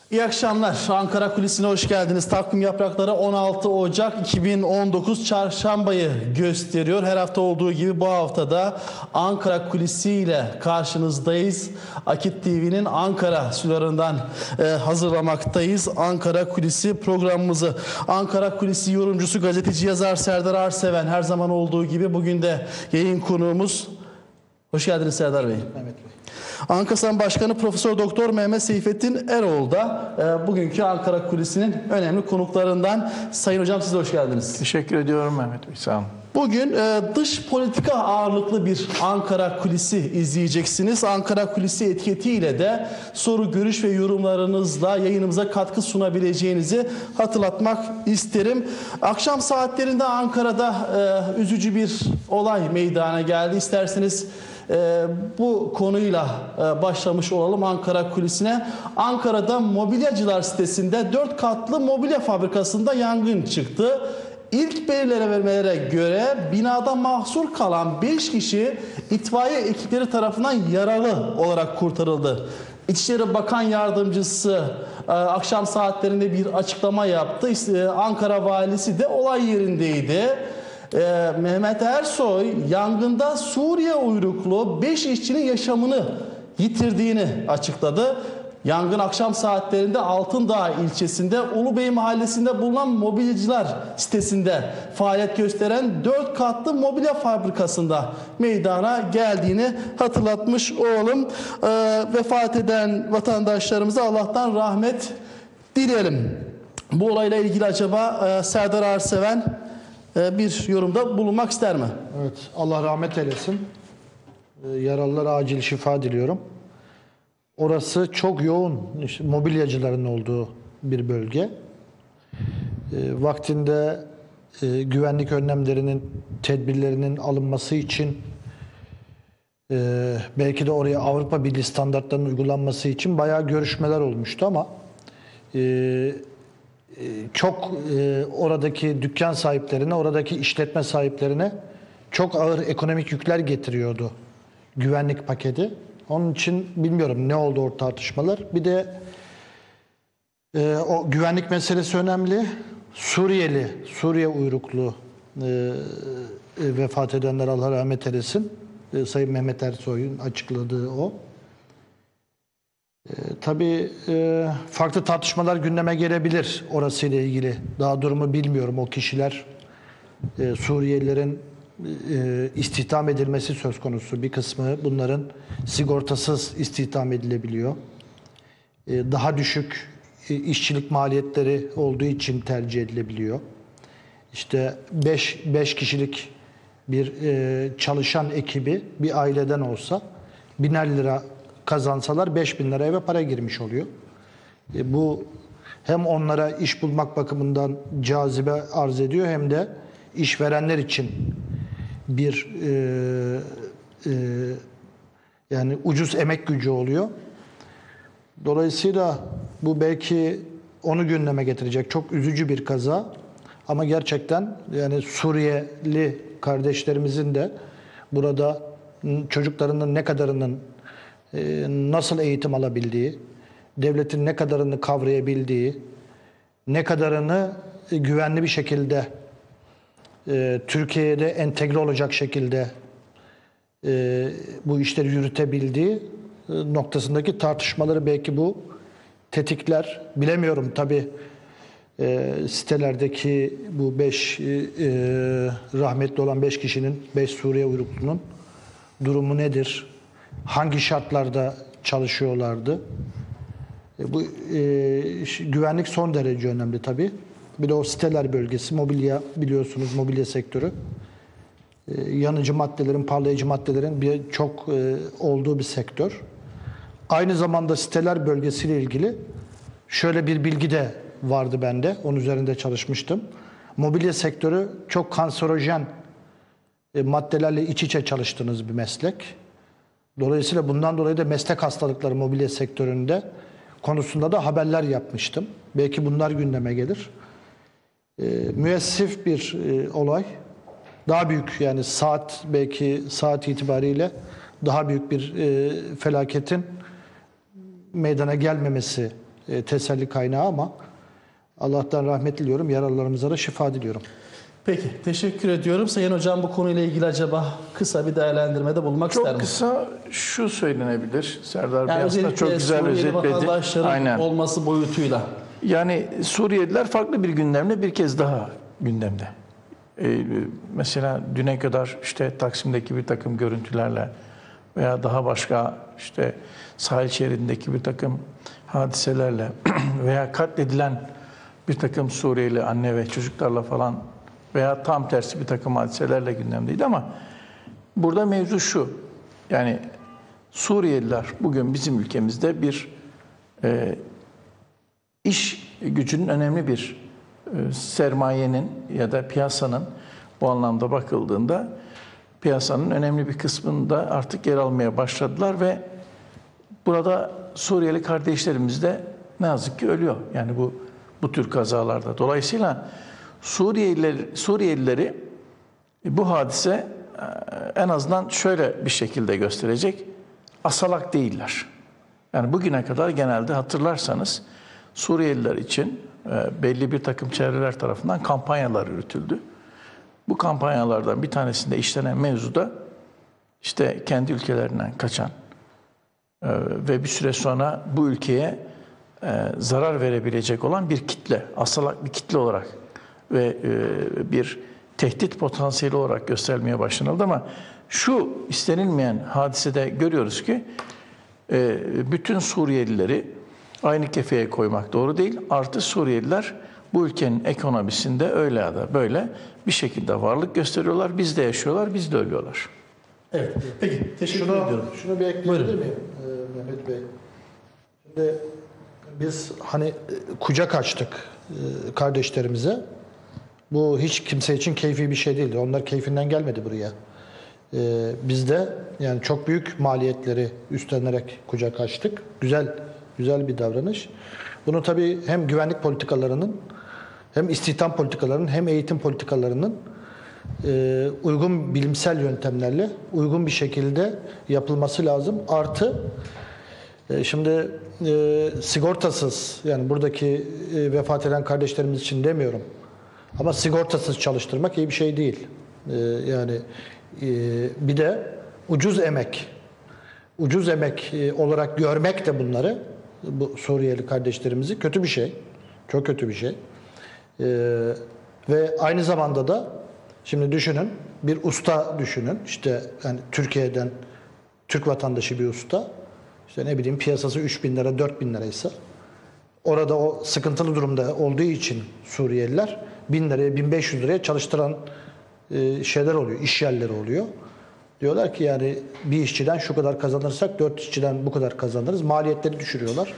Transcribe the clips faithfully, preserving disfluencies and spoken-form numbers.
İyi akşamlar. Ankara Kulisi'ne hoş geldiniz. Takvim yaprakları on altı Ocak iki bin on dokuz Çarşamba'yı gösteriyor. Her hafta olduğu gibi bu haftada Ankara Kulisi ile karşınızdayız. Akit T V'nin Ankara stüdyolarından e, hazırlamaktayız. Ankara Kulisi programımızı. Ankara Kulisi yorumcusu, gazeteci, yazar Serdar Arseven her zaman olduğu gibi bugün de yayın konuğumuz. Hoş geldiniz Serdar Bey. Mehmet Bey. Ankasan Başkanı Profesör Doktor Mehmet Seyfettin Eroğlu da e, bugünkü Ankara Kulisi'nin önemli konuklarından. Sayın Hocam, siz de hoş geldiniz. Teşekkür ediyorum Mehmet Bey. Sağ olun. Bugün e, dış politika ağırlıklı bir Ankara Kulisi izleyeceksiniz. Ankara Kulisi etiketiyle de soru, görüş ve yorumlarınızla yayınımıza katkı sunabileceğinizi hatırlatmak isterim. Akşam saatlerinde Ankara'da e, üzücü bir olay meydana geldi. İsterseniz Ee, bu konuyla e, başlamış olalım Ankara Kulisi'ne. Ankara'da mobilyacılar sitesinde dört katlı mobilya fabrikasında yangın çıktı. İlk belirlemelere göre binada mahsur kalan beş kişi itfaiye ekipleri tarafından yaralı olarak kurtarıldı. İçişleri Bakan Yardımcısı e, akşam saatlerinde bir açıklama yaptı. İşte, Ankara Valisi de olay yerindeydi. Ee, Mehmet Ersoy yangında Suriye uyruklu beş işçinin yaşamını yitirdiğini açıkladı. Yangın akşam saatlerinde Altındağ ilçesinde Ulubey mahallesinde bulunan mobilyacılar sitesinde faaliyet gösteren dört katlı mobilya fabrikasında meydana geldiğini hatırlatmış olalım. Ee, vefat eden vatandaşlarımıza Allah'tan rahmet dileyelim. Bu olayla ilgili acaba e, Serdar Arseven bir yorumda bulunmak ister mi? Evet, Allah rahmet eylesin. Yaralılara acil şifa diliyorum. Orası çok yoğun işte, mobilyacıların olduğu bir bölge. E, vaktinde e, güvenlik önlemlerinin, tedbirlerinin alınması için e, belki de oraya Avrupa Birliği standartlarının uygulanması için bayağı görüşmeler olmuştu ama e, çok e, oradaki dükkan sahiplerine, oradaki işletme sahiplerine çok ağır ekonomik yükler getiriyordu güvenlik paketi. Onun için bilmiyorum ne oldu o tartışmalar. Bir de e, o güvenlik meselesi önemli. Suriyeli, Suriye uyruklu e, e, vefat edenler Allah rahmet eylesin. E, Sayın Mehmet Ersoy'un açıkladığı o. E, tabii e, farklı tartışmalar gündeme gelebilir orasıyla ilgili. Daha durumu bilmiyorum. O kişiler e, Suriyelilerin e, istihdam edilmesi söz konusu. Bir kısmı bunların sigortasız istihdam edilebiliyor. E, daha düşük e, işçilik maliyetleri olduğu için tercih edilebiliyor. İşte beş kişilik bir e, çalışan ekibi bir aileden olsa biner lira kazansalar beş bin lira eve para girmiş oluyor. E bu hem onlara iş bulmak bakımından cazibe arz ediyor hem de işverenler için bir e, e, yani ucuz emek gücü oluyor. Dolayısıyla bu belki onu gündeme getirecek. Çok üzücü bir kaza. Ama gerçekten yani Suriyeli kardeşlerimizin de burada çocuklarının ne kadarının nasıl eğitim alabildiği, devletin ne kadarını kavrayabildiği, ne kadarını güvenli bir şekilde Türkiye'de entegre olacak şekilde bu işleri yürütebildiği noktasındaki tartışmaları belki bu tetikler. Bilemiyorum tabii sitelerdeki bu beş rahmetli olan beş kişinin, beş Suriye uyruklunun durumu nedir? Hangi şartlarda çalışıyorlardı? E, bu e, güvenlik son derece önemli tabii. Bir de o siteler bölgesi, mobilya biliyorsunuz, mobilya sektörü. E, yanıcı maddelerin, parlayıcı maddelerin bir çok e, olduğu bir sektör. Aynı zamanda siteler bölgesiyle ilgili şöyle bir bilgi de vardı bende. Onun üzerinde çalışmıştım. Mobilya sektörü çok kanserojen e, maddelerle iç içe çalıştığınız bir meslek. Dolayısıyla bundan dolayı da meslek hastalıkları mobilya sektöründe konusunda da haberler yapmıştım. Belki bunlar gündeme gelir. E, müessif bir e, olay. Daha büyük yani saat belki saat itibariyle daha büyük bir e, felaketin meydana gelmemesi e, teselli kaynağı ama Allah'tan rahmet diliyorum. Yaralılarımıza da şifa diliyorum. Peki, teşekkür ediyorum. Sayın Hocam, bu konuyla ilgili acaba kısa bir değerlendirmede bulunmak ister Çok misiniz? kısa şu söylenebilir. Serdar Bey Yani aslında çok güzel Suriyeli özetledi. vatandaşların Aynen. olması boyutuyla. Yani Suriyeliler farklı bir gündemle bir kez daha gündemde. Ee, mesela düne kadar işte Taksim'deki bir takım görüntülerle veya daha başka işte sahil şeridindeki bir takım hadiselerle veya katledilen bir takım Suriyeli anne ve çocuklarla falan veya tam tersi bir takım hadiselerle gündemdeydi ama burada mevzu şu. Yani Suriyeliler bugün bizim ülkemizde bir e, iş gücünün önemli bir e, sermayenin ya da piyasanın bu anlamda bakıldığında piyasanın önemli bir kısmında artık yer almaya başladılar ve burada Suriyeli kardeşlerimiz de ne yazık ki ölüyor. Yani bu bu tür kazalarda. Dolayısıyla Suriyeliler, Suriyelileri bu hadise en azından şöyle bir şekilde gösterecek. Asalak değiller. Yani bugüne kadar genelde hatırlarsanız Suriyeliler için belli bir takım çevreler tarafından kampanyalar yürütüldü. Bu kampanyalardan bir tanesinde işlenen mevzuda işte kendi ülkelerinden kaçan ve bir süre sonra bu ülkeye zarar verebilecek olan bir kitle, asalak bir kitle olarak ve bir tehdit potansiyeli olarak gösterilmeye başlanıldı ama şu istenilmeyen hadisede görüyoruz ki bütün Suriyelileri aynı kefeye koymak doğru değil. Artı Suriyeliler bu ülkenin ekonomisinde öyle ya da böyle bir şekilde varlık gösteriyorlar. Bizde yaşıyorlar, bizde ölüyorlar. Evet. Peki, teşekkür Şunu, ediyorum. şunu bir ekleyebilir miyim ee, Mehmet Bey? Şimdi biz hani kucak açtık e, kardeşlerimize. Bu hiç kimse için keyfi bir şey değildi. Onlar keyfinden gelmedi buraya. Ee, biz de yani çok büyük maliyetleri üstlenerek kucak açtık. Güzel güzel bir davranış. Bunu tabii hem güvenlik politikalarının hem istihdam politikalarının hem eğitim politikalarının e, uygun bilimsel yöntemlerle uygun bir şekilde yapılması lazım. Artı e, şimdi e, sigortasız yani buradaki e, vefat eden kardeşlerimiz için demiyorum. Ama sigortasız çalıştırmak iyi bir şey değil. Ee, yani e, bir de ucuz emek, ucuz emek e, olarak görmek de bunları, bu Suriyeli kardeşlerimizi kötü bir şey. Çok kötü bir şey. Ee, ve aynı zamanda da şimdi düşünün, bir usta düşünün. İşte yani Türkiye'den Türk vatandaşı bir usta. İşte ne bileyim piyasası üç bin lira, dört bin liraysa orada o sıkıntılı durumda olduğu için Suriyeliler bin liraya, bin beş yüz liraya çalıştıran e, şeyler oluyor, iş yerleri oluyor. Diyorlar ki yani bir işçiden şu kadar kazanırsak dört işçiden bu kadar kazanırız. Maliyetleri düşürüyorlar.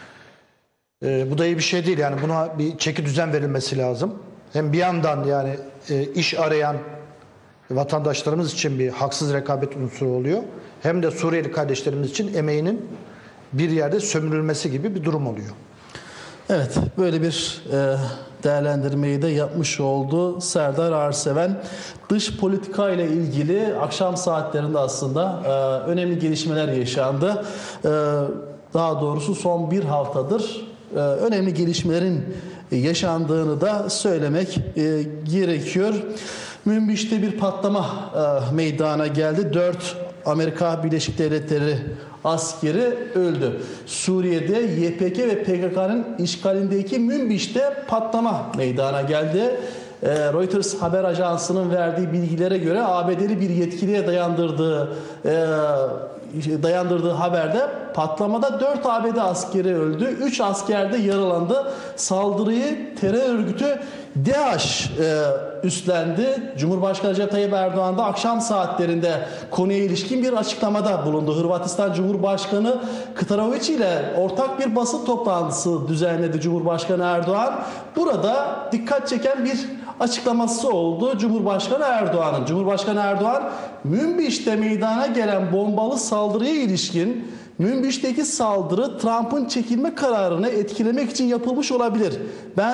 E, bu da iyi bir şey değil. Yani buna bir çeki düzen verilmesi lazım. Hem bir yandan yani e, iş arayan vatandaşlarımız için bir haksız rekabet unsuru oluyor. Hem de Suriyeli kardeşlerimiz için emeğinin bir yerde sömürülmesi gibi bir durum oluyor. Evet, böyle bir e, değerlendirmeyi de yapmış oldu Serdar Arseven. Dış politika ile ilgili akşam saatlerinde aslında e, önemli gelişmeler yaşandı. E, daha doğrusu son bir haftadır e, önemli gelişmelerin yaşandığını da söylemek e, gerekiyor. Münbiş'te bir patlama e, meydana geldi. Dört Amerika Birleşik Devletleri askeri öldü. Suriye'de Y P G ve P K K'nın işgalindeki Münbiş'te patlama meydana geldi. E, Reuters haber ajansının verdiği bilgilere göre A B D'li bir yetkiliye dayandırdığı e, dayandırdığı haberde patlamada dört A B D askeri öldü. üç asker de yaralandı. Saldırıyı terör örgütü DAEŞ e, üstlendi. Cumhurbaşkanı Recep Tayyip Erdoğan da akşam saatlerinde konuya ilişkin bir açıklamada bulundu. Hırvatistan Cumhurbaşkanı Ktarović ile ortak bir basın toplantısı düzenledi Cumhurbaşkanı Erdoğan. Burada dikkat çeken bir açıklaması oldu Cumhurbaşkanı Erdoğan'ın. Cumhurbaşkanı Erdoğan, Münbiş'te meydana gelen bombalı saldırıya ilişkin Münbiş'teki saldırı Trump'ın çekilme kararını etkilemek için yapılmış olabilir. Ben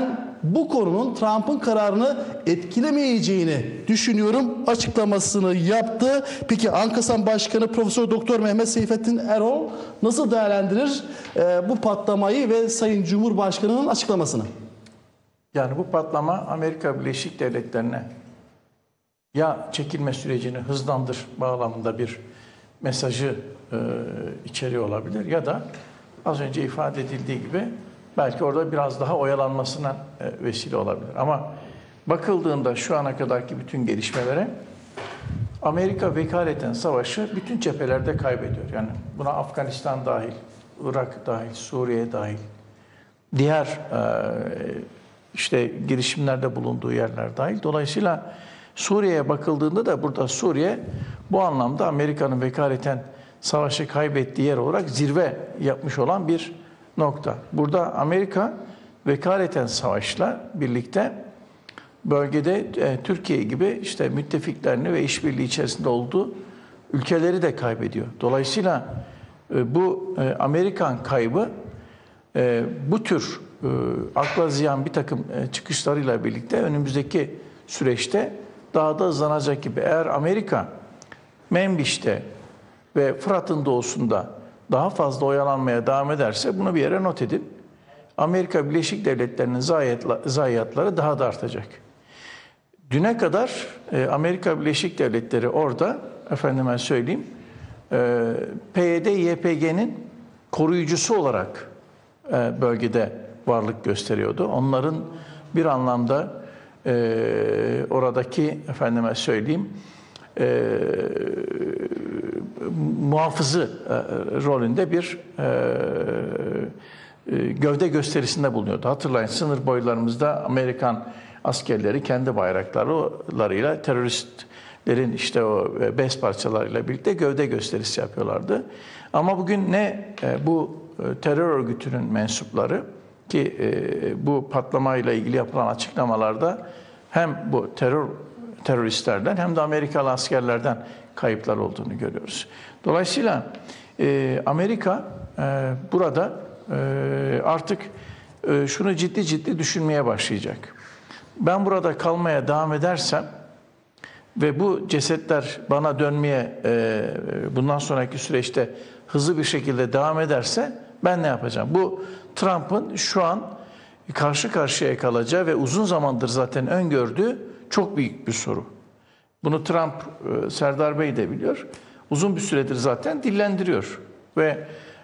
bu konunun Trump'ın kararını etkilemeyeceğini düşünüyorum açıklamasını yaptı. Peki Ankasan Başkanı Profesör Doktor Mehmet Seyfettin Erol nasıl değerlendirir e, bu patlamayı ve Sayın Cumhurbaşkanı'nın açıklamasını? Yani bu patlama Amerika Birleşik Devletleri'ne ya çekilme sürecini hızlandır bağlamında bir mesajı e, içeriyor olabilir ya da az önce ifade edildiği gibi belki orada biraz daha oyalanmasına e, vesile olabilir. Ama bakıldığında şu ana kadarki bütün gelişmelere Amerika vekaleten savaşı bütün cephelerde kaybediyor. Yani buna Afganistan dahil, Irak dahil, Suriye dahil, diğer e, işte girişimlerde bulunduğu yerler dahil. Dolayısıyla Suriye'ye bakıldığında da burada Suriye bu anlamda Amerika'nın vekaleten savaşı kaybettiği yer olarak zirve yapmış olan bir nokta. Burada Amerika vekaleten savaşla birlikte bölgede e, Türkiye gibi işte müttefiklerini ve işbirliği içerisinde olduğu ülkeleri de kaybediyor. Dolayısıyla e, bu e, Amerikan kaybı e, bu tür e, akla ziyan bir takım e, çıkışlarıyla birlikte önümüzdeki süreçte daha da hızlanacak gibi. Eğer Amerika Menbiş'te ve Fırat'ın doğusunda daha fazla oyalanmaya devam ederse bunu bir yere not edin. Amerika Birleşik Devletleri'nin zayiatları daha da artacak. Düne kadar e, Amerika Birleşik Devletleri orada, efendime söyleyeyim, e, P Y D Y P G'nin koruyucusu olarak e, bölgede varlık gösteriyordu. Onların bir anlamda e, oradaki, efendime söyleyeyim, e, muhafızı e, rolünde bir e, e, gövde gösterisinde bulunuyordu. Hatırlayın, sınır boylarımızda Amerikan askerleri kendi bayraklarıyla teröristlerin işte o bez parçalarıyla birlikte gövde gösterisi yapıyorlardı. Ama bugün ne e, bu terör örgütünün mensupları ki e, bu patlamayla ilgili yapılan açıklamalarda hem bu terör teröristlerden hem de Amerikalı askerlerden kayıplar olduğunu görüyoruz. Dolayısıyla e, Amerika e, burada e, artık e, şunu ciddi ciddi düşünmeye başlayacak. Ben burada kalmaya devam edersem ve bu cesetler bana dönmeye e, bundan sonraki süreçte hızlı bir şekilde devam ederse ben ne yapacağım? Bu Trump'ın şu an karşı karşıya kalacağı ve uzun zamandır zaten öngördüğü çok büyük bir soru. Bunu Trump, Serdar Bey de biliyor. Uzun bir süredir zaten dillendiriyor. Ve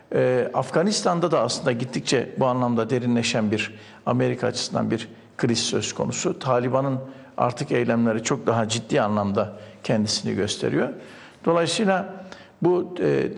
e, Afganistan'da da aslında gittikçe bu anlamda derinleşen bir Amerika açısından bir kriz söz konusu. Taliban'ın artık eylemleri çok daha ciddi anlamda kendisini gösteriyor. Dolayısıyla bu e, e,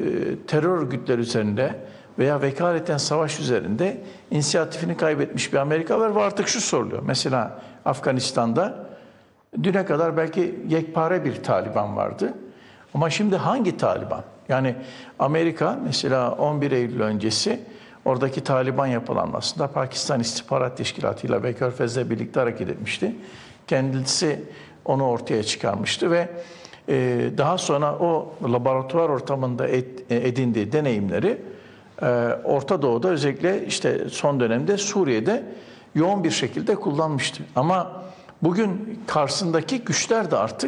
terör örgütleri üzerinde veya vekaleten savaş üzerinde inisiyatifini kaybetmiş bir Amerika var ve artık şu soruluyor. Mesela Afganistan'da düne kadar belki yekpare bir Taliban vardı. Ama şimdi hangi Taliban? Yani Amerika mesela on bir Eylül öncesi oradaki Taliban yapılanmasında Pakistan İstihbarat Teşkilatı ile ve Körfez'le birlikte hareket etmişti. Kendisi onu ortaya çıkarmıştı ve e, daha sonra o laboratuvar ortamında et, edindiği deneyimleri e, Orta Doğu'da özellikle işte son dönemde Suriye'de yoğun bir şekilde kullanmıştı. Ama bugün karşısındaki güçler de artık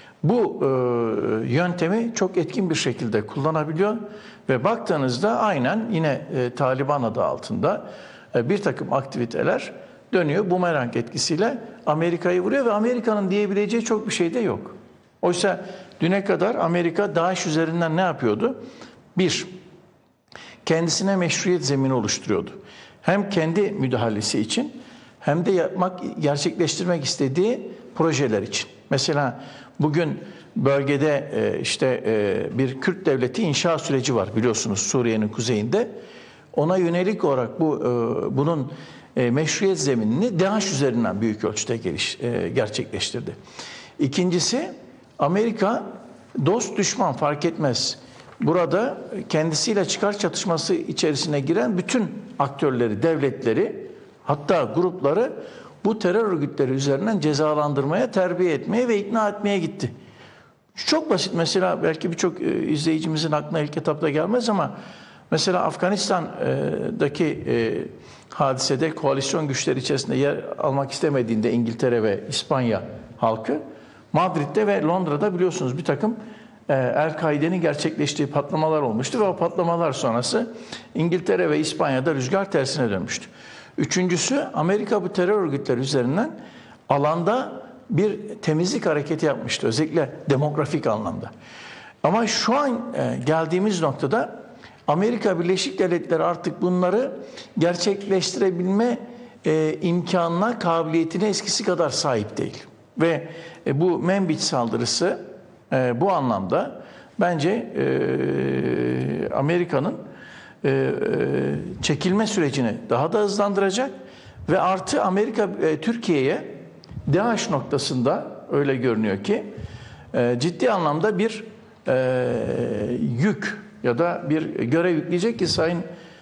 bu e, yöntemi çok etkin bir şekilde kullanabiliyor ve baktığınızda aynen yine e, Taliban adı altında e, bir takım aktiviteler dönüyor. Bumerang etkisiyle Amerika'yı vuruyor ve Amerika'nın diyebileceği çok bir şey de yok. Oysa düne kadar Amerika DAEŞ üzerinden ne yapıyordu? Bir, kendisine meşruiyet zemini oluşturuyordu. Hem kendi müdahalesi için hem de yapmak, gerçekleştirmek istediği projeler için. Mesela bugün bölgede işte bir Kürt devleti inşa süreci var biliyorsunuz Suriye'nin kuzeyinde. Ona yönelik olarak bu bunun meşruiyet zeminini DAEŞ üzerinden büyük ölçüde geliş, gerçekleştirdi. İkincisi Amerika dost düşman fark etmez. Burada kendisiyle çıkar çatışması içerisine giren bütün aktörleri, devletleri hatta grupları bu terör örgütleri üzerinden cezalandırmaya, terbiye etmeye ve ikna etmeye gitti. Çok basit mesela belki birçok izleyicimizin aklına ilk etapta gelmez ama Mesela Afganistan'daki e, hadisede koalisyon güçleri içerisinde yer almak istemediğinde İngiltere ve İspanya halkı, Madrid'de ve Londra'da biliyorsunuz bir takım e, El-Kaide'nin gerçekleştiği patlamalar olmuştu ve o patlamalar sonrası İngiltere ve İspanya'da rüzgar tersine dönmüştü. Üçüncüsü, Amerika bu terör örgütleri üzerinden alanda bir temizlik hareketi yapmıştı. Özellikle demografik anlamda. Ama şu an e, geldiğimiz noktada Amerika Birleşik Devletleri artık bunları gerçekleştirebilme e, imkanına, kabiliyetine eskisi kadar sahip değil. Ve e, bu Manbij saldırısı e, bu anlamda bence e, Amerika'nın e, e, çekilme sürecini daha da hızlandıracak ve artı Amerika e, Türkiye'ye DAEŞ noktasında öyle görünüyor ki e, ciddi anlamda bir e, yük ya da bir görev yükleyecek ki Sayın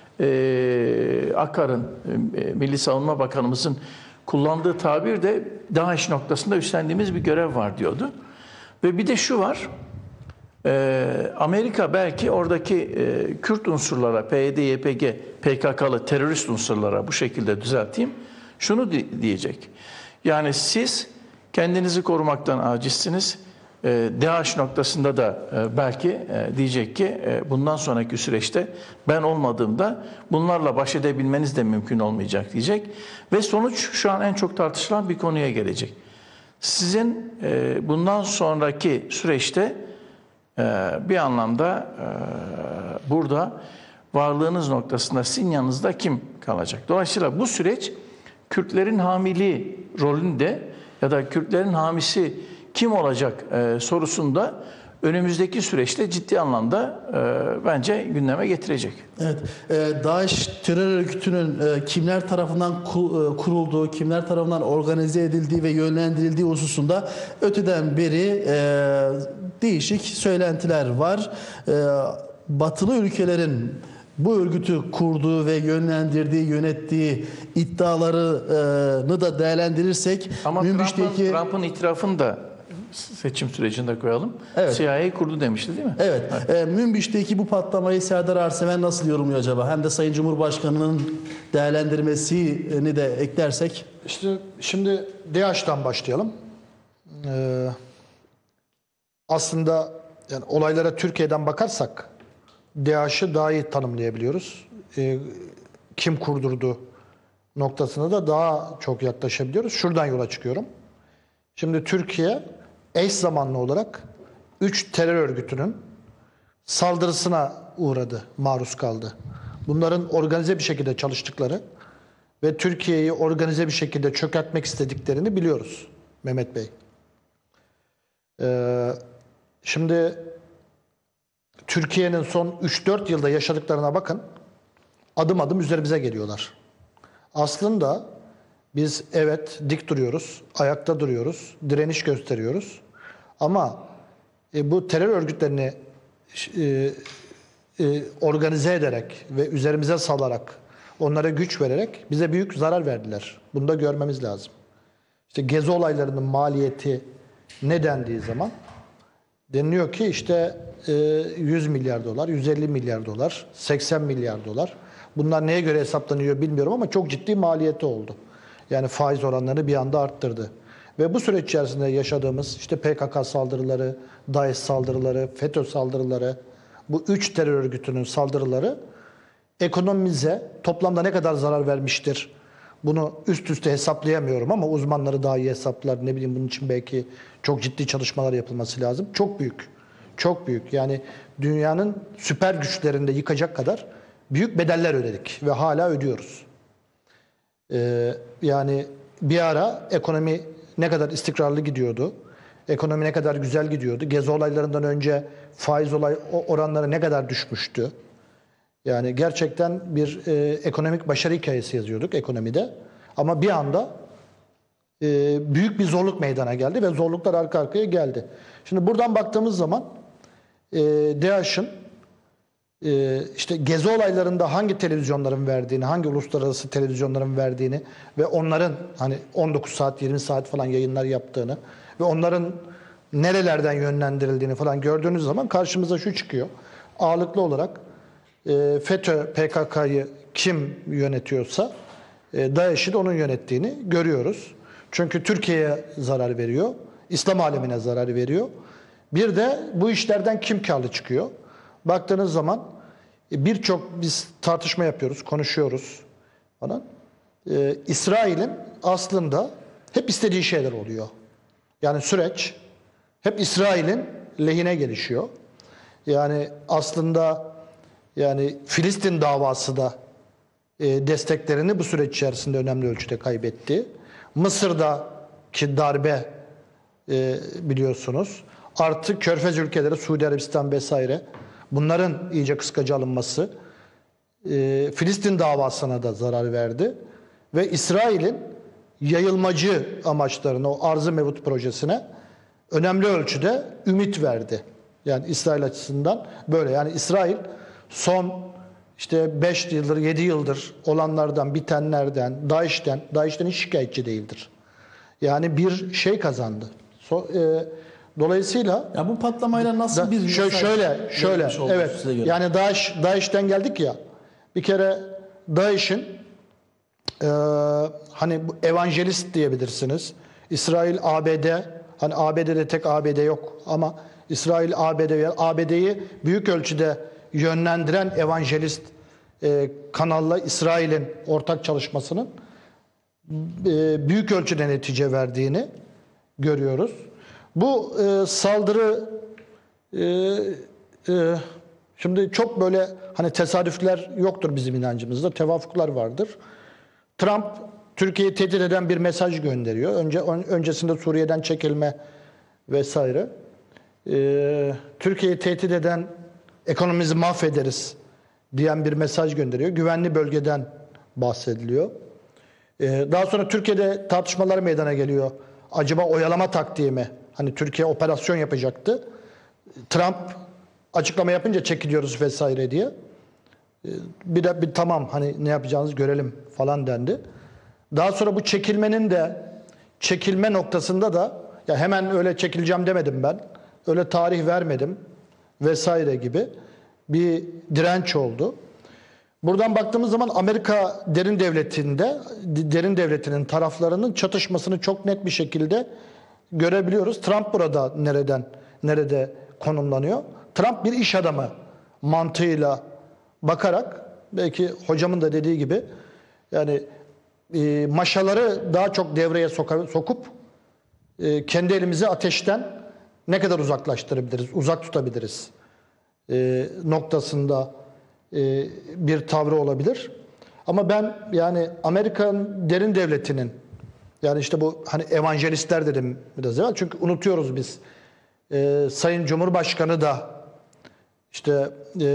e, Akar'ın, e, Milli Savunma Bakanımızın kullandığı tabir de DAEŞ noktasında üstlendiğimiz bir görev var diyordu. Ve bir de şu var, e, Amerika belki oradaki e, Kürt unsurlara, P Y D, Y P G, P K K'lı terörist unsurlara bu şekilde düzelteyim, şunu di- diyecek. Yani siz kendinizi korumaktan acizsiniz. E, DAEŞ noktasında da e, belki e, diyecek ki e, bundan sonraki süreçte ben olmadığımda bunlarla baş edebilmeniz de mümkün olmayacak diyecek. Ve sonuç şu an en çok tartışılan bir konuya gelecek. Sizin e, bundan sonraki süreçte e, bir anlamda e, burada varlığınız noktasında sizin yanınızda kim kalacak? Dolayısıyla bu süreç Kürtlerin hamili rolünde ya da Kürtlerin hamisi kim olacak e, sorusunda önümüzdeki süreçte ciddi anlamda e, bence gündeme getirecek. Evet, e, DAEŞ terör örgütünün e, kimler tarafından ku- e, kurulduğu, kimler tarafından organize edildiği ve yönlendirildiği hususunda öteden beri e, değişik söylentiler var. E, batılı ülkelerin bu örgütü kurduğu ve yönlendirdiği, yönettiği iddialarını da değerlendirirsek Ama Münbiş'teki Trump'ın, Trump'ın itirafını da seçim sürecinde koyalım. Evet. C I A kurdu demişti değil mi? Evet. E, Münbiş'teki bu patlamayı Serdar Arseven nasıl yorumluyor acaba? Hem de Sayın Cumhurbaşkanı'nın değerlendirmesini de eklersek. İşte şimdi DAEŞ'ten başlayalım. Ee, aslında yani olaylara Türkiye'den bakarsak DAEŞ'i daha iyi tanımlayabiliyoruz. Ee, kim kurdurdu noktasına da daha çok yaklaşabiliyoruz. Şuradan yola çıkıyorum. Şimdi Türkiye eş zamanlı olarak üç terör örgütünün saldırısına uğradı, maruz kaldı. Bunların organize bir şekilde çalıştıkları ve Türkiye'yi organize bir şekilde çökertmek istediklerini biliyoruz Mehmet Bey. Ee, şimdi Türkiye'nin son üç dört yılda yaşadıklarına bakın. Adım adım üzerimize geliyorlar. Aslında biz evet dik duruyoruz, ayakta duruyoruz, direniş gösteriyoruz. Ama e, bu terör örgütlerini e, e, organize ederek ve üzerimize salarak, onlara güç vererek bize büyük zarar verdiler. Bunu da görmemiz lazım. İşte Gezi olaylarının maliyeti ne dendiği zaman deniliyor ki işte e, yüz milyar dolar, yüz elli milyar dolar, seksen milyar dolar. Bunlar neye göre hesaplanıyor bilmiyorum ama çok ciddi maliyeti oldu. Yani faiz oranlarını bir anda arttırdı. Ve bu süreç içerisinde yaşadığımız işte P K K saldırıları, DAEŞ saldırıları, FETÖ saldırıları, bu üç terör örgütünün saldırıları ekonomimize toplamda ne kadar zarar vermiştir? Bunu üst üste hesaplayamıyorum ama uzmanları daha iyi hesaplar. Ne bileyim bunun için belki çok ciddi çalışmalar yapılması lazım. Çok büyük. Çok büyük. Yani dünyanın süper güçlerinde yıkacak kadar büyük bedeller ödedik ve hala ödüyoruz. Ee, yani bir ara ekonomi ne kadar istikrarlı gidiyordu. Ekonomi ne kadar güzel gidiyordu. Gezi olaylarından önce faiz olay oranları ne kadar düşmüştü. Yani gerçekten bir e, ekonomik başarı hikayesi yazıyorduk ekonomide. Ama bir anda e, büyük bir zorluk meydana geldi ve zorluklar arka arkaya geldi. Şimdi buradan baktığımız zaman e, DAEŞ'in e, işte Gezi olaylarında hangi televizyonların verdiğini, hangi uluslararası televizyonların verdiğini ve onların hani on dokuz saat, yirmi saat falan yayınlar yaptığını ve onların nerelerden yönlendirildiğini falan gördüğünüz zaman karşımıza şu çıkıyor. Ağırlıklı olarak e, FETÖ, P K K'yı kim yönetiyorsa e, DAEŞ'i de onun yönettiğini görüyoruz. Çünkü Türkiye'ye zarar veriyor, İslam alemine zarar veriyor. Bir de bu işlerden kim karlı çıkıyor? Baktığınız zaman e, birçok biz tartışma yapıyoruz, konuşuyoruz falan. E, İsrail'in aslında hep istediği şeyler oluyor. Yani süreç hep İsrail'in lehine gelişiyor. Yani aslında yani Filistin davası da e, desteklerini bu süreç içerisinde önemli ölçüde kaybetti. Mısır'daki darbe e, biliyorsunuz. Artık Körfez ülkeleri, Suudi Arabistan vesaire bunların iyice kıskaca alınması e, Filistin davasına da zarar verdi. Ve İsrail'in yayılmacı amaçlarına, o arz-ı mevut projesine önemli ölçüde ümit verdi. Yani İsrail açısından böyle. Yani İsrail son işte beş yıldır, yedi yıldır olanlardan, bitenlerden, DAEŞ'ten, DAEŞ'ten hiç şikayetçi değildir. Yani bir şey kazandı. So, e, dolayısıyla Ya bu patlamayla nasıl da, bir şöyle şöyle, şöyle evet. Yani DAEŞ, DAEŞ'ten geldik ya. Bir kere DAEŞ'in e, hani bu evangelist diyebilirsiniz. İsrail, A B D, hani A B D'de tek A B D yok ama İsrail, A B D, A B D'yi büyük ölçüde yönlendiren evangelist e, kanalla İsrail'in ortak çalışmasının e, büyük ölçüde netice verdiğini görüyoruz. Bu e, saldırı e, e, şimdi çok böyle hani tesadüfler yoktur bizim inancımızda, tevafuklar vardır. Trump Türkiye'yi tehdit eden bir mesaj gönderiyor. Önce öncesinde Suriye'den çekilme vesaire. Ee, Türkiye'yi tehdit eden ekonomimizi mahvederiz diyen bir mesaj gönderiyor. Güvenli bölgeden bahsediliyor. Ee, daha sonra Türkiye'de tartışmalar meydana geliyor. Acaba oyalama taktiği mi? Hani Türkiye operasyon yapacaktı. Trump açıklama yapınca çekiliyoruz vesaire diye. Ee, bir de bir tamam hani ne yapacağınızı görelim falan dendi. Daha sonra bu çekilmenin de çekilme noktasında da ya hemen öyle çekileceğim demedim ben. Öyle tarih vermedim vesaire gibi bir direnç oldu. Buradan baktığımız zaman Amerika derin devletinde, derin devletinin taraflarının çatışmasını çok net bir şekilde görebiliyoruz. Trump burada nereden, nerede konumlanıyor? Trump bir iş adamı mantığıyla bakarak, belki hocamın da dediği gibi, yani e, maşaları daha çok devreye soka, sokup e, kendi elimizi ateşten ne kadar uzaklaştırabiliriz, uzak tutabiliriz e, noktasında e, bir tavrı olabilir. Ama ben yani Amerikan derin devletinin, yani işte bu hani evangelistler dedim biraz evvel, çünkü unutuyoruz biz. E, Sayın Cumhurbaşkanı da işte e,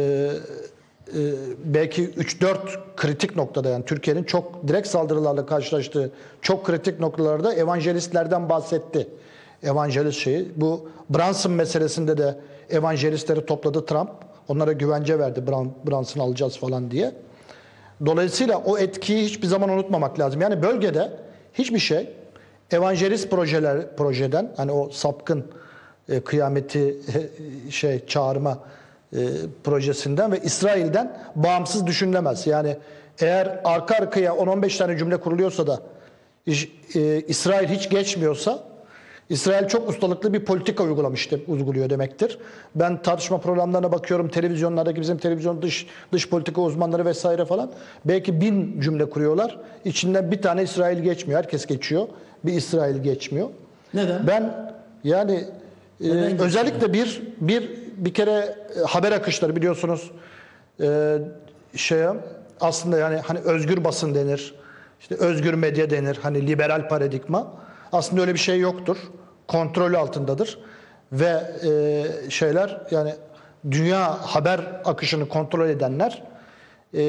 e, belki üç dört kritik noktada, yani Türkiye'nin çok direkt saldırılarla karşılaştığı çok kritik noktalarda evangelistlerden bahsetti. Evangelist şeyi. Bu Brunson meselesinde de evangelistleri topladı Trump. Onlara güvence verdi, Brunson'ı alacağız falan diye. Dolayısıyla o etkiyi hiçbir zaman unutmamak lazım. Yani bölgede hiçbir şey evangelist projeler projeden, hani o sapkın e, kıyameti e, şey çağırma e, projesinden ve İsrail'den bağımsız düşünülemez. Yani eğer arka arkaya on on beş tane cümle kuruluyorsa da e, İsrail hiç geçmiyorsa, İsrail çok ustalıklı bir politika uygulamış, uyguluyor demektir. Ben tartışma programlarına bakıyorum, televizyonlardaki bizim televizyon dış dış politika uzmanları vesaire falan. Belki bin cümle kuruyorlar. İçinden bir tane İsrail geçmiyor. Herkes geçiyor. Bir İsrail geçmiyor. Neden? Ben yani e, özellikle bir bir bir kere e, haber akışları biliyorsunuz e, şey aslında yani hani özgür basın denir. İşte özgür medya denir. Hani liberal paradigma. Aslında öyle bir şey yoktur. Kontrol altındadır. Ve e, şeyler, yani dünya haber akışını kontrol edenler e,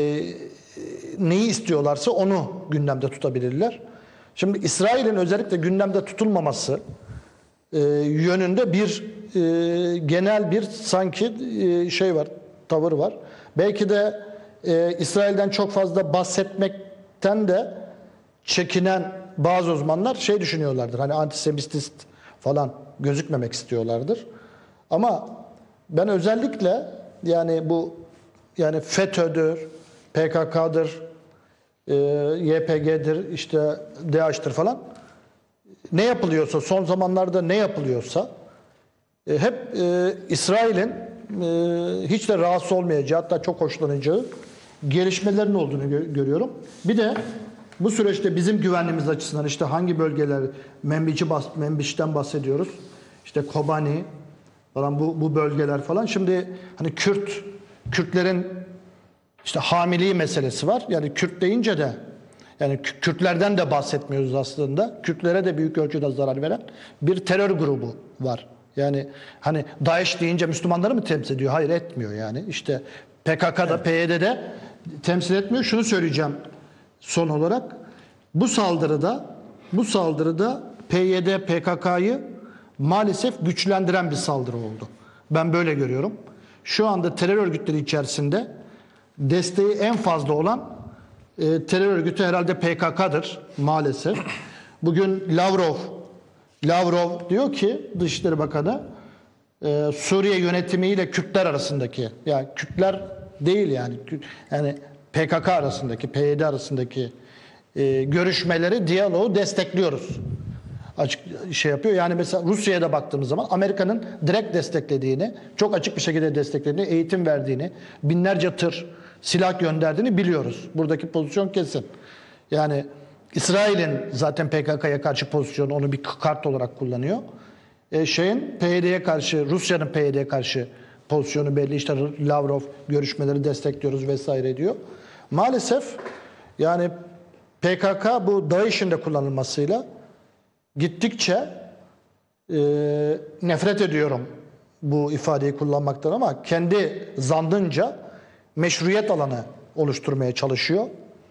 neyi istiyorlarsa onu gündemde tutabilirler. Şimdi İsrail'in özellikle gündemde tutulmaması e, yönünde bir e, genel bir sanki e, şey var, tavır var. Belki de e, İsrail'den çok fazla bahsetmekten de çekinen bazı uzmanlar şey düşünüyorlardır. Hani antisemitist falan gözükmemek istiyorlardır. Ama ben özellikle yani bu yani FETÖ'dür, P K K'dır, e, Y P G'dir, işte DAEŞ'tir falan. Ne yapılıyorsa, son zamanlarda ne yapılıyorsa e, hep e, İsrail'in e, hiç de rahatsız olmayacağı, hatta çok hoşlanacağı gelişmelerin olduğunu gö- görüyorum. Bir de bu süreçte bizim güvenliğimiz açısından işte hangi bölgeler, Menbiç'i bas, Menbiç'ten bahsediyoruz. İşte Kobani falan, bu, bu bölgeler falan. Şimdi hani Kürt, Kürtlerin işte hamiliği meselesi var. Yani Kürt deyince de yani Kü- Kürtlerden de bahsetmiyoruz aslında. Kürtlere de büyük ölçüde zarar veren bir terör grubu var. Yani hani DAEŞ deyince Müslümanları mı temsil ediyor? Hayır, etmiyor yani. İşte P K K'da, evet. P Y D'de temsil etmiyor. Şunu söyleyeceğim son olarak. Bu saldırıda bu saldırıda P Y D, P K K'yı maalesef güçlendiren bir saldırı oldu. Ben böyle görüyorum. Şu anda terör örgütleri içerisinde desteği en fazla olan e, terör örgütü herhalde P K K'dır maalesef. Bugün Lavrov Lavrov diyor ki, Dışişleri Bakanı, e, Suriye yönetimiyle Kürtler arasındaki, yani Kürtler değil yani yani P K K arasındaki, P Y D arasındaki e, görüşmeleri, diyaloğu destekliyoruz. Açık şey yapıyor. Yani mesela Rusya'ya da baktığımız zaman Amerika'nın direkt desteklediğini, çok açık bir şekilde desteklediğini, eğitim verdiğini, binlerce tır silah gönderdiğini biliyoruz. Buradaki pozisyon kesin. Yani İsrail'in zaten P K K'ya karşı pozisyonu, onu bir kart olarak kullanıyor. E şeyin P Y D'ye karşı, Rusya'nın P Y D'ye karşı pozisyonu belli. İşte Lavrov görüşmeleri destekliyoruz vesaire diyor. Maalesef yani P K K bu DAEŞ'in de kullanılmasıyla gittikçe e, nefret ediyorum bu ifadeyi kullanmaktan, ama kendi zandınca meşruiyet alanı oluşturmaya çalışıyor.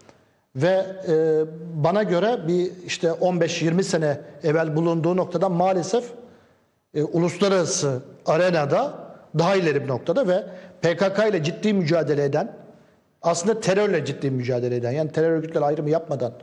Ve e, bana göre bir işte on beş yirmi sene evvel bulunduğu noktadan maalesef e, uluslararası arenada daha ileri bir noktada ve P K K ile ciddi mücadele eden, aslında terörle ciddi mücadele eden, yani terör örgütleri ayrımı yapmadan,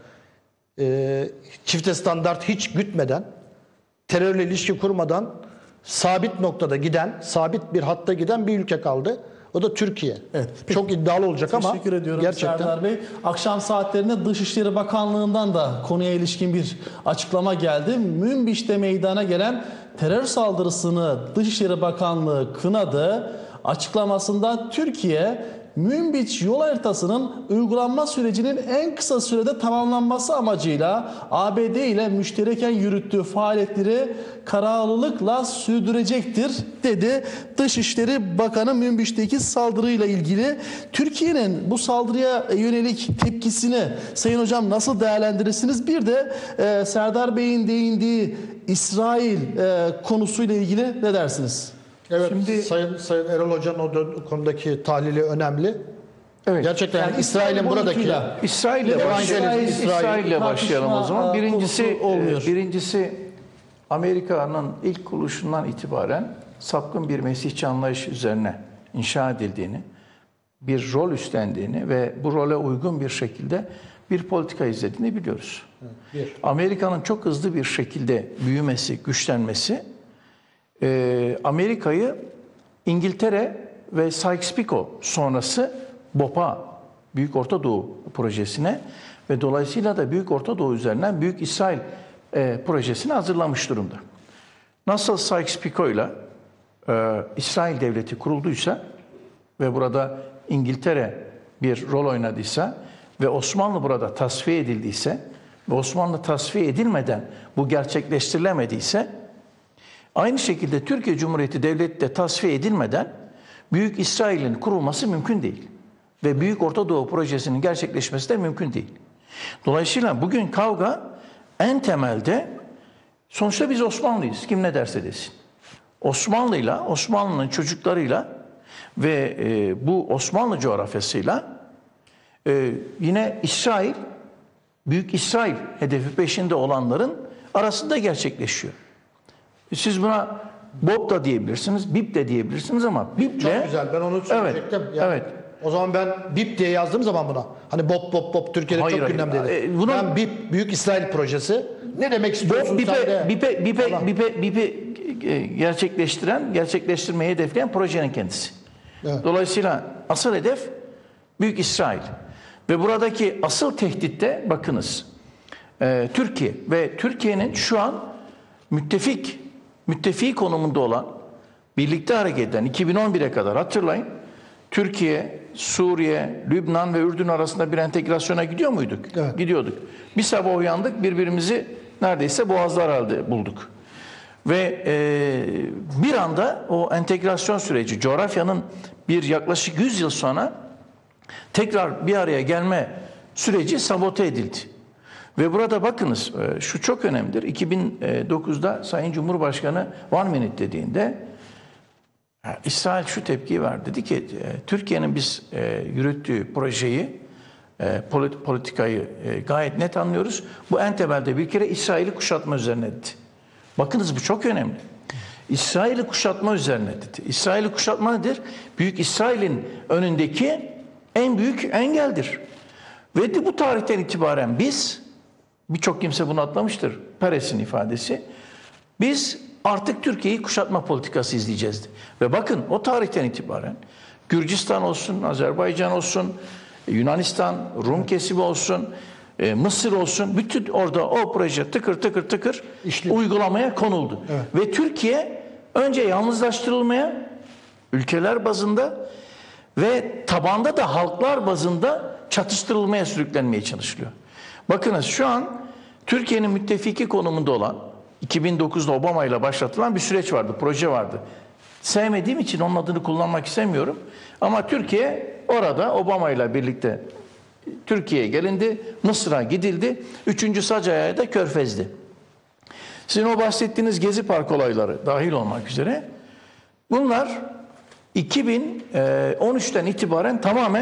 e, çifte standart hiç gütmeden, terörle ilişki kurmadan sabit noktada giden, sabit bir hatta giden bir ülke kaldı. O da Türkiye. Evet. Çok iddialı olacak ama teşekkür ediyorum gerçekten. Serdar Bey. Akşam saatlerinde Dışişleri Bakanlığı'ndan da konuya ilişkin bir açıklama geldi. Münbiş'te meydana gelen terör saldırısını Dışişleri Bakanlığı kınadı. Açıklamasında Türkiye, Münbiç yol haritasının uygulanma sürecinin en kısa sürede tamamlanması amacıyla A B D ile müştereken yürüttüğü faaliyetleri kararlılıkla sürdürecektir dedi. Dışişleri Bakanı Münbiç'teki saldırıyla ilgili Türkiye'nin bu saldırıya yönelik tepkisini Sayın Hocam nasıl değerlendirirsiniz? Bir de e, Serdar Bey'in değindiği İsrail e, konusuyla ilgili ne dersiniz? Evet, Şimdi, Sayın, Sayın Erol Hoca'nın o konudaki tahlili önemli. Evet. Gerçekten Yani İsrail'in İsrail buradaki İsrail'le İsrail'le İsrail, İsrail'le başlayalım o zaman. Birincisi olmuyor. birincisi Amerika'nın ilk kuruluşundan itibaren sapkın bir Mesihçi anlayış üzerine inşa edildiğini, bir rol üstlendiğini ve bu role uygun bir şekilde bir politika izlediğini biliyoruz. Evet, Amerika'nın çok hızlı bir şekilde büyümesi, güçlenmesi e, Amerika'yı İngiltere ve Sykes-Picot sonrası B O P'a, Büyük Orta Doğu projesine ve dolayısıyla da Büyük Orta Doğu üzerinden Büyük İsrail e, projesini hazırlamış durumda. Nasıl Sykes-Picot ile e, İsrail Devleti kurulduysa ve burada İngiltere bir rol oynadıysa ve Osmanlı burada tasfiye edildiyse ve Osmanlı tasfiye edilmeden bu gerçekleştirilemediyse, aynı şekilde Türkiye Cumhuriyeti Devleti de tasfiye edilmeden Büyük İsrail'in kurulması mümkün değil. Ve Büyük Orta Doğu projesinin gerçekleşmesi de mümkün değil. Dolayısıyla bugün kavga en temelde, sonuçta biz Osmanlıyız, kim ne derse desin. Osmanlı'yla, Osmanlı'nın çocuklarıyla ve e, bu Osmanlı coğrafyasıyla e, yine İsrail, Büyük İsrail hedefi peşinde olanların arasında gerçekleşiyor. Siz buna B O P da diyebilirsiniz, B İ P de diyebilirsiniz ama B İ P'le... Çok güzel, ben onu söyleyecektim. Evet, yani, evet. O zaman ben B İ P diye yazdığım zaman buna, hani B O P, B O P, B O P Türkiye'de Hayır, çok hayır. gündemdeydi. E, bunun... Ben B İ P, Büyük İsrail Projesi, ne demek istiyorsun B İ P'e, sen de? B İ P'e, B İ P'e, B İ P'e, B İ P'e gerçekleştiren, gerçekleştirmeyi hedefleyen projenin kendisi. Evet. Dolayısıyla asıl hedef Büyük İsrail. Ve buradaki asıl tehditte bakınız e, Türkiye ve Türkiye'nin şu an müttefik, müttefik konumunda olan, birlikte hareket eden iki bin on bire kadar hatırlayın. Türkiye, Suriye, Lübnan ve Ürdün arasında bir entegrasyona gidiyor muyduk? Evet. Gidiyorduk. Bir sabah uyandık, birbirimizi neredeyse boğazlar halde bulduk. Ve e, bir anda o entegrasyon süreci, coğrafyanın bir yaklaşık yüz yıl sonra tekrar bir araya gelme süreci sabote edildi. Ve burada bakınız, e, şu çok önemlidir. iki bin dokuzda Sayın Cumhurbaşkanı one minute dediğinde İsrail şu tepkiyi verdi. Dedi ki Türkiye'nin biz e, yürüttüğü projeyi, e, polit, politikayı e, gayet net anlıyoruz. Bu en temelde bir kere İsrail'i kuşatma üzerine dedi. Bakınız bu çok önemli. İsrail'i kuşatma üzerine dedi. İsrail'i kuşatma nedir? Büyük İsrail'in önündeki en büyük engeldir. Ve de bu tarihten itibaren biz, birçok kimse bunu atlamıştır, Peres'in ifadesi, biz artık Türkiye'yi kuşatma politikası izleyeceğiz. Ve bakın o tarihten itibaren Gürcistan olsun, Azerbaycan olsun, Yunanistan, Rum kesimi olsun, e, Mısır olsun, bütün orada o proje tıkır tıkır tıkır İşliyor. uygulamaya konuldu. Evet. Ve Türkiye önce yalnızlaştırılmaya, ülkeler bazında ve tabanda da halklar bazında çatıştırılmaya, sürüklenmeye çalışılıyor. Bakınız şu an Türkiye'nin müttefiki konumunda olan iki bin dokuzda Obama ile başlatılan bir süreç vardı, proje vardı. Sevmediğim için onun adını kullanmak istemiyorum. Ama Türkiye orada Obama ile birlikte Türkiye'ye gelindi, Mısır'a gidildi. Üçüncü sac ayağı da Körfez'di. Sizin o bahsettiğiniz Gezi Park olayları dahil olmak üzere bunlar iki bin on üçten itibaren tamamen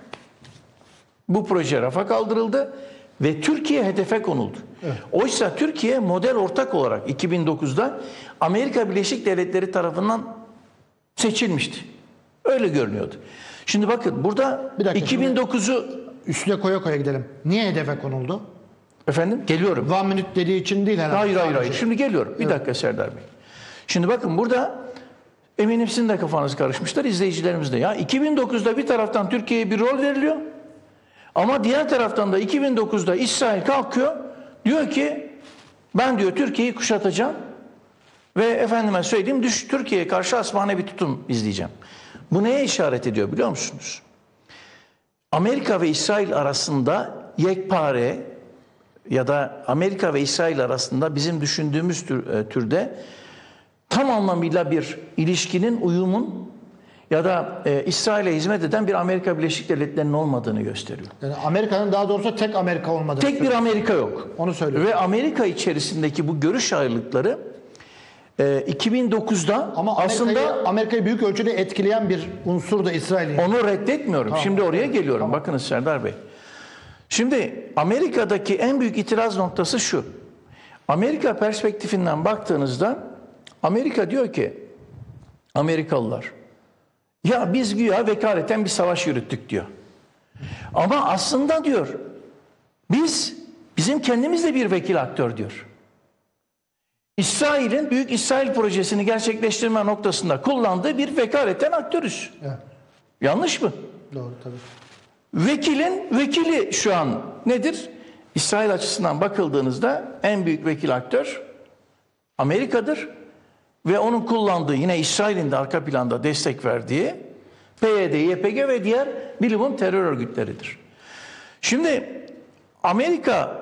bu proje rafa kaldırıldı ve Türkiye hedefe konuldu. Evet. Oysa Türkiye model ortak olarak iki bin dokuzda Amerika Birleşik Devletleri tarafından seçilmişti. Öyle görünüyordu. Şimdi bakın burada iki bin dokuzu üstüne koya koya gidelim. Niye hedefe konuldu? Efendim geliyorum. One minute dediği için değil herhalde. Hayır hayır hayır. Şimdi geliyorum. Bir evet. dakika Serdar Bey. Şimdi bakın burada eminim sizin de kafanız karışmıştır, izleyicilerimiz de. Ya iki bin dokuzda bir taraftan Türkiye'ye bir rol veriliyor. Ama diğer taraftan da iki bin dokuzda İsrail kalkıyor. Diyor ki ben diyor Türkiye'yi kuşatacağım. Ve efendime söyleyeyim düş Türkiye'ye karşı asmane bir tutum izleyeceğim. Bu neye işaret ediyor biliyor musunuz? Amerika ve İsrail arasında yekpare ya da Amerika ve İsrail arasında bizim düşündüğümüz tür, e, türde tam anlamıyla bir ilişkinin, uyumun ya da e, İsrail'e hizmet eden bir Amerika Birleşik Devletleri'nin olmadığını gösteriyor. Yani Amerika'nın daha doğrusu tek Amerika olmadığını. Tek bir Amerika yok. Onu söylüyor. Ve Amerika içerisindeki bu görüş ayrılıkları e, iki bin dokuzda ama aslında Amerika'yı Amerika'yı büyük ölçüde etkileyen bir unsur da İsrail'in. Onu reddetmiyorum. Tamam. Şimdi oraya geliyorum. Tamam. Bakınız Serdar Bey. Şimdi Amerika'daki en büyük itiraz noktası şu. Amerika perspektifinden baktığınızda Amerika diyor ki Amerikalılar ya biz güya vekaleten bir savaş yürüttük diyor. Ama aslında diyor biz bizim kendimiz de bir vekil aktör diyor. İsrail'in Büyük İsrail projesini gerçekleştirme noktasında kullandığı bir vekaleten aktörüz. Evet. Yanlış mı? Doğru tabii. Vekilin vekili şu an nedir? İsrail açısından bakıldığınızda en büyük vekil aktör Amerika'dır. Ve onun kullandığı yine İsrail'in de arka planda destek verdiği P Y D, Y P G ve diğer bilimum terör örgütleridir. Şimdi Amerika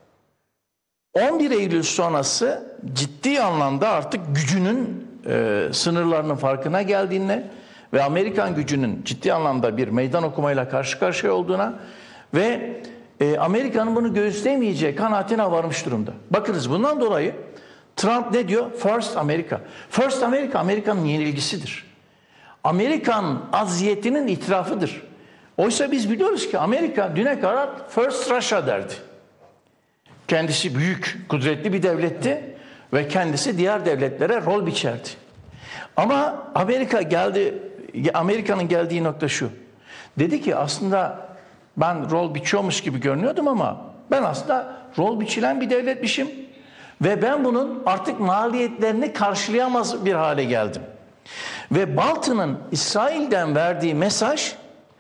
on bir Eylül sonrası ciddi anlamda artık gücünün e, sınırlarının farkına geldiğine ve Amerikan gücünün ciddi anlamda bir meydan okumayla karşı karşıya olduğuna ve e, Amerika'nın bunu göğüslemeyeceği kanaatine varmış durumda. Bakınız bundan dolayı Trump ne diyor? First America. First America, Amerika'nın yenilgisidir. Amerikan aziyetinin itirafıdır. Oysa biz biliyoruz ki Amerika düne kadar First Russia derdi. Kendisi büyük, kudretli bir devletti ve kendisi diğer devletlere rol biçerdi. Ama Amerika geldi, Amerika'nın geldiği nokta şu. Dedi ki aslında ben rol biçiyormuş gibi görünüyordum ama ben aslında rol biçilen bir devletmişim. Ve ben bunun artık maliyetlerini karşılayamaz bir hale geldim. Ve Bolton'un İsrail'den verdiği mesaj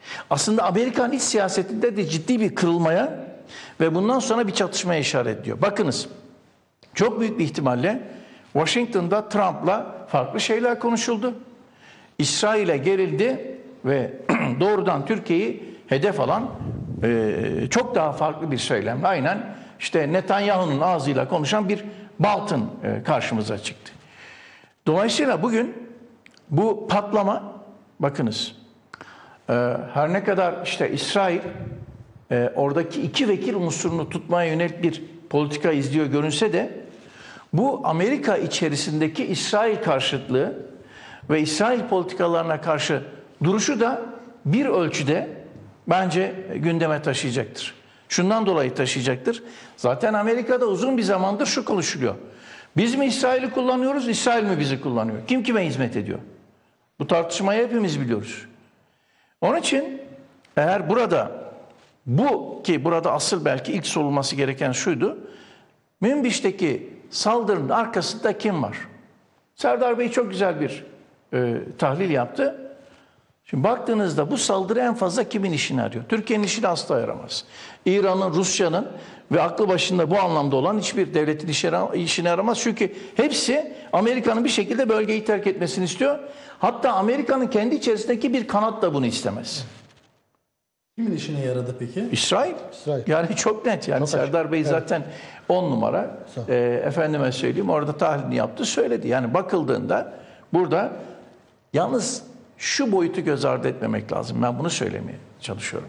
Aslında Amerikan iç siyasetinde de ciddi bir kırılmaya ve bundan sonra bir çatışmaya işaret ediyor. Bakınız, çok büyük bir ihtimalle Washington'da Trump'la farklı şeyler konuşuldu. İsrail'e gerildi ve doğrudan Türkiye'yi hedef alan e, çok daha farklı bir söylemle, aynen işte Netanyahu'nun ağzıyla konuşan bir Bolton e, karşımıza çıktı. Dolayısıyla bugün bu patlama, bakınız, e, her ne kadar işte İsrail e, oradaki iki vekil unsurunu tutmaya yönelik bir politika izliyor görünse de, bu Amerika içerisindeki İsrail karşıtlığı ve İsrail politikalarına karşı duruşu da bir ölçüde bence gündeme taşıyacaktır. Şundan dolayı taşıyacaktır. Zaten Amerika'da uzun bir zamandır şu konuşuluyor. Biz mi İsrail'i kullanıyoruz, İsrail mi bizi kullanıyor? Kim kime hizmet ediyor? Bu tartışmayı hepimiz biliyoruz. Onun için eğer burada, bu ki burada asıl belki ilk sorulması gereken şuydu. Münbiş'teki saldırının arkasında kim var? Serdar Bey çok güzel bir e, tahlil yaptı. Şimdi baktığınızda bu saldırı en fazla kimin işini arıyor? Türkiye'nin işini asla yaramaz. İran'ın, Rusya'nın ve aklı başında bu anlamda olan hiçbir devletin işini yaramaz. Çünkü hepsi Amerika'nın bir şekilde bölgeyi terk etmesini istiyor. Hatta Amerika'nın kendi içerisindeki bir kanat da bunu istemez. Kimin işine yaradı peki? İsrail. İsrail. Yani çok net. Yani Çok Serdar açık. Bey Evet. zaten on numara. E, efendime söyleyeyim, orada tahlilini yaptı, söyledi. Yani bakıldığında burada yalnız şu boyutu göz ardı etmemek lazım. Ben bunu söylemeye çalışıyorum.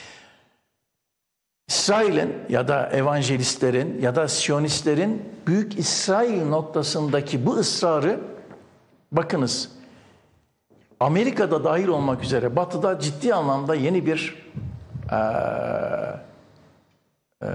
İsrail'in ya da evangelistlerin ya da Siyonistlerin Büyük İsrail noktasındaki bu ısrarı, bakınız, Amerika'da dahil olmak üzere Batı'da ciddi anlamda yeni bir e, e,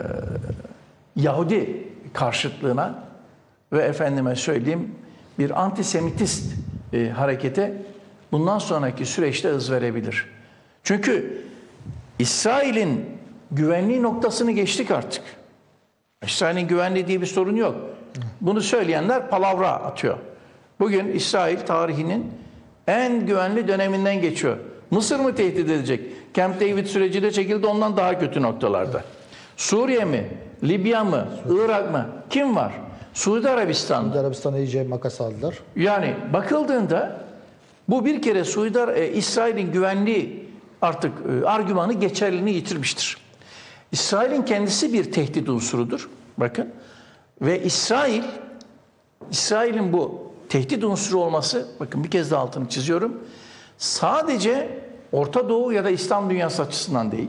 Yahudi karşıtlığına ve efendime söyleyeyim bir antisemitist e, harekete bundan sonraki süreçte hız verebilir. Çünkü İsrail'in güvenliği noktasını geçtik artık. İsrail'in güvenliği diye bir sorun yok. Bunu söyleyenler palavra atıyor. Bugün İsrail tarihinin en güvenli döneminden geçiyor. Mısır mı tehdit edecek? Camp David süreci de çekildi, ondan daha kötü noktalarda. Suriye mi? Libya mı? Irak mı? Kim var? Suudi Arabistan. Suudi Arabistan'a iyice makas aldılar. Yani bakıldığında bu bir kere Suudi e, İsrail'in güvenliği artık e, argümanı geçerliliğini yitirmiştir. İsrail'in kendisi bir tehdit unsurudur. Bakın. Ve İsrail İsrail'in bu tehdit unsuru olması, bakın bir kez daha altını çiziyorum, sadece Orta Doğu ya da İslam dünyası açısından değil.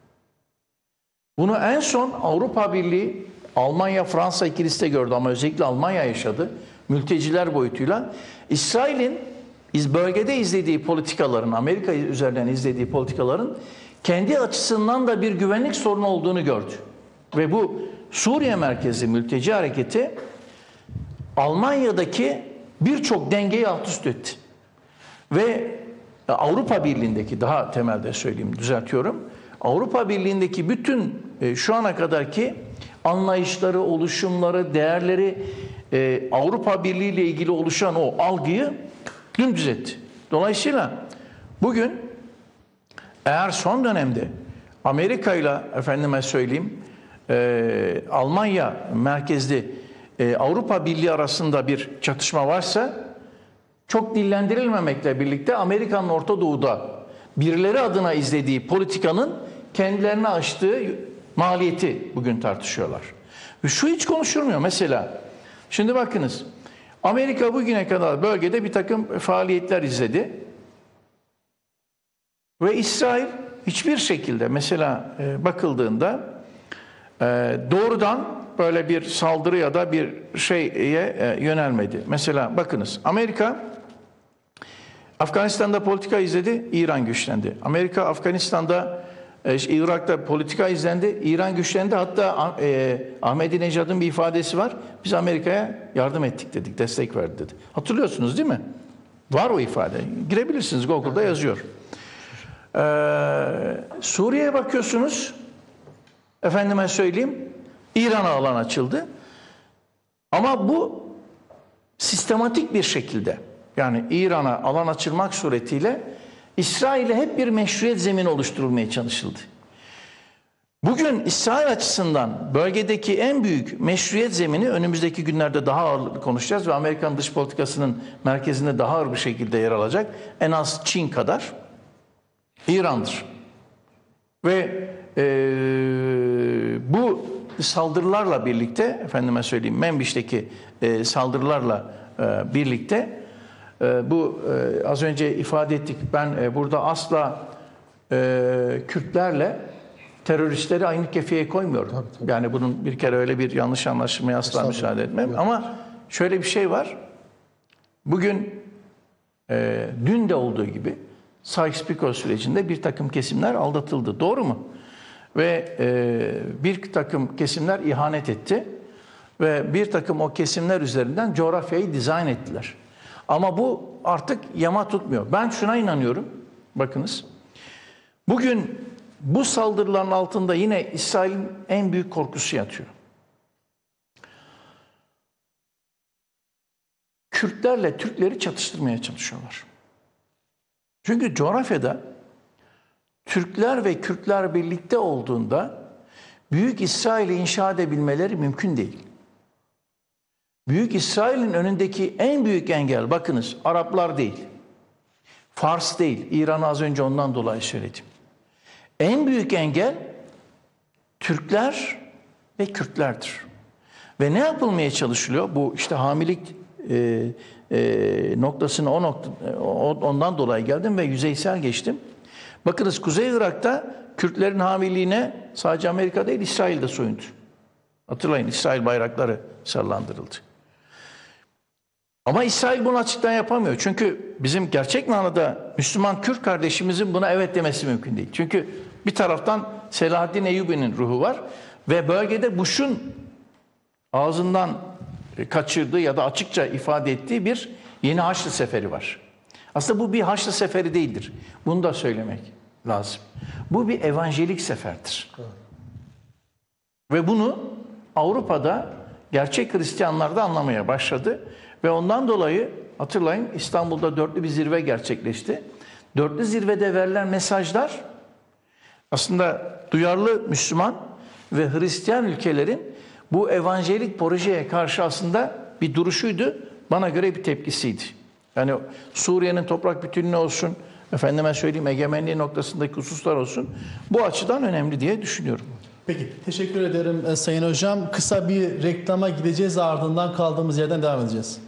Bunu en son Avrupa Birliği, Almanya, Fransa ikilisi de gördü ama özellikle Almanya yaşadı. Mülteciler boyutuyla. İsrail'in bölgede izlediği politikaların, Amerika üzerinden izlediği politikaların kendi açısından da bir güvenlik sorunu olduğunu gördü. Ve bu Suriye merkezli mülteci hareketi Almanya'daki birçok dengeyi alt üst etti. Ve Avrupa Birliği'ndeki, daha temelde söyleyeyim, düzeltiyorum. Avrupa Birliği'ndeki bütün e, şu ana kadarki anlayışları, oluşumları, değerleri, e, Avrupa Birliği ile ilgili oluşan o algıyı dümdüz etti. Dolayısıyla bugün eğer son dönemde Amerika ile efendime söyleyeyim e, Almanya merkezli e, Avrupa Birliği arasında bir çatışma varsa, çok dillendirilmemekle birlikte Amerika'nın Orta Doğu'da birileri adına izlediği politikanın kendilerine açtığı maliyeti bugün tartışıyorlar. Ve şu hiç konuşulmuyor mesela. Şimdi bakınız, Amerika bugüne kadar bölgede bir takım faaliyetler izledi. Ve İsrail hiçbir şekilde mesela e, bakıldığında e, doğrudan böyle bir saldırı ya da bir şeye e, yönelmedi. Mesela bakınız, Amerika Afganistan'da politika izledi, İran güçlendi. Amerika Afganistan'da, e, Irak'ta politika izlendi, İran güçlendi. Hatta e, Ahmadinejad'ın bir ifadesi var. Biz Amerika'ya yardım ettik dedik, destek verdi dedi. Hatırlıyorsunuz değil mi? Var o ifade. Girebilirsiniz, Google'da yazıyor. Ee, Suriye'ye bakıyorsunuz, efendime söyleyeyim, İran'a alan açıldı. Ama bu sistematik bir şekilde, yani İran'a alan açılmak suretiyle İsrail'e hep bir meşruiyet zemini oluşturulmaya çalışıldı. Bugün İsrail açısından bölgedeki en büyük meşruiyet zemini önümüzdeki günlerde daha ağırlıklı konuşacağız ve Amerikan dış politikasının merkezinde daha ağır bir şekilde yer alacak. En az Çin kadar İran'dır. Ve e, bu saldırılarla birlikte, efendime söyleyeyim Menbiş'teki e, saldırılarla e, birlikte e, bu e, az önce ifade ettik. Ben e, burada asla e, Kürtlerle teröristleri aynı kefeye koymuyorum. Tabii, tabii. Yani bunun bir kere öyle bir yanlış anlaşılmaya asla müsaade etmem. Evet. Ama şöyle bir şey var. Bugün e, dün de olduğu gibi Sykes-Picot sürecinde bir takım kesimler aldatıldı. Doğru mu? Ve e, bir takım kesimler ihanet etti. Ve bir takım o kesimler üzerinden coğrafyayı dizayn ettiler. Ama bu artık yama tutmuyor. Ben şuna inanıyorum. Bakınız. Bugün bu saldırıların altında yine İsrail'in en büyük korkusu yatıyor. Kürtlerle Türkleri çatıştırmaya çalışıyorlar. Çünkü coğrafyada Türkler ve Kürtler birlikte olduğunda Büyük İsrail'i inşa edebilmeleri mümkün değil. Büyük İsrail'in önündeki en büyük engel, bakınız, Araplar değil, Fars değil, İran'ı az önce ondan dolayı söyledim. En büyük engel Türkler ve Kürtlerdir. Ve ne yapılmaya çalışılıyor? Bu işte hamilelik e, e, noktasına o nokta, ondan dolayı geldim ve yüzeysel geçtim. Bakınız Kuzey Irak'ta Kürtlerin hamiliğine sadece Amerika değil İsrail de soyundu. Hatırlayın, İsrail bayrakları sallandırıldı. Ama İsrail bunu açıktan yapamıyor. Çünkü bizim gerçek manada Müslüman Kürt kardeşimizin buna evet demesi mümkün değil. Çünkü bir taraftan Selahaddin Eyyubi'nin ruhu var ve bölgede Bush'un ağzından kaçırdığı ya da açıkça ifade ettiği bir yeni Haçlı Seferi var. Aslında bu bir Haçlı Seferi değildir. Bunu da söylemek lazım. Bu bir evanjelik seferdir. Evet. Ve bunu Avrupa'da gerçek Hristiyanlar da anlamaya başladı. Ve ondan dolayı hatırlayın İstanbul'da dörtlü bir zirve gerçekleşti. Dörtlü zirvede verilen mesajlar aslında duyarlı Müslüman ve Hristiyan ülkelerin bu evanjelik projeye karşı aslında bir duruşuydu. Bana göre bir tepkisiydi. Yani Suriye'nin toprak bütünlüğü olsun, efendime söyleyeyim egemenliği noktasındaki hususlar olsun. Bu açıdan önemli diye düşünüyorum. Peki, teşekkür ederim Sayın Hocam. Kısa bir reklama gideceğiz, ardından kaldığımız yerden devam edeceğiz.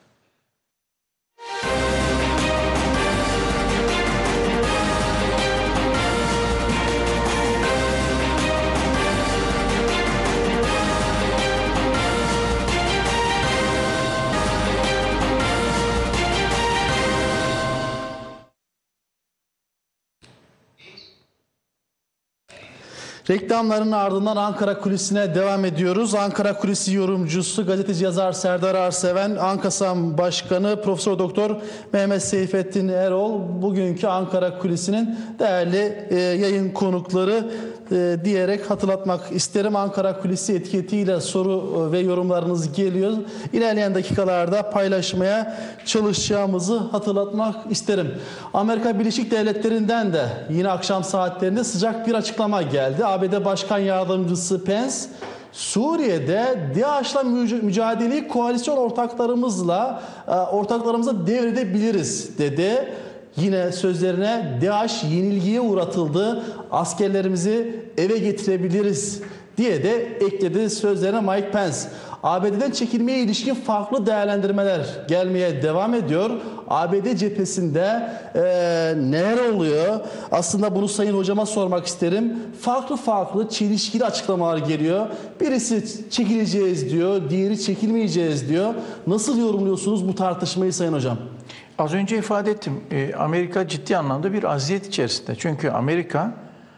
Reklamların ardından Ankara Kulisi'ne devam ediyoruz. Ankara Kulisi yorumcusu, gazeteci yazar Serdar Arseven, Ankasam Başkanı Profesör Doktor Mehmet Seyfettin Erol, bugünkü Ankara Kulisi'nin değerli e, yayın konukları e, diyerek hatırlatmak isterim. Ankara Kulisi etiketiyle soru ve yorumlarınız geliyor. İlerleyen dakikalarda paylaşmaya çalışacağımızı hatırlatmak isterim. Amerika Birleşik Devletleri'nden de yine akşam saatlerinde sıcak bir açıklama geldi. A B D Başkan Yardımcısı Pence, Suriye'de DAEŞ'la mücadeleyi koalisyon ortaklarımızla ortaklarımıza devredebiliriz dedi. Yine sözlerine DAEŞ yenilgiye uğratıldı, askerlerimizi eve getirebiliriz diye de ekledi sözlerine Mike Pence. A B D'den çekilmeye ilişkin farklı değerlendirmeler gelmeye devam ediyor. A B D cephesinde e, neler oluyor? Aslında bunu Sayın Hocama sormak isterim. Farklı farklı çelişkili açıklamalar geliyor. Birisi çekileceğiz diyor, diğeri çekilmeyeceğiz diyor. Nasıl yorumluyorsunuz bu tartışmayı Sayın Hocam? Az önce ifade ettim. E, Amerika ciddi anlamda bir aziyet içerisinde. Çünkü Amerika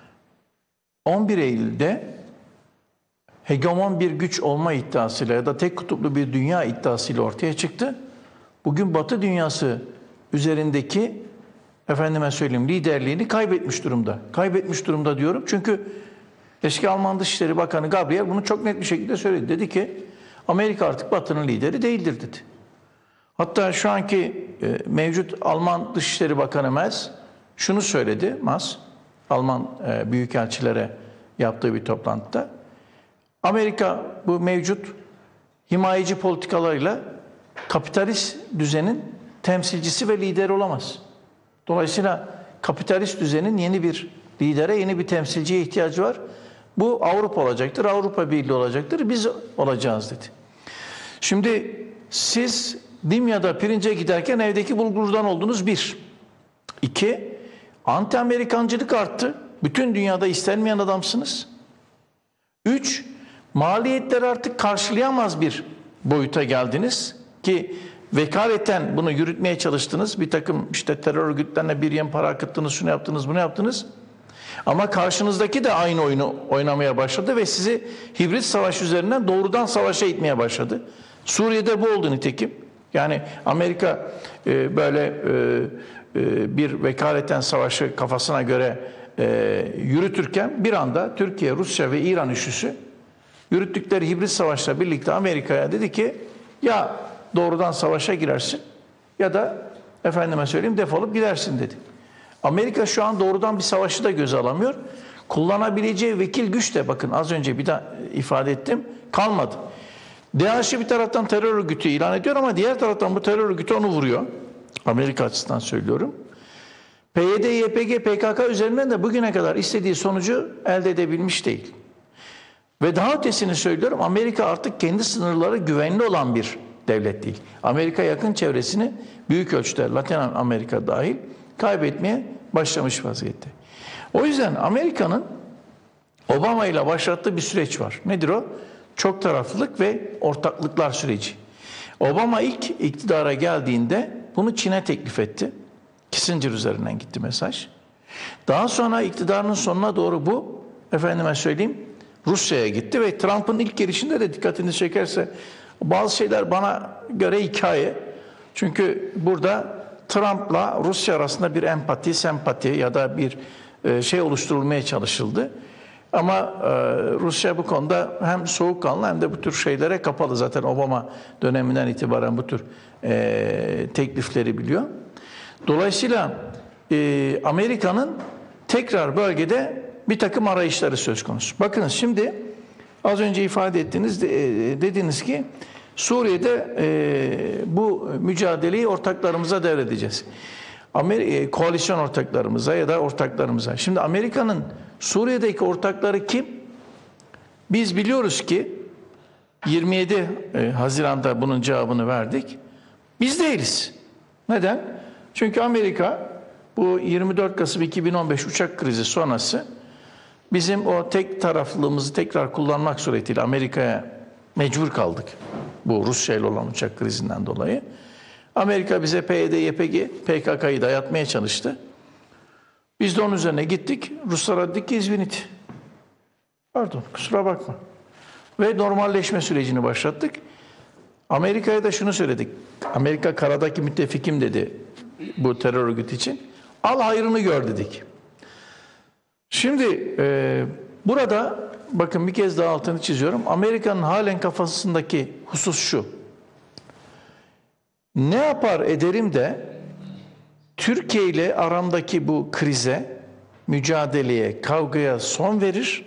on bir Eylül'de hegemon bir güç olma iddiasıyla ya da tek kutuplu bir dünya iddiasıyla ortaya çıktı. Bugün Batı dünyası üzerindeki efendime söyleyeyim liderliğini kaybetmiş durumda. Kaybetmiş durumda diyorum çünkü eski Alman Dışişleri Bakanı Gabriel bunu çok net bir şekilde söyledi. Dedi ki Amerika artık Batı'nın lideri değildir dedi. Hatta şu anki e, mevcut Alman Dışişleri Bakanı Merz şunu söyledi Mas, Alman e, büyükelçilere yaptığı bir toplantıda. Amerika bu mevcut himayeci politikalarıyla kapitalist düzenin temsilcisi ve lideri olamaz. Dolayısıyla kapitalist düzenin yeni bir lidere, yeni bir temsilciye ihtiyacı var. Bu Avrupa olacaktır, Avrupa Birliği olacaktır, biz olacağız dedi. Şimdi siz Dimya'da pirince giderken evdeki bulgurdan oldunuz bir. İki, anti-Amerikancılık arttı. Bütün dünyada istenmeyen adamsınız. Üç, maliyetleri artık karşılayamaz bir boyuta geldiniz ki vekaleten bunu yürütmeye çalıştınız. Bir takım işte terör örgütlerine bir yem para akıttınız, şunu yaptınız, bunu yaptınız. Ama karşınızdaki de aynı oyunu oynamaya başladı ve sizi hibrit savaş üzerinden doğrudan savaşa itmeye başladı. Suriye'de bu oldu nitekim. Yani Amerika e, böyle e, e, bir vekaleten savaşı kafasına göre e, yürütürken bir anda Türkiye, Rusya ve İran üçlüsü yürüttükleri hibrit savaşla birlikte Amerika'ya dedi ki ya doğrudan savaşa girersin ya da efendime söyleyeyim defolup gidersin dedi. Amerika şu an doğrudan bir savaşı da göze alamıyor. Kullanabileceği vekil güç de bakın az önce bir daha ifade ettim kalmadı. DAEŞ'i bir taraftan terör örgütü ilan ediyor ama diğer taraftan bu terör örgütü onu vuruyor. Amerika açısından söylüyorum. P Y D, Y P G, P K K üzerinden de bugüne kadar istediği sonucu elde edebilmiş değil. Ve daha ötesini söylüyorum, Amerika artık kendi sınırları güvenli olan bir devlet değil. Amerika yakın çevresini büyük ölçüde Latin Amerika dahil kaybetmeye başlamış vaziyette. O yüzden Amerika'nın Obama ile başlattığı bir süreç var. Nedir o? Çok taraflılık ve ortaklıklar süreci. Obama ilk iktidara geldiğinde bunu Çin'e teklif etti. Kissinger üzerinden gitti mesaj. Daha sonra iktidarının sonuna doğru bu, efendime söyleyeyim, Rusya'ya gitti ve Trump'ın ilk gelişinde de dikkatini çekerse bazı şeyler bana göre hikaye. Çünkü burada Trump'la Rusya arasında bir empati, sempati ya da bir şey oluşturulmaya çalışıldı. Ama e, Rusya bu konuda hem soğukkanlı hem de bu tür şeylere kapalı. Zaten Obama döneminden itibaren bu tür e, teklifleri biliyor. Dolayısıyla e, Amerika'nın tekrar bölgede bir takım arayışları söz konusu. Bakınız şimdi az önce ifade ettiğiniz, e, dediniz ki Suriye'de e, bu mücadeleyi ortaklarımıza devredeceğiz. Amerika, koalisyon ortaklarımıza ya da ortaklarımıza. Şimdi Amerika'nın Suriye'deki ortakları kim? Biz biliyoruz ki yirmi yedi Haziran'da bunun cevabını verdik. Biz değiliz. Neden? Çünkü Amerika bu yirmi dört Kasım iki bin on beş uçak krizi sonrası bizim o tek taraflılığımızı tekrar kullanmak suretiyle Amerika'ya mecbur kaldık. Bu Rusya ile olan uçak krizinden dolayı. Amerika bize P Y D, Y P G, P K K'yı dayatmaya çalıştı. Biz de onun üzerine gittik. Ruslara dedik ki izvinit. Pardon, kusura bakma. Ve normalleşme sürecini başlattık. Amerika'ya da şunu söyledik. Amerika karadaki müttefikim dedi bu terör örgütü için. Al hayrını gör dedik. Şimdi e, burada bakın bir kez daha altını çiziyorum. Amerika'nın halen kafasındaki husus şu. Ne yapar ederim de Türkiye ile aramdaki bu krize, mücadeleye, kavgaya son verir.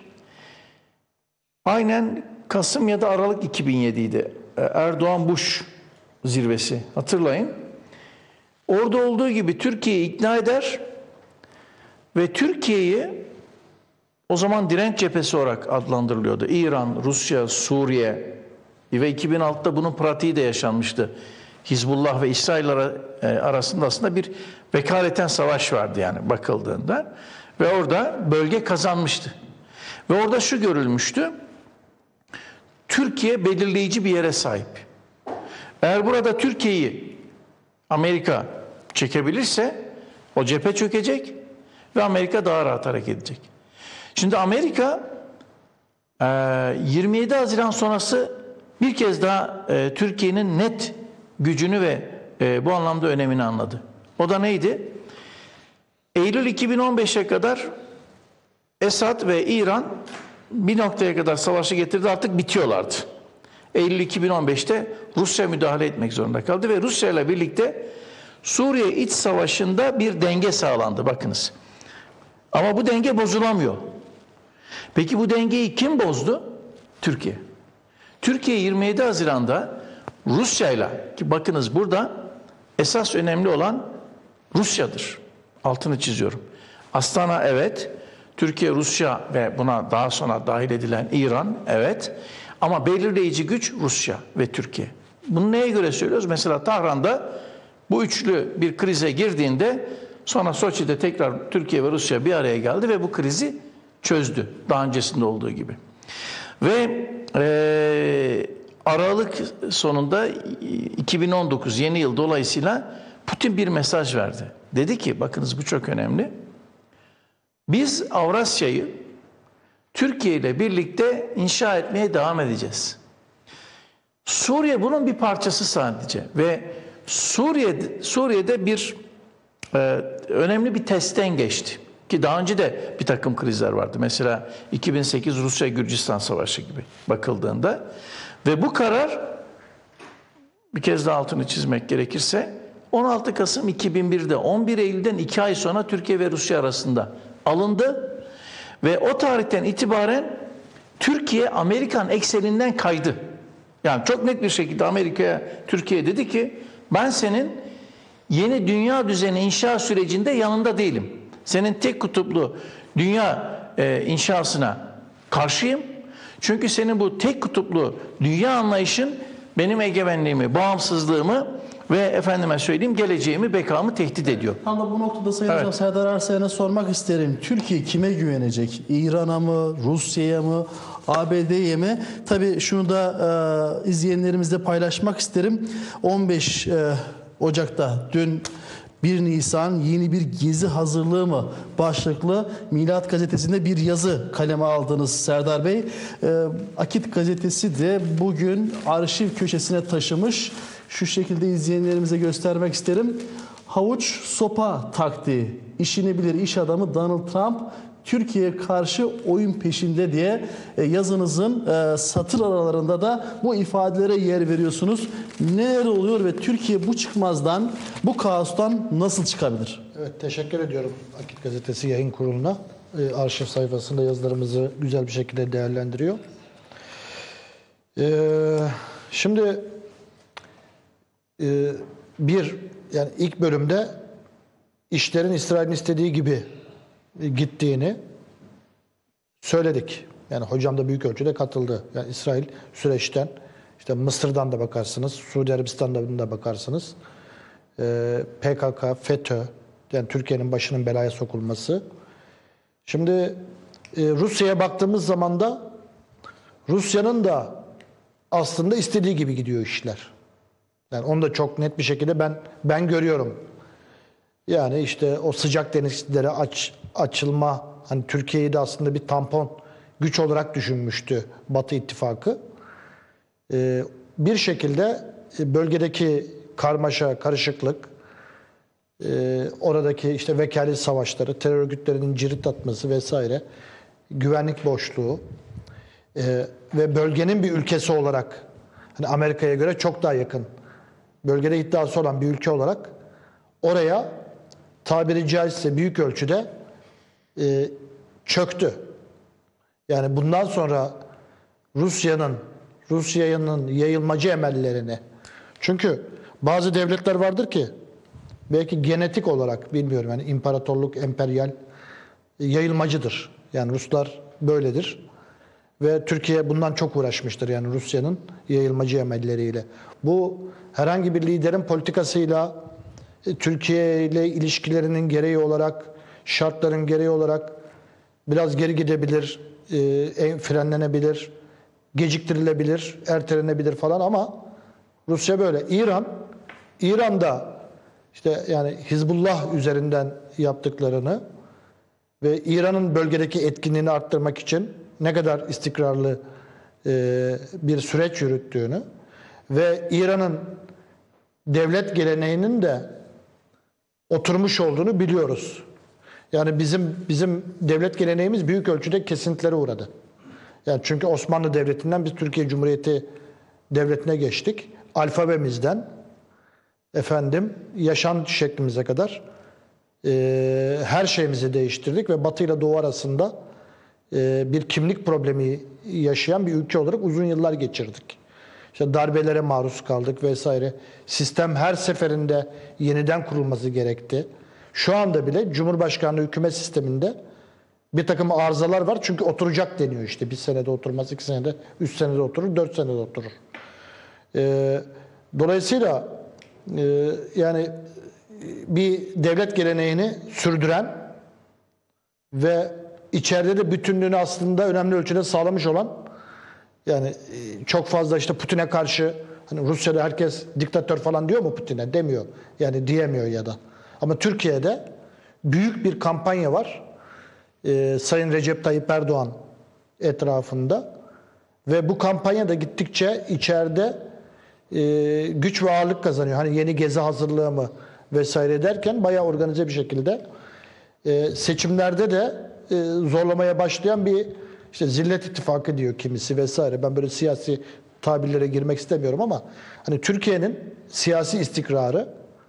Aynen Kasım ya da Aralık iki bin yedi'ydi. Erdoğan-Bush zirvesi. Hatırlayın. Orada olduğu gibi Türkiye'yi ikna eder ve Türkiye'yi o zaman direnç cephesi olarak adlandırılıyordu. İran, Rusya, Suriye ve iki bin altı'da bunun pratiği de yaşanmıştı. Hizbullah ve İsrail arasında aslında bir vekaleten savaş vardı yani bakıldığında. Ve orada bölge kazanmıştı. Ve orada şu görülmüştü. Türkiye belirleyici bir yere sahip. Eğer burada Türkiye'yi Amerika çekebilirse o cephe çökecek ve Amerika daha rahat hareket edecek. Şimdi Amerika yirmi yedi Haziran sonrası bir kez daha Türkiye'nin net gücünü ve e, bu anlamda önemini anladı. O da neydi? Eylül iki bin on beş'e kadar Esad ve İran bir noktaya kadar savaşı getirdi, artık bitiyorlardı. Eylül iki bin on beş'te Rusya müdahale etmek zorunda kaldı ve Rusya ile birlikte Suriye iç savaşında bir denge sağlandı bakınız. Ama bu denge bozulamıyor. Peki bu dengeyi kim bozdu? Türkiye. Türkiye yirmi yedi Haziran'da Rusya'yla, ki bakınız burada esas önemli olan Rusya'dır. Altını çiziyorum. Astana evet, Türkiye, Rusya ve buna daha sonra dahil edilen İran evet. Ama belirleyici güç Rusya ve Türkiye. Bunu neye göre söylüyoruz? Mesela Tahran'da bu üçlü bir krize girdiğinde sonra Soçi'de tekrar Türkiye ve Rusya bir araya geldi ve bu krizi çözdü. Daha öncesinde olduğu gibi. Ve e, Aralık sonunda iki bin on dokuz yeni yıl dolayısıyla Putin bir mesaj verdi. Dedi ki bakınız bu çok önemli. Biz Avrasya'yı Türkiye ile birlikte inşa etmeye devam edeceğiz. Suriye bunun bir parçası sadece ve Suriye Suriye'de bir e, önemli bir testten geçti. Ki daha önce de bir takım krizler vardı. Mesela iki bin sekiz Rusya-Gürcistan Savaşı gibi bakıldığında. Ve bu karar, bir kez daha altını çizmek gerekirse, on altı Kasım iki bin bir'de on bir Eylül'den iki ay sonra Türkiye ve Rusya arasında alındı. Ve o tarihten itibaren Türkiye Amerikan ekseninden kaydı. Yani çok net bir şekilde Amerika'ya, Türkiye dedi ki ben senin yeni dünya düzeni inşa sürecinde yanında değilim. Senin tek kutuplu dünya e, inşasına karşıyım. Çünkü senin bu tek kutuplu dünya anlayışın benim egemenliğimi, bağımsızlığımı ve efendime söyleyeyim geleceğimi, bekamı tehdit ediyor. Tam da bu noktada Sayın Evet. Hocam Serdar Arslan'a sormak isterim. Türkiye kime güvenecek? İran'a mı, Rusya'ya mı, A B D'ye mi? Tabii şunu da e, izleyenlerimizle paylaşmak isterim. on beş e, Ocak'ta dün bir Nisan yeni bir gezi hazırlığı mı başlıklı Milat Gazetesi'nde bir yazı kaleme aldınız Serdar Bey. E, Akit Gazetesi de bugün arşiv köşesine taşımış. Şu şekilde izleyenlerimize göstermek isterim. Havuç sopa taktiği, işini bilir iş adamı Donald Trump Türkiye'ye karşı oyun peşinde diye yazınızın satır aralarında da bu ifadelere yer veriyorsunuz. Neler oluyor ve Türkiye bu çıkmazdan, bu kaostan nasıl çıkabilir? Evet, teşekkür ediyorum Akit Gazetesi yayın kuruluna. E, arşiv sayfasında yazılarımızı güzel bir şekilde değerlendiriyor. E, şimdi e, bir, yani ilk bölümde işlerin İsrail'in istediği gibi gittiğini söyledik. Yani hocam da büyük ölçüde katıldı. Yani İsrail süreçten, işte Mısır'dan da bakarsınız, Suudi Arabistan'dan da bakarsınız. Ee, P K K, FETÖ, yani Türkiye'nin başının belaya sokulması. Şimdi e, Rusya'ya baktığımız zaman da Rusya'nın da aslında istediği gibi gidiyor işler. Yani onu da çok net bir şekilde ben ben görüyorum. Yani işte o sıcak denizlere aç, açılma, hani Türkiye'yi de aslında bir tampon güç olarak düşünmüştü Batı İttifakı. Ee, bir şekilde bölgedeki karmaşa, karışıklık, e, oradaki işte vekalet savaşları, terör örgütlerinin cirit atması vesaire, güvenlik boşluğu e, ve bölgenin bir ülkesi olarak, hani Amerika'ya göre çok daha yakın, bölgede iddiası olan bir ülke olarak oraya tabiri caizse büyük ölçüde e, çöktü. Yani bundan sonra Rusya'nın Rusya'nın yayılmacı emellerini, çünkü bazı devletler vardır ki belki genetik olarak bilmiyorum, yani imparatorluk, emperyal yayılmacıdır. Yani Ruslar böyledir. Ve Türkiye bundan çok uğraşmıştır, yani Rusya'nın yayılmacı emelleriyle. Bu herhangi bir liderin politikasıyla, Türkiye ile ilişkilerinin gereği olarak, şartların gereği olarak biraz geri gidebilir, e, frenlenebilir, geciktirilebilir, ertelenebilir falan, ama Rusya böyle. İran, İran'da işte yani Hizbullah üzerinden yaptıklarını ve İran'ın bölgedeki etkinliğini arttırmak için ne kadar istikrarlı e, bir süreç yürüttüğünü ve İran'ın devlet geleneğinin de oturmuş olduğunu biliyoruz. Yani bizim bizim devlet geleneğimiz büyük ölçüde kesintilere uğradı. Yani çünkü Osmanlı Devleti'nden biz Türkiye Cumhuriyeti Devleti'ne geçtik. Alfabemizden efendim yaşam şeklimize kadar e, her şeyimizi değiştirdik ve Batı ile Doğu arasında e, bir kimlik problemi yaşayan bir ülke olarak uzun yıllar geçirdik. İşte darbelere maruz kaldık vesaire. Sistem her seferinde yeniden kurulması gerekti. Şu anda bile Cumhurbaşkanlığı hükümet sisteminde bir takım arızalar var. Çünkü oturacak deniyor işte. Bir senede oturmaz, iki senede, üç senede oturur, dört senede oturur. Ee, dolayısıyla e, yani bir devlet geleneğini sürdüren ve içeride de bütünlüğünü aslında önemli ölçüde sağlamış olan, yani çok fazla işte Putin'e karşı, hani Rusya'da herkes diktatör falan diyor mu Putin'e? Demiyor. Yani diyemiyor ya da. Ama Türkiye'de büyük bir kampanya var. Ee, Sayın Recep Tayyip Erdoğan etrafında. Ve bu kampanya da gittikçe içeride e, güç ve ağırlık kazanıyor. Hani yeni gezi hazırlığı mı vesaire derken bayağı organize bir şekilde e, seçimlerde de e, zorlamaya başlayan bir işte Zillet İttifakı diyor kimisi vesaire. Ben böyle siyasi tabirlere girmek istemiyorum ama hani Türkiye'nin siyasi istikrarı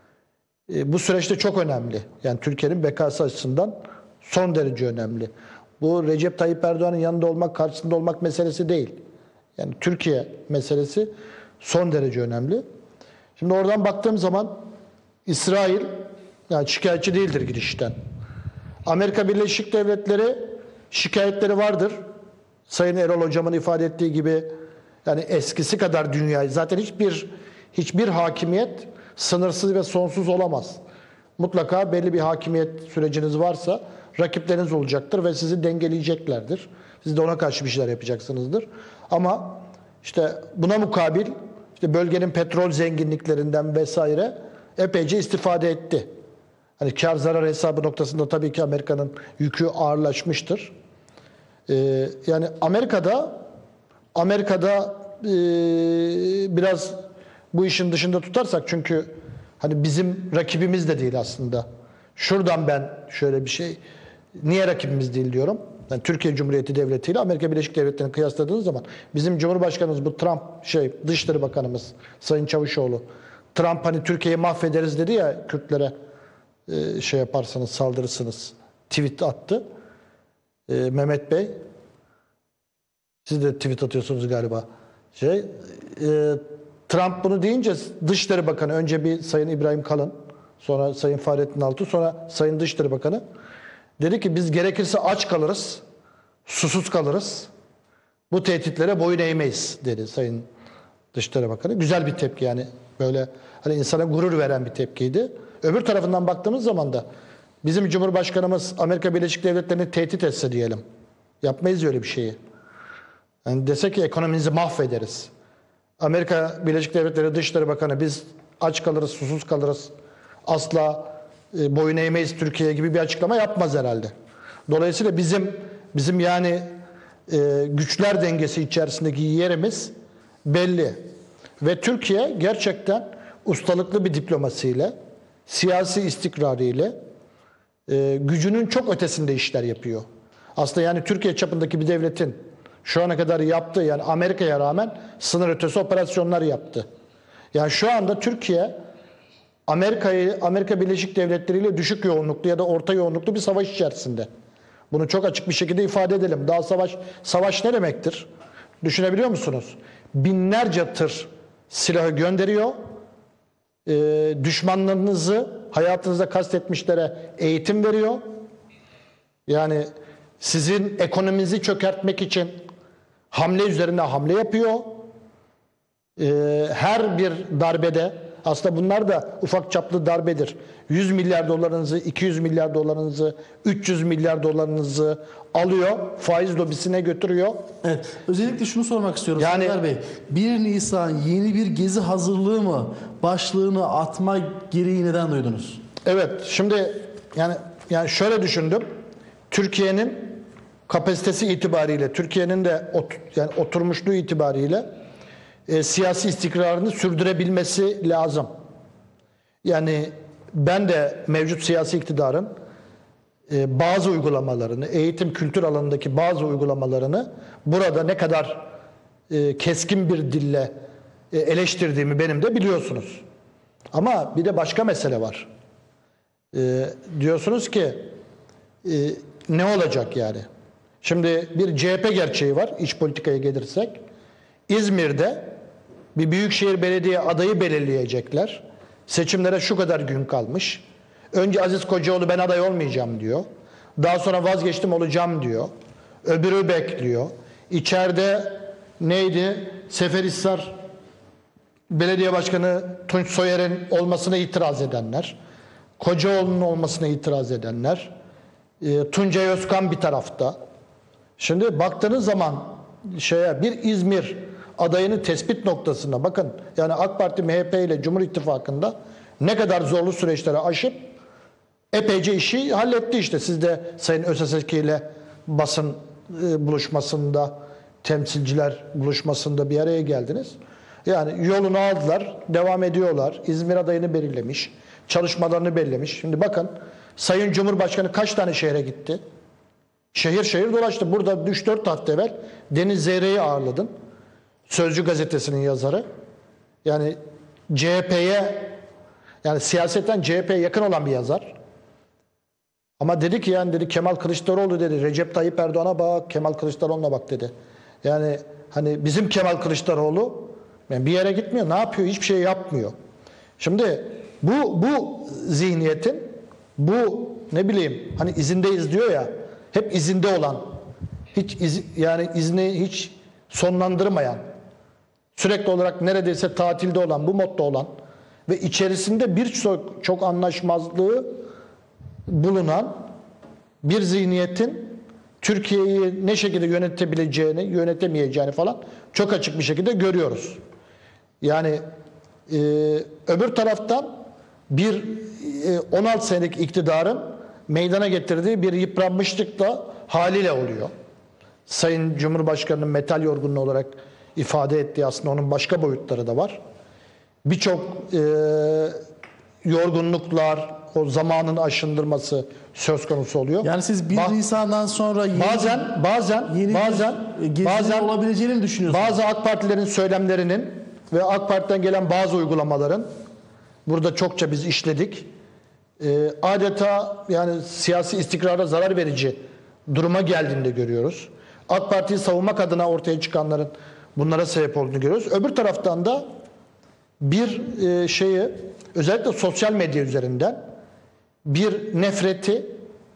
e, bu süreçte çok önemli. Yani Türkiye'nin bekası açısından son derece önemli. Bu Recep Tayyip Erdoğan'ın yanında olmak, karşısında olmak meselesi değil. Yani Türkiye meselesi son derece önemli. Şimdi oradan baktığım zaman İsrail yani şikayetçi değildir gidişten. Amerika Birleşik Devletleri şikayetleri vardır. Sayın Erol Hocam'ın ifade ettiği gibi yani eskisi kadar dünyayı zaten hiçbir hiçbir hakimiyet sınırsız ve sonsuz olamaz. Mutlaka belli bir hakimiyet süreciniz varsa rakipleriniz olacaktır ve sizi dengeleyeceklerdir. Siz de ona karşı bir şeyler yapacaksınızdır. Ama işte buna mukabil işte bölgenin petrol zenginliklerinden vesaire epeyce istifade etti. Hani kar zarar hesabı noktasında tabii ki Amerika'nın yükü ağırlaşmıştır. Ee, yani Amerika'da Amerika'da e, biraz bu işin dışında tutarsak çünkü hani bizim rakibimiz de değil aslında. Şuradan ben şöyle bir şey, niye rakibimiz değil diyorum. Yani Türkiye Cumhuriyeti Devleti ile Amerika Birleşik Devletleri'ni kıyasladığınız zaman bizim Cumhurbaşkanımız bu Trump şey Dışişleri Bakanımız Sayın Çavuşoğlu Trump hani Türkiye'yi mahvederiz dedi ya Kürtlere e, şey yaparsanız saldırırsınız tweet attı. E, Mehmet Bey siz de tweet atıyorsunuz galiba. Şey e, Trump bunu deyince Dışişleri Bakanı önce bir Sayın İbrahim Kalın sonra Sayın Fahrettin Altuğ sonra Sayın Dışişleri Bakanı dedi ki biz gerekirse aç kalırız, susuz kalırız. Bu tehditlere boyun eğmeyiz dedi Sayın Dışişleri Bakanı. Güzel bir tepki yani. Böyle hani insana gurur veren bir tepkiydi. Öbür tarafından baktığımız zaman da bizim Cumhurbaşkanımız Amerika Birleşik Devletleri'ni tehdit etse diyelim. Yapmayız öyle bir şeyi. Yani dese ki ekonomimizi mahvederiz. Amerika Birleşik Devletleri Dışişleri Bakanı biz aç kalırız, susuz kalırız. Asla e, boyun eğmeyiz Türkiye gibi bir açıklama yapmaz herhalde. Dolayısıyla bizim bizim yani e, güçler dengesi içerisindeki yerimiz belli. Ve Türkiye gerçekten ustalıklı bir diplomasiyle, siyasi istikrarıyla e, gücünün çok ötesinde işler yapıyor. Aslında yani Türkiye çapındaki bir devletin şu ana kadar yaptığı yani Amerika'ya rağmen sınır ötesi operasyonlar yaptı. Yani şu anda Türkiye Amerika'yı Amerika Birleşik Devletleri ile düşük yoğunluklu ya da orta yoğunluklu bir savaş içerisinde. Bunu çok açık bir şekilde ifade edelim. Daha savaş savaş ne demektir? Düşünebiliyor musunuz? Binlerce tır silahı gönderiyor. Ee, düşmanlarınızı hayatınıza kastetmişlere eğitim veriyor. Yani sizin ekonominizi çökertmek için hamle üzerine hamle yapıyor. Ee, her bir darbede aslında bunlar da ufak çaplı darbedir. yüz milyar dolarınızı, iki yüz milyar dolarınızı, üç yüz milyar dolarınızı alıyor, faiz lobisine götürüyor. Evet, özellikle şunu sormak istiyorum Yani- Serdar Bey. bir Nisan yeni bir gezi hazırlığı mı başlığını atma gereği neden duydunuz? Evet, şimdi yani yani şöyle düşündüm. Türkiye'nin kapasitesi itibariyle, Türkiye'nin de ot, yani oturmuşluğu itibariyle e, siyasi istikrarını sürdürebilmesi lazım. Yani ben de mevcut siyasi iktidarın e, bazı uygulamalarını, eğitim kültür alanındaki bazı uygulamalarını burada ne kadar e, keskin bir dille e, eleştirdiğimi benim de biliyorsunuz. Ama bir de başka mesele var. Ee, diyorsunuz ki e, ne olacak yani? Şimdi bir C H P gerçeği var iç politikaya gelirsek. İzmir'de bir büyükşehir belediye adayı belirleyecekler. Seçimlere şu kadar gün kalmış. Önce Aziz Kocaoğlu ben aday olmayacağım diyor. Daha sonra vazgeçtim olacağım diyor. Öbürü bekliyor. İçeride neydi? Seferihisar Belediye Başkanı Tunç Soyer'in olmasına itiraz edenler. Kocaoğlu'nun olmasına itiraz edenler. E, Tuncay Özkan bir tarafta. Şimdi baktığınız zaman şeye bir İzmir adayını tespit noktasında bakın yani AK Parti, M H P ile Cumhur İttifakı'nda ne kadar zorlu süreçleri aşıp epeyce işi halletti işte. Siz de Sayın Özeseki ile basın e, buluşmasında, temsilciler buluşmasında bir araya geldiniz. Yani yolunu aldılar, devam ediyorlar. İzmir adayını belirlemiş, çalışmalarını belirlemiş. Şimdi bakın Sayın Cumhurbaşkanı kaç tane şehre gitti? Şehir şehir dolaştı. Burada üç dört hafta evvel Deniz Zeyre'yi ağırladın. Sözcü gazetesinin yazarı. Yani C H P'ye yani siyasetten C H P'ye yakın olan bir yazar. Ama dedi ki yani dedi Kemal Kılıçdaroğlu dedi. Recep Tayyip Erdoğan'a bak, Kemal Kılıçdaroğlu'na bak dedi. Yani hani bizim Kemal Kılıçdaroğlu yani bir yere gitmiyor. Ne yapıyor? Hiçbir şey yapmıyor. Şimdi bu bu zihniyetin bu ne bileyim hani izindeyiz diyor ya hep izinde olan hiç iz, yani izni hiç sonlandırmayan sürekli olarak neredeyse tatilde olan bu modda olan ve içerisinde birçok çok anlaşmazlığı bulunan bir zihniyetin Türkiye'yi ne şekilde yönetebileceğini, yönetemeyeceğini falan çok açık bir şekilde görüyoruz. Yani e, öbür taraftan bir e, on altı senelik iktidarın meydana getirdiği bir yıpranmışlık da haliyle oluyor. Sayın Cumhurbaşkanı'nın metal yorgunluğu olarak ifade ettiği aslında onun başka boyutları da var. Birçok e, yorgunluklar, o zamanın aşındırması söz konusu oluyor. Yani siz bir Ba- Nisan'dan sonra yeni bazen bazen yeni bazen bir bazen olabileceğini mi düşünüyorsunuz? bazı AK Partilerin söylemlerinin ve AK Parti'den gelen bazı uygulamaların burada çokça biz işledik. E, adeta yani siyasi istikrara zarar verici duruma geldiğini de görüyoruz. AK Parti'yi savunmak adına ortaya çıkanların bunlara sebep olduğunu görüyoruz. Öbür taraftan da bir e, şeyi özellikle sosyal medya üzerinden bir nefreti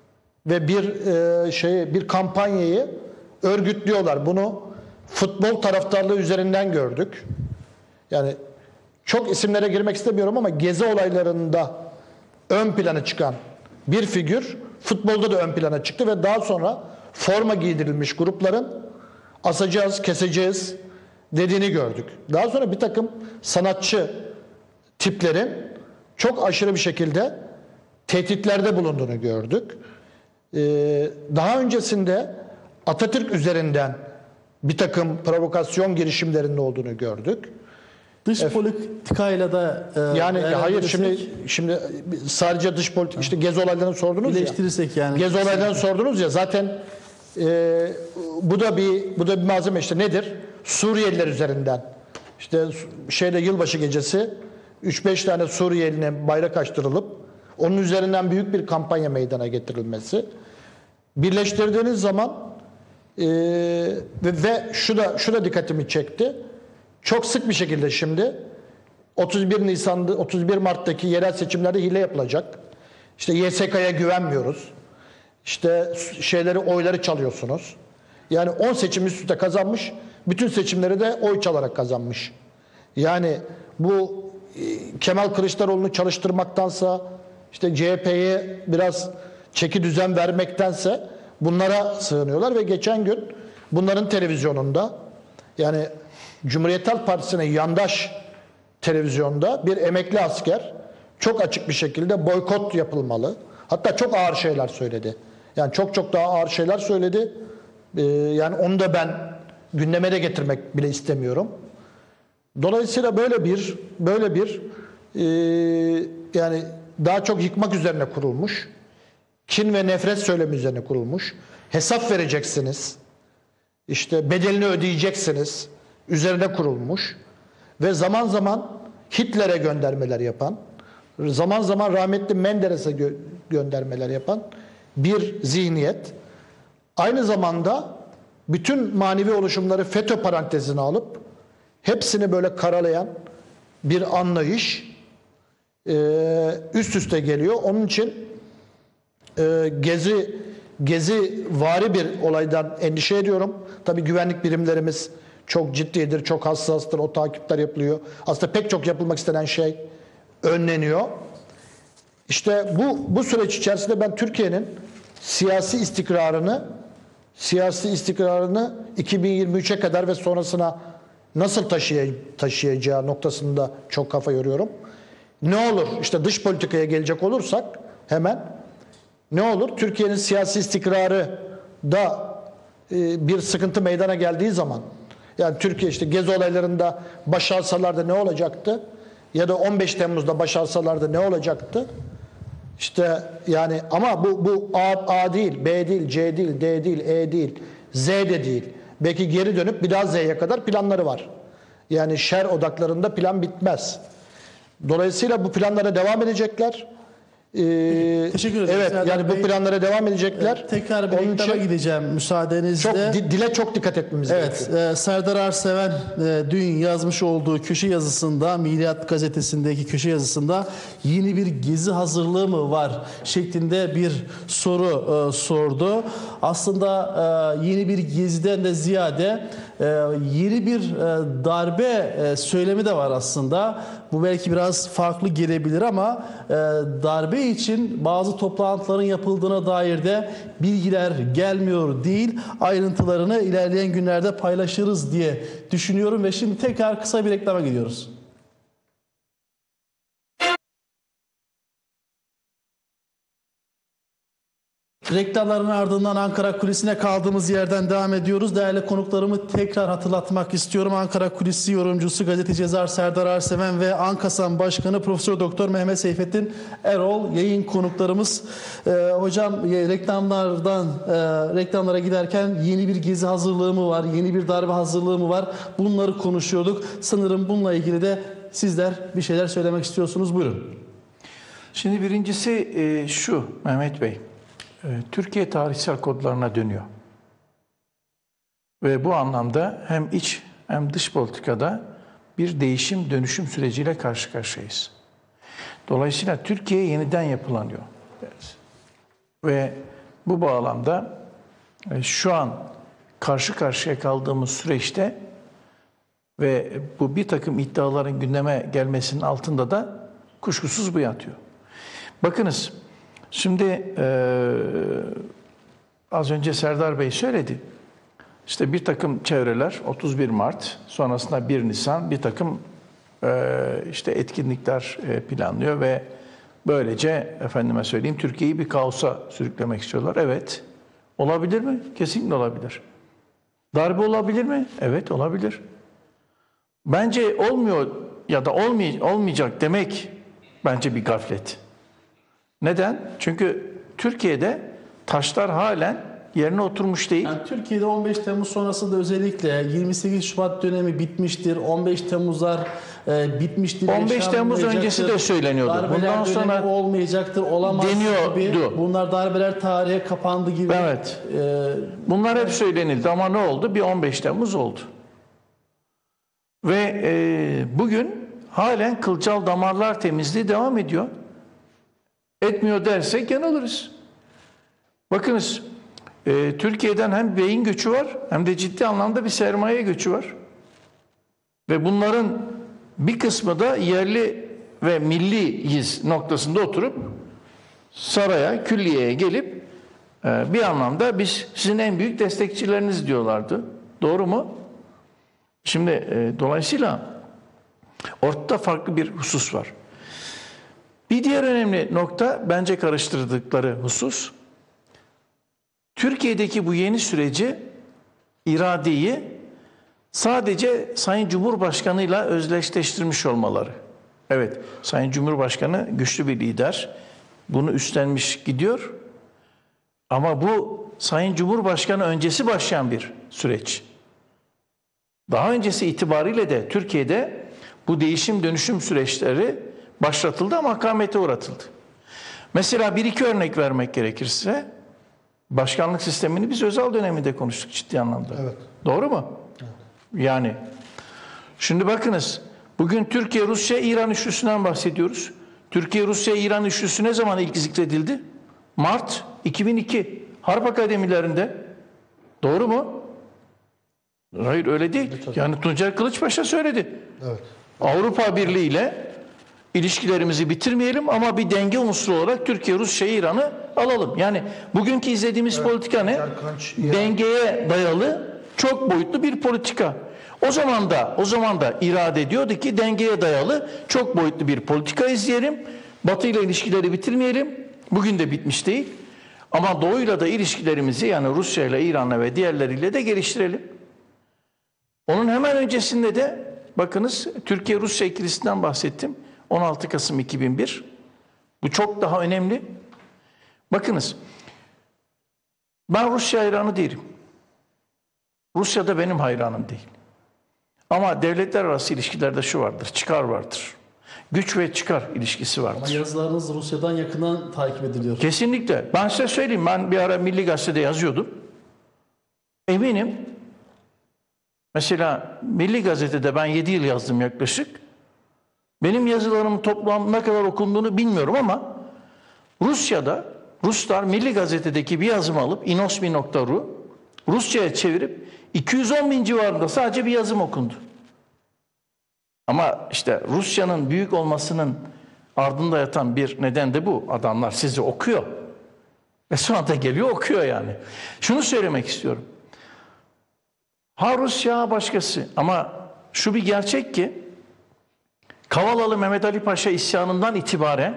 ve bir e, şeyi bir kampanyayı örgütlüyorlar. Bunu futbol taraftarlığı üzerinden gördük. Yani çok isimlere girmek istemiyorum ama gezi olaylarında ön plana çıkan bir figür futbolda da ön plana çıktı ve daha sonra forma giydirilmiş grupların asacağız, keseceğiz dediğini gördük. Daha sonra bir takım sanatçı tiplerin çok aşırı bir şekilde tehditlerde bulunduğunu gördük. Ee, daha öncesinde Atatürk üzerinden bir takım provokasyon girişimlerinde olduğunu gördük. Dış Ef- politikayla da e, Yani hayır değerlendirirsek, şimdi şimdi sadece dış politik işte gezi olaylarını sordunuz ya. birleştirirsek yani. Gezi olaylarını sordunuz ya zaten e, bu da bir bu da bir malzeme işte nedir? Suriyeliler üzerinden. İşte şeyde yılbaşı gecesi üç beş tane Suriyelinin bayrak açtırılıp onun üzerinden büyük bir kampanya meydana getirilmesi. Birleştirdiğiniz zaman e, ve, ve şu da şu da dikkatimi çekti. Çok sık bir şekilde şimdi otuz bir Nisan'da otuz bir Mart'taki yerel seçimlerde hile yapılacak. İşte Y S K'ya güvenmiyoruz. İşte şeyleri oyları çalıyorsunuz. Yani on seçim üst üste kazanmış. Bütün seçimleri de oy çalarak kazanmış. Yani bu Kemal Kılıçdaroğlu'nu çalıştırmaktansa işte C H P'ye biraz çeki düzen vermektense bunlara sığınıyorlar ve geçen gün bunların televizyonunda yani Cumhuriyet Halk Partisi'ne yandaş televizyonda bir emekli asker çok açık bir şekilde boykot yapılmalı. Hatta çok ağır şeyler söyledi. Yani çok çok daha ağır şeyler söyledi. Ee, yani onu da ben gündeme de getirmek bile istemiyorum. Dolayısıyla böyle bir böyle bir e, yani daha çok yıkmak üzerine kurulmuş, kin ve nefret söylemi üzerine kurulmuş. Hesap vereceksiniz. İşte bedelini ödeyeceksiniz. Üzerine kurulmuş ve zaman zaman Hitler'e göndermeler yapan, zaman zaman rahmetli Menderes'e gö- göndermeler yapan bir zihniyet. Aynı zamanda bütün manevi oluşumları FETÖ parantezine alıp hepsini böyle karalayan bir anlayış e, üst üste geliyor. Onun için e, gezi gezi vari bir olaydan endişe ediyorum. Tabii güvenlik birimlerimiz çok ciddidir, çok hassastır. O takipler yapılıyor. Aslında pek çok yapılmak istenen şey önleniyor. İşte bu bu süreç içerisinde ben Türkiye'nin siyasi istikrarını siyasi istikrarını iki bin yirmi üçe kadar ve sonrasına nasıl taşıya, taşıyacağı noktasında çok kafa yoruyorum. Ne olur? İşte dış politikaya gelecek olursak hemen ne olur? Türkiye'nin siyasi istikrarı da e, bir sıkıntı meydana geldiği zaman, yani Türkiye işte Gezi olaylarında başarsalardı ne olacaktı? Ya da on beş Temmuz'da başarsalardı ne olacaktı? İşte yani ama bu bu A, A değil, B değil, C değil, D değil, E değil, Z de değil. Belki geri dönüp bir daha Z'ye kadar planları var. Yani şer odaklarında plan bitmez. Dolayısıyla bu planlara devam edecekler. Ee, Teşekkür ederim. Evet, Serdar yani Bey, bu planlara devam edecekler. Tekrar bir Onun reklama için gideceğim müsaadenizle. çok di- dile çok dikkat etmemiz Evet, gerekiyor. e, Serdar Arseven e, dün yazmış olduğu köşe yazısında, Milliyet gazetesindeki köşe yazısında yeni bir gezi hazırlığı mı var şeklinde bir soru e, sordu. Aslında e, yeni bir geziden de ziyade e, yeni bir e, darbe e, söylemi de var aslında. Bu belki biraz farklı gelebilir ama e, darbe için bazı toplantıların yapıldığına dair de bilgiler gelmiyor değil. Ayrıntılarını ilerleyen günlerde paylaşırız diye düşünüyorum ve şimdi tekrar kısa bir reklama gidiyoruz. Reklamların ardından Ankara Kulisi'ne kaldığımız yerden devam ediyoruz. Değerli konuklarımı tekrar hatırlatmak istiyorum. Ankara Kulisi yorumcusu, gazeteci yazar Serdar Arseven ve Ankasan Başkanı Profesör Doktor Mehmet Seyfettin Erol yayın konuklarımız. Ee, hocam reklamlardan e, reklamlara giderken yeni bir gezi hazırlığı mı var, yeni bir darbe hazırlığı mı var? Bunları konuşuyorduk. Sanırım bununla ilgili de sizler bir şeyler söylemek istiyorsunuz. Buyurun. Şimdi birincisi e, şu Mehmet Bey. Türkiye tarihsel kodlarına dönüyor. Ve bu anlamda hem iç hem dış politikada bir değişim dönüşüm süreciyle karşı karşıyayız. Dolayısıyla Türkiye yeniden yapılanıyor. Ve bu bağlamda şu an karşı karşıya kaldığımız süreçte ve bu bir takım iddiaların gündeme gelmesinin altında da kuşkusuz bu yatıyor. Bakınız, şimdi e, az önce Serdar Bey söyledi. İşte bir takım çevreler otuz bir Mart, sonrasında bir Nisan bir takım e, işte etkinlikler e, planlıyor ve böylece efendime söyleyeyim Türkiye'yi bir kaosa sürüklemek istiyorlar. Evet. Olabilir mi? Kesinlikle olabilir. Darbe olabilir mi? Evet, olabilir. Bence olmuyor ya da olmay olmayacak demek bence bir gaflet. Neden? Çünkü Türkiye'de taşlar halen yerine oturmuş değil. Yani Türkiye'de on beş Temmuz sonrasında özellikle yirmi sekiz Şubat dönemi bitmiştir. on beş Temmuzlar e, bitmiştir. on beş Temmuz öncesi de söyleniyordu. Darbeler Bundan sonra olmayacaktır, olamaz deniyordu. gibi. Bunlar darbeler tarihe kapandı gibi. Evet. E, Bunlar hep söylenildi ama ne oldu? Bir on beş Temmuz oldu. Ve e, bugün halen kılcal damarlar temizliği devam ediyor. Etmiyor dersek yanılırız. Bakınız, e, Türkiye'den hem beyin göçü var hem de ciddi anlamda bir sermaye göçü var. Ve bunların bir kısmı da yerli ve milliyiz noktasında oturup saraya, külliyeye gelip e, bir anlamda biz sizin en büyük destekçileriniz diyorlardı. Doğru mu? Şimdi e, dolayısıyla ortada farklı bir husus var. Bir diğer önemli nokta bence karıştırdıkları husus, Türkiye'deki bu yeni süreci, iradeyi sadece Sayın Cumhurbaşkanı'yla özdeşleştirmiş olmaları. Evet, Sayın Cumhurbaşkanı güçlü bir lider, bunu üstlenmiş gidiyor ama bu Sayın Cumhurbaşkanı öncesi başlayan bir süreç. Daha öncesi itibariyle de Türkiye'de bu değişim dönüşüm süreçleri başlatıldı ama akamete uğratıldı. Mesela bir iki örnek vermek gerekirse, başkanlık sistemini biz Özal döneminde konuştuk ciddi anlamda. Evet. Doğru mu? Evet. Yani şimdi bakınız, bugün Türkiye, Rusya, İran üçlüsünden bahsediyoruz. Türkiye, Rusya, İran üçlüsü ne zaman ilk zikredildi? Mart iki bin iki. Harp akademilerinde. Doğru mu? Hayır, öyle değil. Evet, yani Tuncer Kılıçpaşa söyledi. Evet. Avrupa Birliği ile ilişkilerimizi bitirmeyelim ama bir denge unsuru olarak Türkiye, Rusya, İran'ı alalım. Yani bugünkü izlediğimiz evet, politika ne? Dengeye dayalı, çok boyutlu bir politika. O zaman da o zaman da irade diyordu ki dengeye dayalı, çok boyutlu bir politika izleyelim. Batı ile ilişkileri bitirmeyelim. Bugün de bitmiş değil. Ama Doğu'yla da ilişkilerimizi, yani Rusya ile, İran'la ve diğerleriyle de geliştirelim. Onun hemen öncesinde de bakınız, Türkiye-Rusya ikilisinden bahsettim. on altı Kasım iki bin bir. Bu çok daha önemli. Bakınız, ben Rusya hayranı değilim. Rusya da benim hayranım değil. Ama devletler arası ilişkilerde şu vardır, çıkar vardır. Güç ve çıkar ilişkisi vardır. Ama yazılarınız Rusya'dan yakından takip ediliyor. Kesinlikle. Ben size söyleyeyim, ben bir ara Milli Gazete'de yazıyordum. Eminim, mesela Milli Gazete'de ben yedi yıl yazdım yaklaşık. Benim yazılarımın toplam ne kadar okunduğunu bilmiyorum ama Rusya'da Ruslar Milli Gazete'deki bir yazımı alıp inosmi nokta ru Rusça'ya çevirip iki yüz on bin civarında sadece bir yazım okundu. Ama işte Rusya'nın büyük olmasının ardında yatan bir neden de bu. Adamlar sizi okuyor. Ve sonra da geliyor okuyor yani. Şunu söylemek istiyorum. Ha Rusya başkası, ama şu bir gerçek ki Kavalalı Mehmet Ali Paşa isyanından itibaren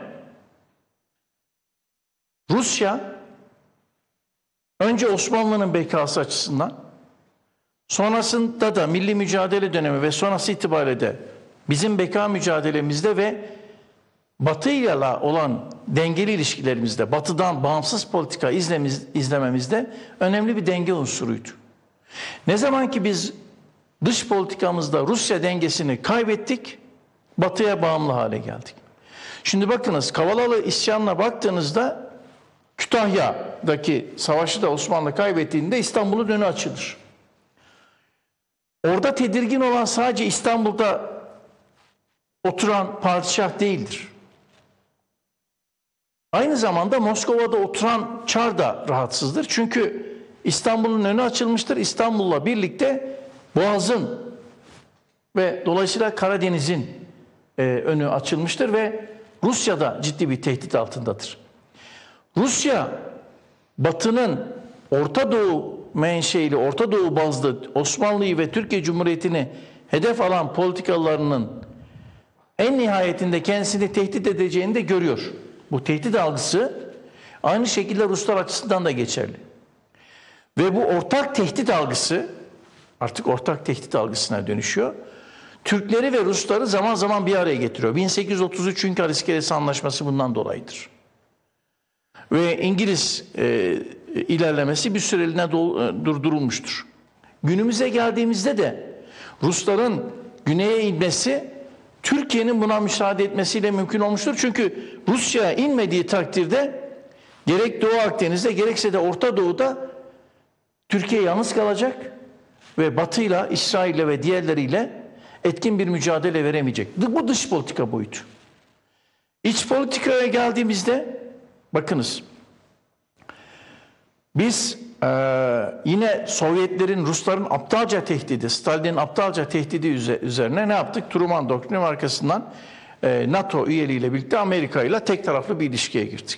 Rusya önce Osmanlı'nın bekası açısından, sonrasında da milli mücadele dönemi ve sonrası itibariyle de bizim beka mücadelemizde ve Batı ile olan dengeli ilişkilerimizde, Batı'dan bağımsız politika izlemiz, izlememizde önemli bir denge unsuruydu. Ne zaman ki biz dış politikamızda Rusya dengesini kaybettik, Batı'ya bağımlı hale geldik. Şimdi bakınız, Kavalalı isyanına baktığınızda Kütahya'daki savaşı da Osmanlı kaybettiğinde İstanbul'un önü açılır. Orada tedirgin olan sadece İstanbul'da oturan padişah değildir. Aynı zamanda Moskova'da oturan Çar da rahatsızdır. Çünkü İstanbul'un önü açılmıştır. İstanbul'la birlikte Boğaz'ın ve dolayısıyla Karadeniz'in e, önü açılmıştır ve Rusya da ciddi bir tehdit altındadır. Rusya, Batı'nın Orta Doğu menşeili, Orta Doğu bazlı Osmanlı'yı ve Türkiye Cumhuriyeti'ni hedef alan politikalarının en nihayetinde kendisini tehdit edeceğini de görüyor. Bu tehdit algısı aynı şekilde Ruslar açısından da geçerli. Ve bu ortak tehdit algısı artık ortak tehdit algısına dönüşüyor. Türkleri ve Rusları zaman zaman bir araya getiriyor. bin sekiz yüz otuz üç Hünkar İskelesi Anlaşması bundan dolayıdır. Ve İngiliz e, ilerlemesi bir süreliğine durdurulmuştur. Günümüze geldiğimizde de Rusların güneye inmesi Türkiye'nin buna müsaade etmesiyle mümkün olmuştur. Çünkü Rusya'ya inmediği takdirde gerek Doğu Akdeniz'de gerekse de Orta Doğu'da Türkiye yalnız kalacak ve Batı'yla, İsrail'le ve diğerleriyle etkin bir mücadele veremeyecek. Bu dış politika boyutu. İç politikaya geldiğimizde bakınız, biz e, yine Sovyetlerin, Rusların aptalca tehdidi, Stalin'in aptalca tehdidi üzerine ne yaptık? Truman doktrini arkasından e, NATO üyeliğiyle birlikte Amerika ile tek taraflı bir ilişkiye girdik.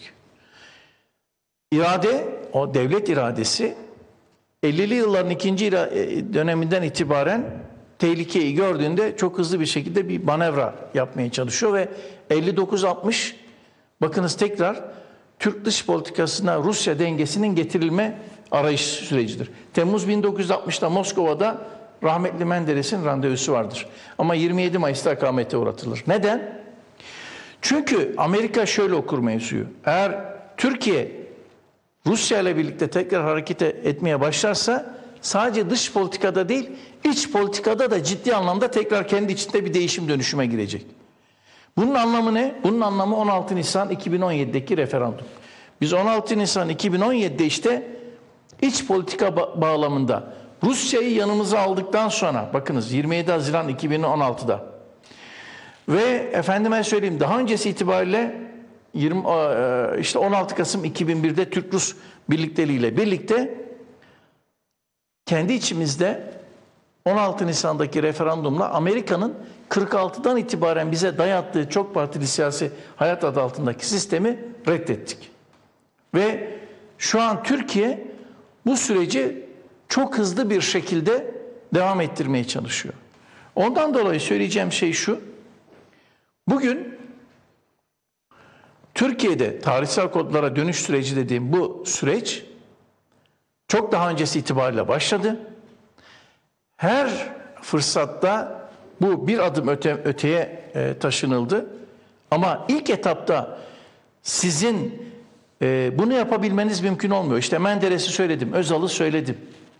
İrade, o devlet iradesi ellili yılların ikinci döneminden itibaren tehlikeyi gördüğünde çok hızlı bir şekilde bir manevra yapmaya çalışıyor ve elli dokuz altmış bakınız tekrar Türk dış politikasına Rusya dengesinin getirilme arayış sürecidir. Temmuz bin dokuz yüz altmışta Moskova'da rahmetli Menderes'in randevusu vardır. Ama yirmi yedi Mayıs'ta akamete uğratılır. Neden? Çünkü Amerika şöyle okur mevzuyu. Eğer Türkiye Rusya ile birlikte tekrar hareket etmeye başlarsa sadece dış politikada değil, iç politikada da ciddi anlamda tekrar kendi içinde bir değişim dönüşüme girecek. Bunun anlamı ne? Bunun anlamı on altı Nisan iki bin on yedi'deki referandum. Biz on altı Nisan iki bin on yedi'de işte iç politika ba- bağlamında Rusya'yı yanımıza aldıktan sonra, bakınız yirmi yedi Haziran iki bin on altı'da ve efendime söyleyeyim daha öncesi itibariyle yirmi, işte on altı Kasım iki bin bir'de Türk-Rus birlikteliğiyle birlikte kendi içimizde on altı Nisan'daki referandumla Amerika'nın kırk altı'dan itibaren bize dayattığı çok partili siyasi hayat adı altındaki sistemi reddettik. Ve şu an Türkiye bu süreci çok hızlı bir şekilde devam ettirmeye çalışıyor. Ondan dolayı söyleyeceğim şey şu. Bugün Türkiye'de tarihsel kodlara dönüş süreci dediğim bu süreç çok daha öncesi itibariyle başladı. Her fırsatta bu bir adım öte, öteye e, taşınıldı. Ama ilk etapta sizin e, bunu yapabilmeniz mümkün olmuyor. İşte Menderes'i söyledim, Özal'ı söyledim.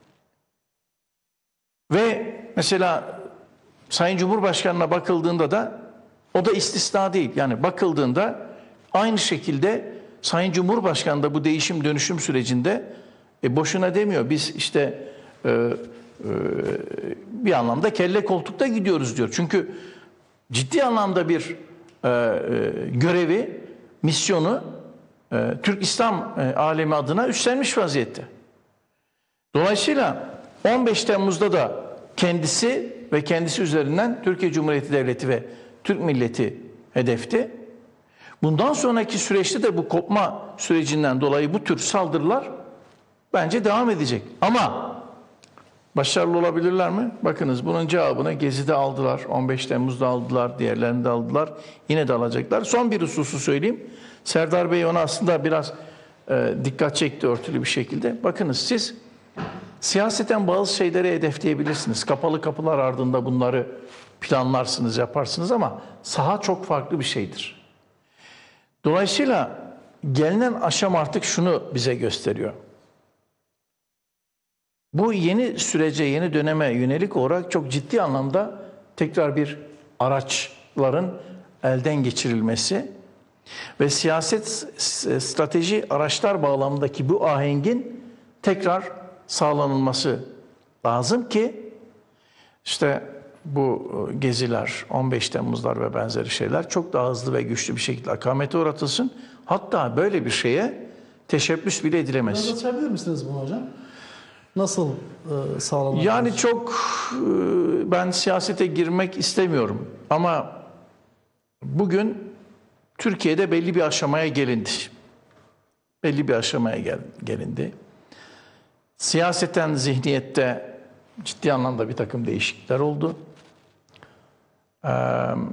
Ve mesela Sayın Cumhurbaşkanı'na bakıldığında da o da istisna değil. Yani bakıldığında aynı şekilde Sayın Cumhurbaşkanı da bu değişim dönüşüm sürecinde e, boşuna demiyor. Biz işte e, e, bir anlamda kelle koltukta gidiyoruz diyor. Çünkü ciddi anlamda bir e, e, görevi, misyonu e, Türk İslam e, alemi adına üstlenmiş vaziyette. Dolayısıyla on beş Temmuz'da da kendisi ve kendisi üzerinden Türkiye Cumhuriyeti Devleti ve Türk milleti hedefti. Bundan sonraki süreçte de bu kopma sürecinden dolayı bu tür saldırılar bence devam edecek. Ama başarılı olabilirler mi? Bakınız bunun cevabını Gezi'de aldılar, on beş Temmuz'da aldılar, diğerlerini de aldılar. Yine de alacaklar. Son bir hususu söyleyeyim. Serdar Bey ona aslında biraz e, dikkat çekti örtülü bir şekilde. Bakınız siz siyaseten bazı şeyleri hedefleyebilirsiniz. Kapalı kapılar ardında bunları planlarsınız, yaparsınız ama saha çok farklı bir şeydir. Dolayısıyla gelinen aşama artık şunu bize gösteriyor. Bu yeni sürece, yeni döneme yönelik olarak çok ciddi anlamda tekrar bir araçların elden geçirilmesi ve siyaset strateji araçlar bağlamındaki bu ahengin tekrar sağlanılması lazım ki işte bu geziler, on beş Temmuzlar ve benzeri şeyler çok daha hızlı ve güçlü bir şekilde akamete uğratılsın. Hatta böyle bir şeye teşebbüs bile edilemez. Biraz açabilir misiniz bunu hocam? Nasıl e, sağlanır? Yani çok e, ben siyasete girmek istemiyorum ama bugün Türkiye'de belli bir aşamaya gelindi. Belli bir aşamaya gel, gelindi. Siyaseten zihniyette ciddi anlamda bir takım değişiklikler oldu. Ee, e,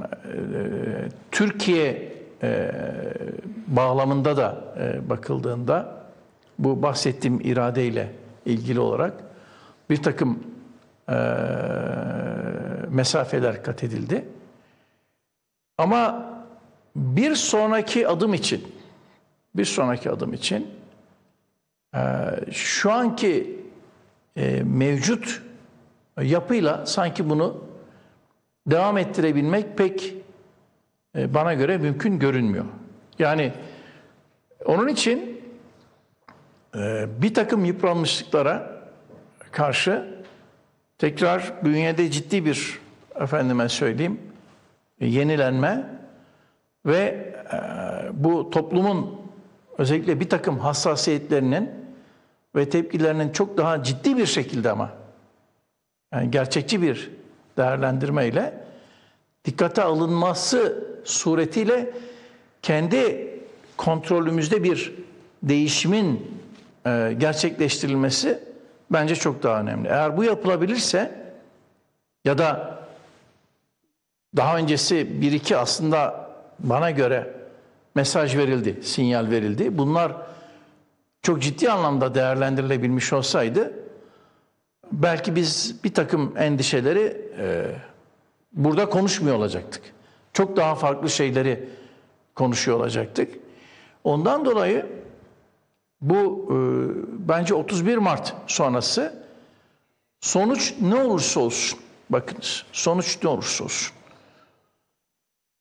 Türkiye e, bağlamında da e, bakıldığında bu bahsettiğim iradeyle ilgili olarak bir takım e, mesafeler kat edildi. Ama bir sonraki adım için bir sonraki adım için e, şu anki e, mevcut yapıyla sanki bunu devam ettirebilmek pek e, bana göre mümkün görünmüyor. Yani onun için e, bir takım yıpranmışlıklara karşı tekrar bünyede ciddi bir efendime söyleyeyim yenilenme ve e, bu toplumun özellikle bir takım hassasiyetlerinin ve tepkilerinin çok daha ciddi bir şekilde ama yani gerçekçi bir değerlendirmeyle dikkate alınması suretiyle kendi kontrolümüzde bir değişimin e, gerçekleştirilmesi bence çok daha önemli. Eğer bu yapılabilirse ya da daha öncesi bir iki aslında bana göre mesaj verildi, sinyal verildi. Bunlar çok ciddi anlamda değerlendirilebilmiş olsaydı belki biz bir takım endişeleri e, burada konuşmuyor olacaktık. Çok daha farklı şeyleri konuşuyor olacaktık. Ondan dolayı bu e, bence otuz bir Mart sonrası sonuç ne olursa olsun, bakınız sonuç ne olursa olsun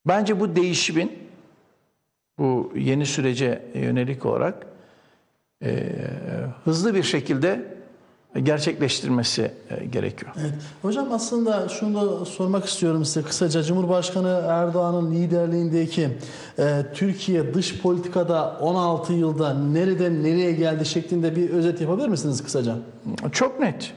Bence bu değişimin bu yeni sürece yönelik olarak e, hızlı bir şekilde gerçekleştirmesi e, gerekiyor. Evet. Hocam aslında şunu da sormak istiyorum size kısaca. Cumhurbaşkanı Erdoğan'ın liderliğindeki e, Türkiye dış politikada on altı yılda nereden nereye geldi şeklinde bir özet yapabilir misiniz kısaca? Çok net.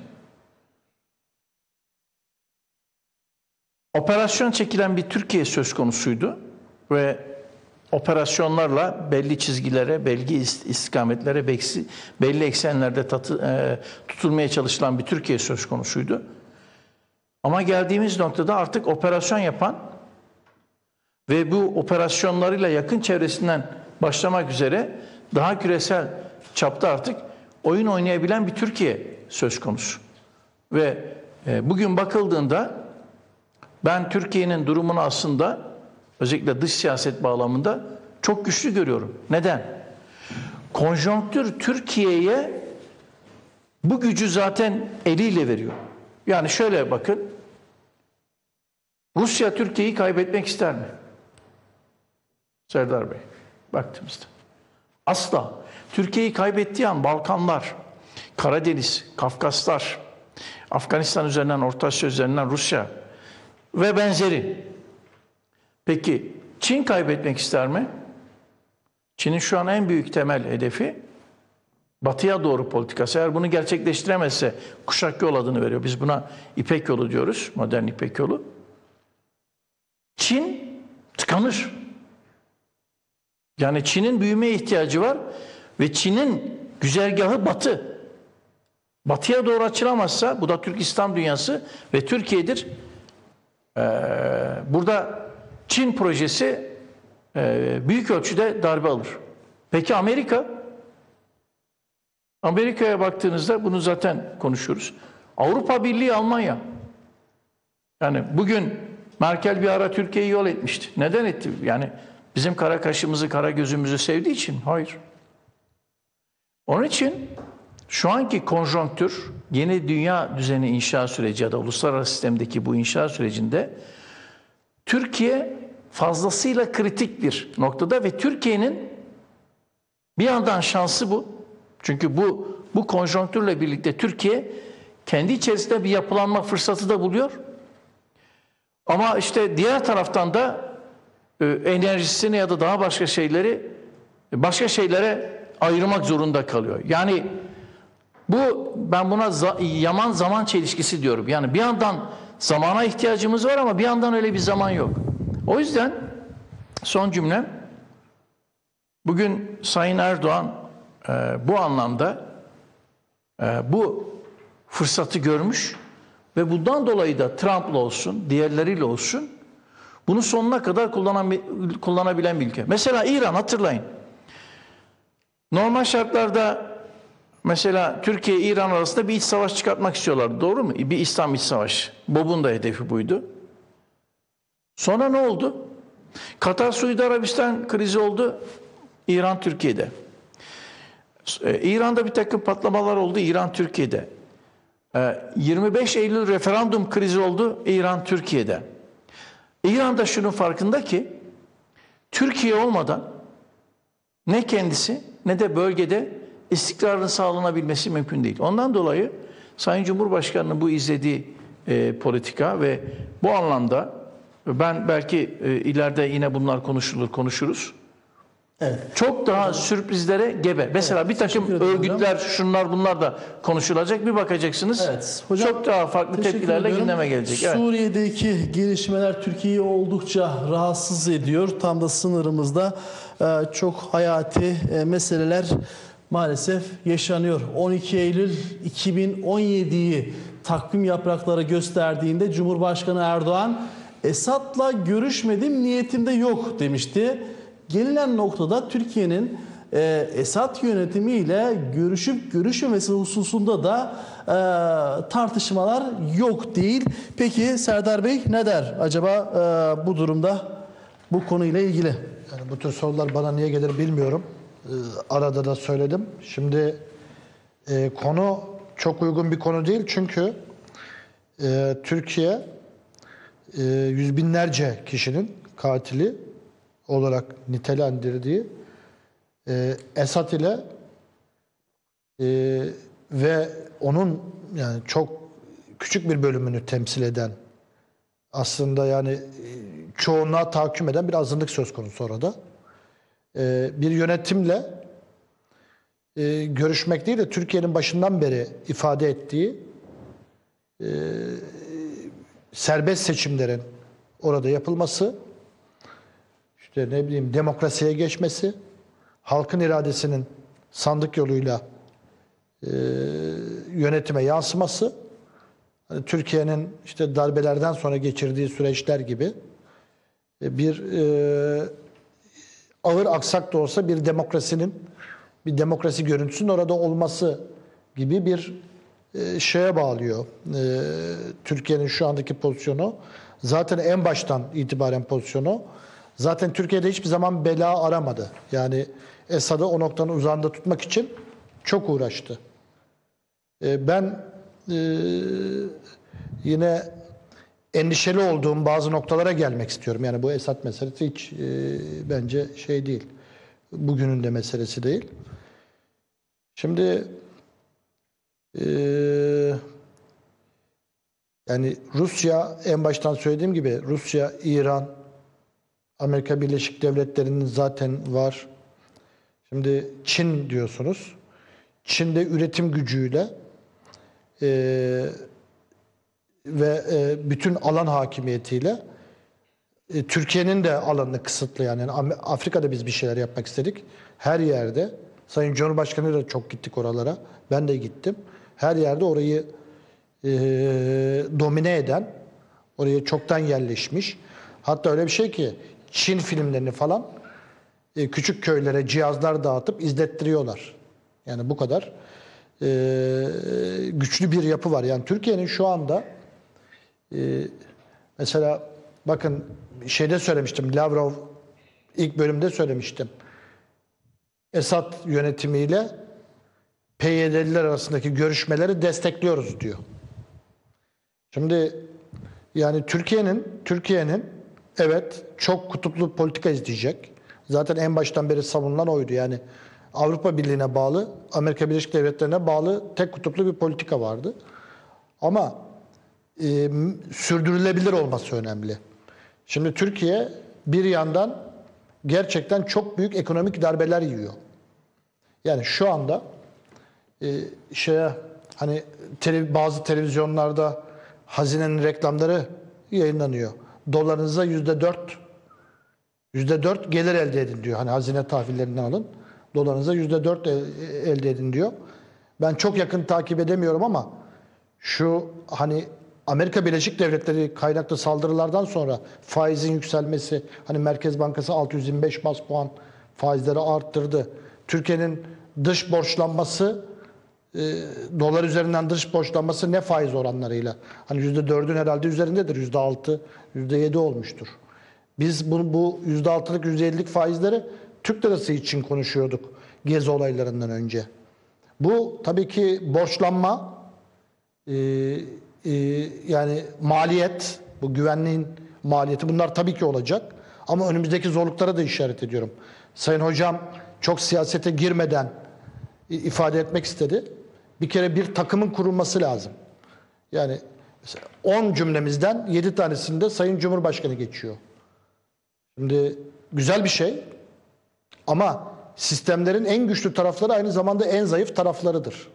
Operasyon çekilen bir Türkiye söz konusuydu ve operasyonlarla belli çizgilere, belli istikametlere, belli eksenlerde tatı, e, tutulmaya çalışılan bir Türkiye söz konusuydu. Ama geldiğimiz noktada artık operasyon yapan ve bu operasyonlarıyla yakın çevresinden başlamak üzere daha küresel çapta artık oyun oynayabilen bir Türkiye söz konusu. Ve e, bugün bakıldığında ben Türkiye'nin durumunu aslında özellikle dış siyaset bağlamında çok güçlü görüyorum. Neden? Konjonktür Türkiye'ye bu gücü zaten eliyle veriyor. Yani şöyle bakın. Rusya Türkiye'yi kaybetmek ister mi? Serdar Bey, baktığımızda. Asla. Türkiye'yi kaybettiği an Balkanlar, Karadeniz, Kafkaslar, Afganistan üzerinden, Orta Asya üzerinden Rusya ve benzeri. Peki Çin kaybetmek ister mi? Çin'in şu an en büyük temel hedefi batıya doğru politikası. Eğer bunu gerçekleştiremezse kuşak yol adını veriyor. Biz buna İpek yolu diyoruz. Modern İpek yolu. Çin tıkanır. Yani Çin'in büyümeye ihtiyacı var ve Çin'in güzergahı batı. Batıya doğru açılamazsa bu da Türk İslam dünyası ve Türkiye'dir. Ee, burada Çin projesi e, büyük ölçüde darbe alır. Peki Amerika? Amerika'ya baktığınızda bunu zaten konuşuyoruz. Avrupa Birliği, Almanya. Yani bugün Merkel bir ara Türkiye'yi yol etmişti. Neden etti? Yani bizim kara kaşımızı, kara gözümüzü sevdiği için? Hayır. Onun için şu anki konjonktür, yeni dünya düzeni inşa süreci ya da uluslararası sistemdeki bu inşa sürecinde Türkiye fazlasıyla kritik bir noktada ve Türkiye'nin bir yandan şansı bu. Çünkü bu bu konjonktürle birlikte Türkiye kendi içerisinde bir yapılanma fırsatı da buluyor. Ama işte diğer taraftan da e, enerjisini ya da daha başka şeyleri başka şeylere ayırmak zorunda kalıyor. Yani bu ben buna za, yaman zaman çelişkisi diyorum. Yani bir yandan zamana ihtiyacımız var ama bir yandan öyle bir zaman yok. O yüzden son cümlem, bugün Sayın Erdoğan e, bu anlamda e, bu fırsatı görmüş ve bundan dolayı da Trump'la olsun, diğerleriyle olsun bunu sonuna kadar kullanan, kullanabilen bir ülke. Mesela İran, hatırlayın. Normal şartlarda mesela Türkiye İran arasında bir iç savaş çıkartmak istiyorlar. Doğru mu? Bir İslam iç savaşı. Bob'un da hedefi buydu. Sonra ne oldu? Katar Suudi Arabistan krizi oldu. İran Türkiye'de. İran'da bir takım patlamalar oldu. İran Türkiye'de. yirmi beş Eylül referandum krizi oldu. İran Türkiye'de. İran'da şunun farkında ki Türkiye olmadan ne kendisi ne de bölgede istikrarın sağlanabilmesi mümkün değil. Ondan dolayı Sayın Cumhurbaşkanı'nın bu izlediği e, politika ve bu anlamda ben belki e, ileride yine bunlar konuşulur, konuşuruz. Evet. Çok daha sürprizlere gebe. Mesela evet, bir takım örgütler, şunlar bunlar da konuşulacak. Bir bakacaksınız. Evet. Hocam, çok daha farklı tepkilerle ediyorum. Gündeme gelecek. Evet. Suriye'deki gelişmeler Türkiye'yi oldukça rahatsız ediyor. Tam da sınırımızda e, çok hayati e, meseleler maalesef yaşanıyor. on iki Eylül iki bin on yedi'yi takvim yaprakları gösterdiğinde Cumhurbaşkanı Erdoğan Esad'la görüşmedim, niyetimde yok demişti. Gelinen noktada Türkiye'nin e, Esad yönetimiyle görüşüp görüşmemesi hususunda da e, tartışmalar yok değil. Peki Serdar Bey ne der acaba e, bu durumda bu konuyla ilgili? Yani bu tür sorular bana niye gelir bilmiyorum. E, arada da söyledim. Şimdi e, konu çok uygun bir konu değil çünkü e, Türkiye e, yüz binlerce kişinin katili olarak nitelendirdiği e, Esad ile e, ve onun yani çok küçük bir bölümünü temsil eden, aslında yani e, çoğunluğa tahakküm eden bir azınlık söz konusu orada. E, bir yönetimle e, görüşmek değil de Türkiye'nin başından beri ifade ettiği e, serbest seçimlerin orada yapılması, işte ne bileyim demokrasiye geçmesi, halkın iradesinin sandık yoluyla e, yönetime yansıması, hani Türkiye'nin işte darbelerden sonra geçirdiği süreçler gibi e, bir e, ağır aksak da olsa bir demokrasinin, bir demokrasi görüntüsünün orada olması gibi bir e, şeye bağlıyor. E, Türkiye'nin şu andaki pozisyonu, zaten en baştan itibaren pozisyonu, zaten Türkiye'de hiçbir zaman bela aramadı. Yani Esad'ı o noktanın uzağında tutmak için çok uğraştı. E, ben e, yine endişeli olduğum bazı noktalara gelmek istiyorum. Yani bu Esad meselesi hiç e, bence şey değil. Bugünün de meselesi değil. Şimdi e, yani Rusya, en baştan söylediğim gibi Rusya, İran, Amerika Birleşik Devletleri'nin zaten var. Şimdi Çin diyorsunuz. Çin'de üretim gücüyle e, ve e, bütün alan hakimiyetiyle e, Türkiye'nin de alanını kısıtlı. Yani Afrika'da biz bir şeyler yapmak istedik. Her yerde, Sayın Cumhurbaşkanı da çok gittik oralara. Ben de gittim. Her yerde orayı e, domine eden, oraya çoktan yerleşmiş. Hatta öyle bir şey ki Çin filmlerini falan e, küçük köylere cihazlar dağıtıp izlettiriyorlar. Yani bu kadar e, güçlü bir yapı var. Yani Türkiye'nin şu anda e, mesela bakın şeyde söylemiştim, Lavrov ilk bölümde söylemiştim. Esad yönetimiyle P Y D'liler arasındaki görüşmeleri destekliyoruz diyor. Şimdi yani Türkiye'nin Türkiye'nin evet çok kutuplu politika izleyecek. Zaten en baştan beri savunulan oydu. Yani Avrupa Birliği'ne bağlı, Amerika Birleşik Devletleri'ne bağlı tek kutuplu bir politika vardı. Ama e, sürdürülebilir olması önemli. Şimdi Türkiye bir yandan gerçekten çok büyük ekonomik darbeler yiyor. Yani şu anda e, şeye hani tele, bazı televizyonlarda hazinenin reklamları yayınlanıyor. Dolarınıza yüzde dört yüzde dört gelir elde edin diyor. Hani hazine tahvillerinden alın. Dolarınıza yüzde dört elde edin diyor. Ben çok yakın takip edemiyorum ama şu hani Amerika Birleşik Devletleri kaynaklı saldırılardan sonra faizin yükselmesi, hani Merkez Bankası altı yüz yirmi beş bas puan faizleri arttırdı. Türkiye'nin dış borçlanması, e, dolar üzerinden dış borçlanması ne faiz oranlarıyla? Hani yüzde dördün herhalde üzerindedir. Yüzde altı, yüzde yedi olmuştur. Biz bu, bu yüzde altılık, yüzde yedilik faizleri Türk lirası için konuşuyorduk Gezi olaylarından önce. Bu tabii ki borçlanma, e, e, yani maliyet, bu güvenliğin maliyeti, bunlar tabii ki olacak. Ama önümüzdeki zorluklara da işaret ediyorum. Sayın Hocam çok siyasete girmeden ifade etmek istedi. Bir kere bir takımın kurulması lazım. Yani mesela on cümlemizden yedi tanesinde Sayın Cumhurbaşkanı geçiyor. Şimdi güzel bir şey ama sistemlerin en güçlü tarafları aynı zamanda en zayıf taraflarıdır.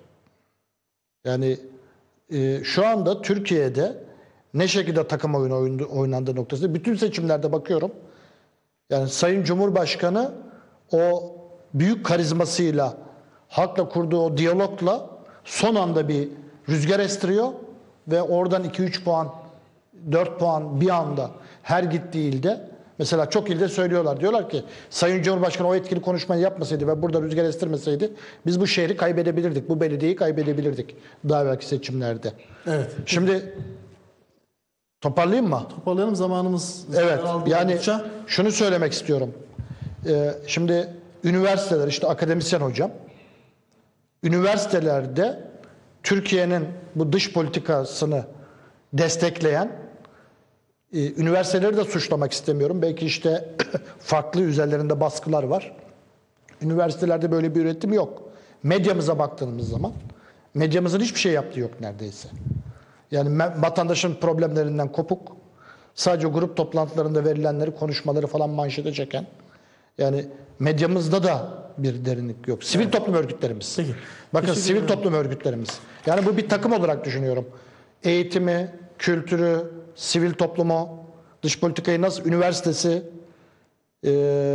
Yani e, şu anda Türkiye'de ne şekilde takım oyunu oynandığı noktasında bütün seçimlerde bakıyorum. Yani Sayın Cumhurbaşkanı o büyük karizmasıyla, halkla kurduğu o diyalogla son anda bir rüzgar estiriyor ve oradan iki üç puan, dört puan bir anda her gittiği ilde, mesela çok ilde söylüyorlar. Diyorlar ki Sayın Cumhurbaşkanı o etkili konuşmayı yapmasaydı ve burada rüzgar estirmeseydi biz bu şehri kaybedebilirdik. Bu belediyeyi kaybedebilirdik daha belki seçimlerde. Evet. Şimdi toparlayayım mı? Toparlayalım, zamanımız. Evet. Yani oldukça. şunu söylemek istiyorum. Ee, şimdi üniversiteler, işte akademisyen hocam, üniversitelerde Türkiye'nin bu dış politikasını destekleyen Ee, üniversiteleri de suçlamak istemiyorum. Belki işte farklı üzerlerinde baskılar var. Üniversitelerde böyle bir üretim yok. Medyamıza baktığımız zaman medyamızın hiçbir şey yaptığı yok neredeyse. Yani vatandaşın problemlerinden kopuk, sadece grup toplantılarında verilenleri, konuşmaları falan manşete çeken, yani medyamızda da bir derinlik yok. Sivil evet. toplum örgütlerimiz. Peki. Bakın Teşekkür sivil ederim. toplum örgütlerimiz. Yani bu bir takım olarak düşünüyorum. Eğitimi, kültürü, sivil toplumu, dış politikayı nasıl, üniversitesi, e,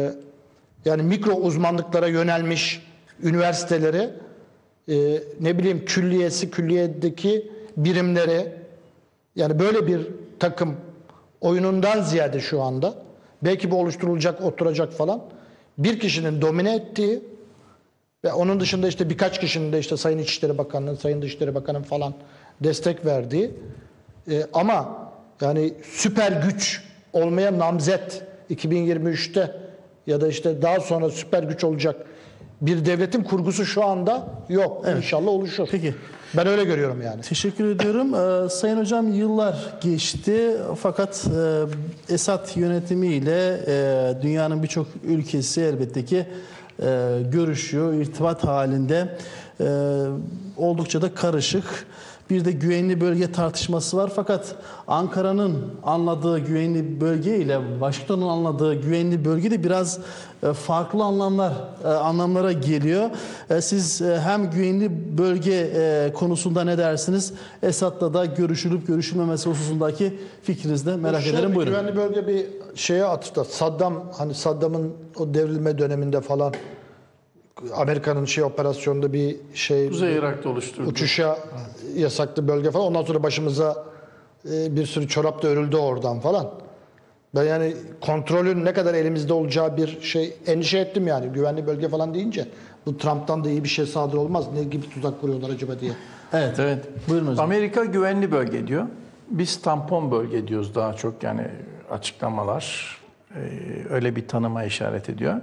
yani mikro uzmanlıklara yönelmiş üniversiteleri, e, ne bileyim külliyesi, külliyedeki birimleri, yani böyle bir takım oyunundan ziyade şu anda belki bu oluşturulacak, oturacak falan bir kişinin domine ettiği ve onun dışında işte birkaç kişinin de işte Sayın İçişleri Bakanı'nın, Sayın Dışişleri Bakanı'nın falan destek verdiği e, ama yani süper güç olmaya namzet iki bin yirmi üçte ya da işte daha sonra süper güç olacak bir devletin kurgusu şu anda yok. Evet. İnşallah oluşur. Peki. Ben öyle görüyorum yani. Teşekkür ediyorum. Ee, Sayın Hocam, yıllar geçti fakat e, Esad yönetimiyle e, dünyanın birçok ülkesi elbette ki e, görüşüyor, irtibat halinde. E, oldukça da karışık. Bir de güvenli bölge tartışması var. Fakat Ankara'nın anladığı güvenli bölge ile Washington'un anladığı güvenli bölge de biraz farklı anlamlar anlamlara geliyor. Siz hem güvenli bölge konusunda ne dersiniz? Esad'la da görüşülüp görüşülmemesi hususundaki fikrinizi de merak Şöyle, ederim. Buyurun. Güvenli bölge bir şeye atıfta. Saddam, hani Saddam'ın o devrilme döneminde falan Amerika'nın şey operasyonunda bir şey Kuzey Irak'ta oluşturdu. Uçuşa yasaklı bölge falan. Ondan sonra başımıza bir sürü çorap da örüldü oradan falan. Ben yani kontrolün ne kadar elimizde olacağı bir şey endişe ettim yani. Güvenli bölge falan deyince bu Trump'tan da iyi bir şey sadır olmaz. Ne gibi tuzak kuruyorlar acaba diye. Evet, evet. Buyurun hocam. Amerika güvenli bölge diyor. Biz tampon bölge diyoruz daha çok, yani açıklamalar öyle bir tanıma işaret ediyor.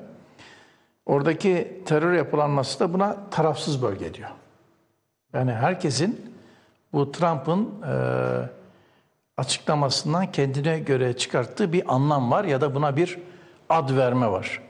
Oradaki terör yapılanması da buna tarafsız bölge diyor. Yani herkesin bu Trump'ın e, açıklamasından kendine göre çıkarttığı bir anlam var ya da buna bir ad verme var.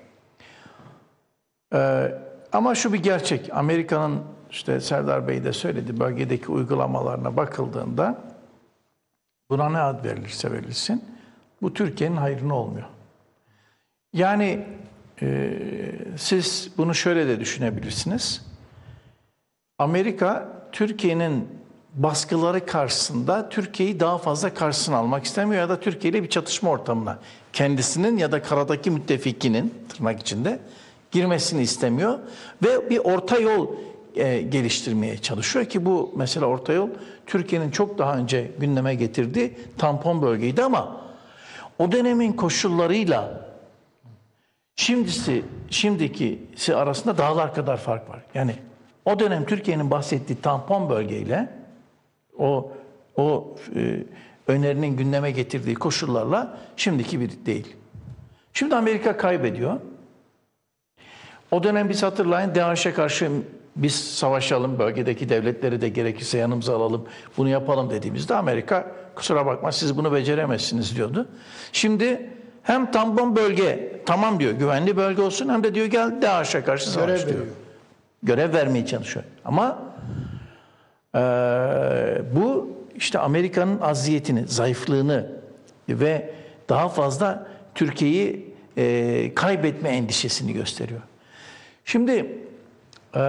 E, ama şu bir gerçek. Amerika'nın, işte Serdar Bey de söyledi, bölgedeki uygulamalarına bakıldığında buna ne ad verilirse verilsin, bu Türkiye'nin hayrına olmuyor. Yani Ee, siz bunu şöyle de düşünebilirsiniz. Amerika, Türkiye'nin baskıları karşısında Türkiye'yi daha fazla karşısına almak istemiyor ya da Türkiye ile bir çatışma ortamına kendisinin ya da karadaki müttefikinin, tırnak içinde, girmesini istemiyor ve bir orta yol e, geliştirmeye çalışıyor ki bu mesela orta yol Türkiye'nin çok daha önce gündeme getirdiği tampon bölgeydi ama o dönemin koşullarıyla Şimdisi, şimdikisi arasında dağlar kadar fark var. Yani o dönem Türkiye'nin bahsettiği tampon bölgeyle o o e, önerinin gündeme getirdiği koşullarla şimdiki bir değil. Şimdi Amerika kaybediyor. O dönem biz hatırlayın, DAEŞ'e karşı biz savaşalım, bölgedeki devletleri de gerekirse yanımıza alalım, bunu yapalım dediğimizde Amerika kusura bakma siz bunu beceremezsiniz diyordu. Şimdi hem tampon bölge tamam diyor, güvenli bölge olsun, hem de diyor gel DAEŞ'e karşı savaş Görev diyor. veriyor. Görev vermeye çalışıyor. Ama e, bu işte Amerika'nın aziyetini, zayıflığını ve daha fazla Türkiye'yi e, kaybetme endişesini gösteriyor. Şimdi e,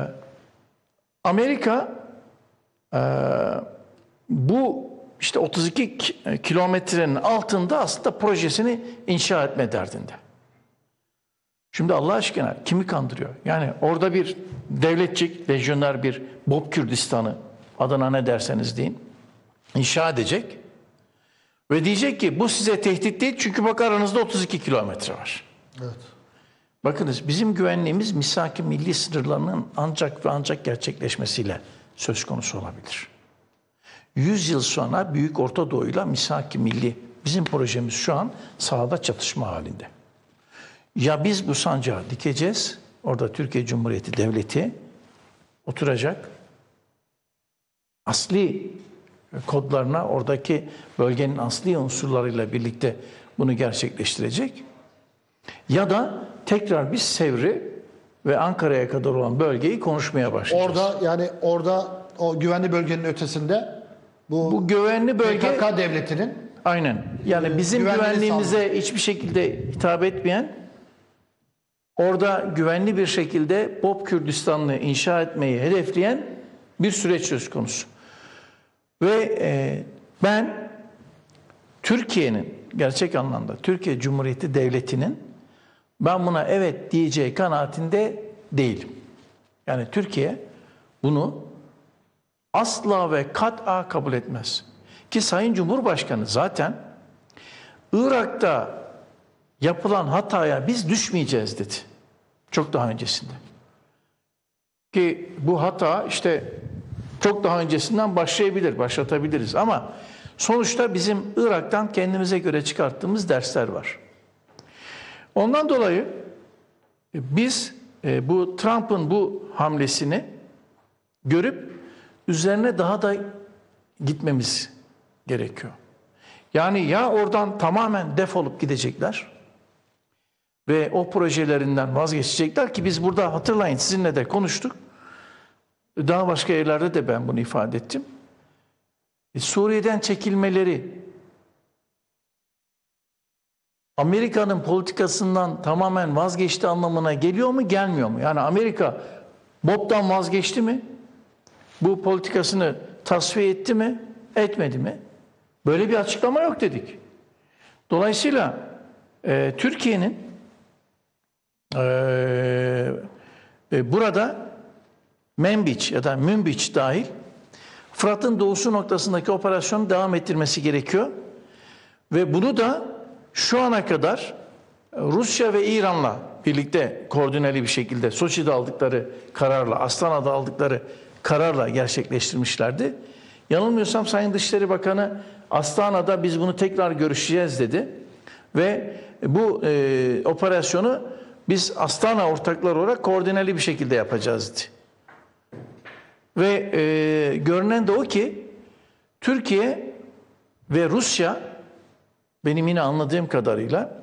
Amerika e, bu İşte otuz iki kilometrenin altında aslında projesini inşa etme derdinde. Şimdi Allah aşkına kimi kandırıyor? Yani orada bir devletçik, lejyoner bir Bob Kürdistan'ı, adına ne derseniz deyin, inşa edecek. Ve diyecek ki bu size tehdit değil çünkü bak aranızda otuz iki kilometre var. Evet. Bakınız bizim güvenliğimiz misak-ı milli sınırlarının ancak ve ancak gerçekleşmesiyle söz konusu olabilir. yüz yıl sonra Büyük Orta Doğu'yla misak-ı milli, bizim projemiz şu an sahada çatışma halinde. Ya biz bu sancağı dikeceğiz, orada Türkiye Cumhuriyeti Devleti oturacak, asli kodlarına, oradaki bölgenin asli unsurlarıyla birlikte bunu gerçekleştirecek. Ya da tekrar biz Sevr'i ve Ankara'ya kadar olan bölgeyi konuşmaya başlayacağız. Orada yani orada o güvenli bölgenin ötesinde bu, Bu güvenli bölge P K K devletinin aynen. Yani bizim güvenliğini güvenliğimize hiçbir şekilde hitap etmeyen, orada güvenli bir şekilde Bob Kürdistan'ı inşa etmeyi hedefleyen bir süreç söz konusu. Ve e, ben Türkiye'nin gerçek anlamda Türkiye Cumhuriyeti Devleti'nin ben buna evet diyeceği kanaatinde değilim. Yani Türkiye bunu asla ve kat'a kabul etmez. Ki Sayın Cumhurbaşkanı zaten Irak'ta yapılan hataya biz düşmeyeceğiz dedi. Çok daha öncesinde. Ki bu hata işte çok daha öncesinden başlayabilir, başlatabiliriz. Ama sonuçta bizim Irak'tan kendimize göre çıkarttığımız dersler var. Ondan dolayı biz bu Trump'ın bu hamlesini görüp üzerine daha da gitmemiz gerekiyor. Yani ya oradan tamamen defolup gidecekler ve o projelerinden vazgeçecekler ki biz burada hatırlayın sizinle de konuştuk. Daha başka yerlerde de ben bunu ifade ettim. E, Suriye'den çekilmeleri Amerika'nın politikasından tamamen vazgeçti anlamına geliyor mu, gelmiyor mu? Yani Amerika Bob'dan vazgeçti mi? Bu politikasını tasfiye etti mi, etmedi mi? Böyle bir açıklama yok dedik. Dolayısıyla e, Türkiye'nin e, e, burada Menbiç ya da Münbiç dahil Fırat'ın doğusu noktasındaki operasyonu devam ettirmesi gerekiyor. Ve bunu da şu ana kadar Rusya ve İran'la birlikte koordineli bir şekilde Soçi'de aldıkları kararla, Astana'da aldıkları kararla gerçekleştirmişlerdi. Yanılmıyorsam Sayın Dışişleri Bakanı Astana'da biz bunu tekrar görüşeceğiz dedi. Ve bu e, operasyonu biz Astana ortakları olarak koordineli bir şekilde yapacağız dedi. Ve e, görünen de o ki Türkiye ve Rusya benim yine anladığım kadarıyla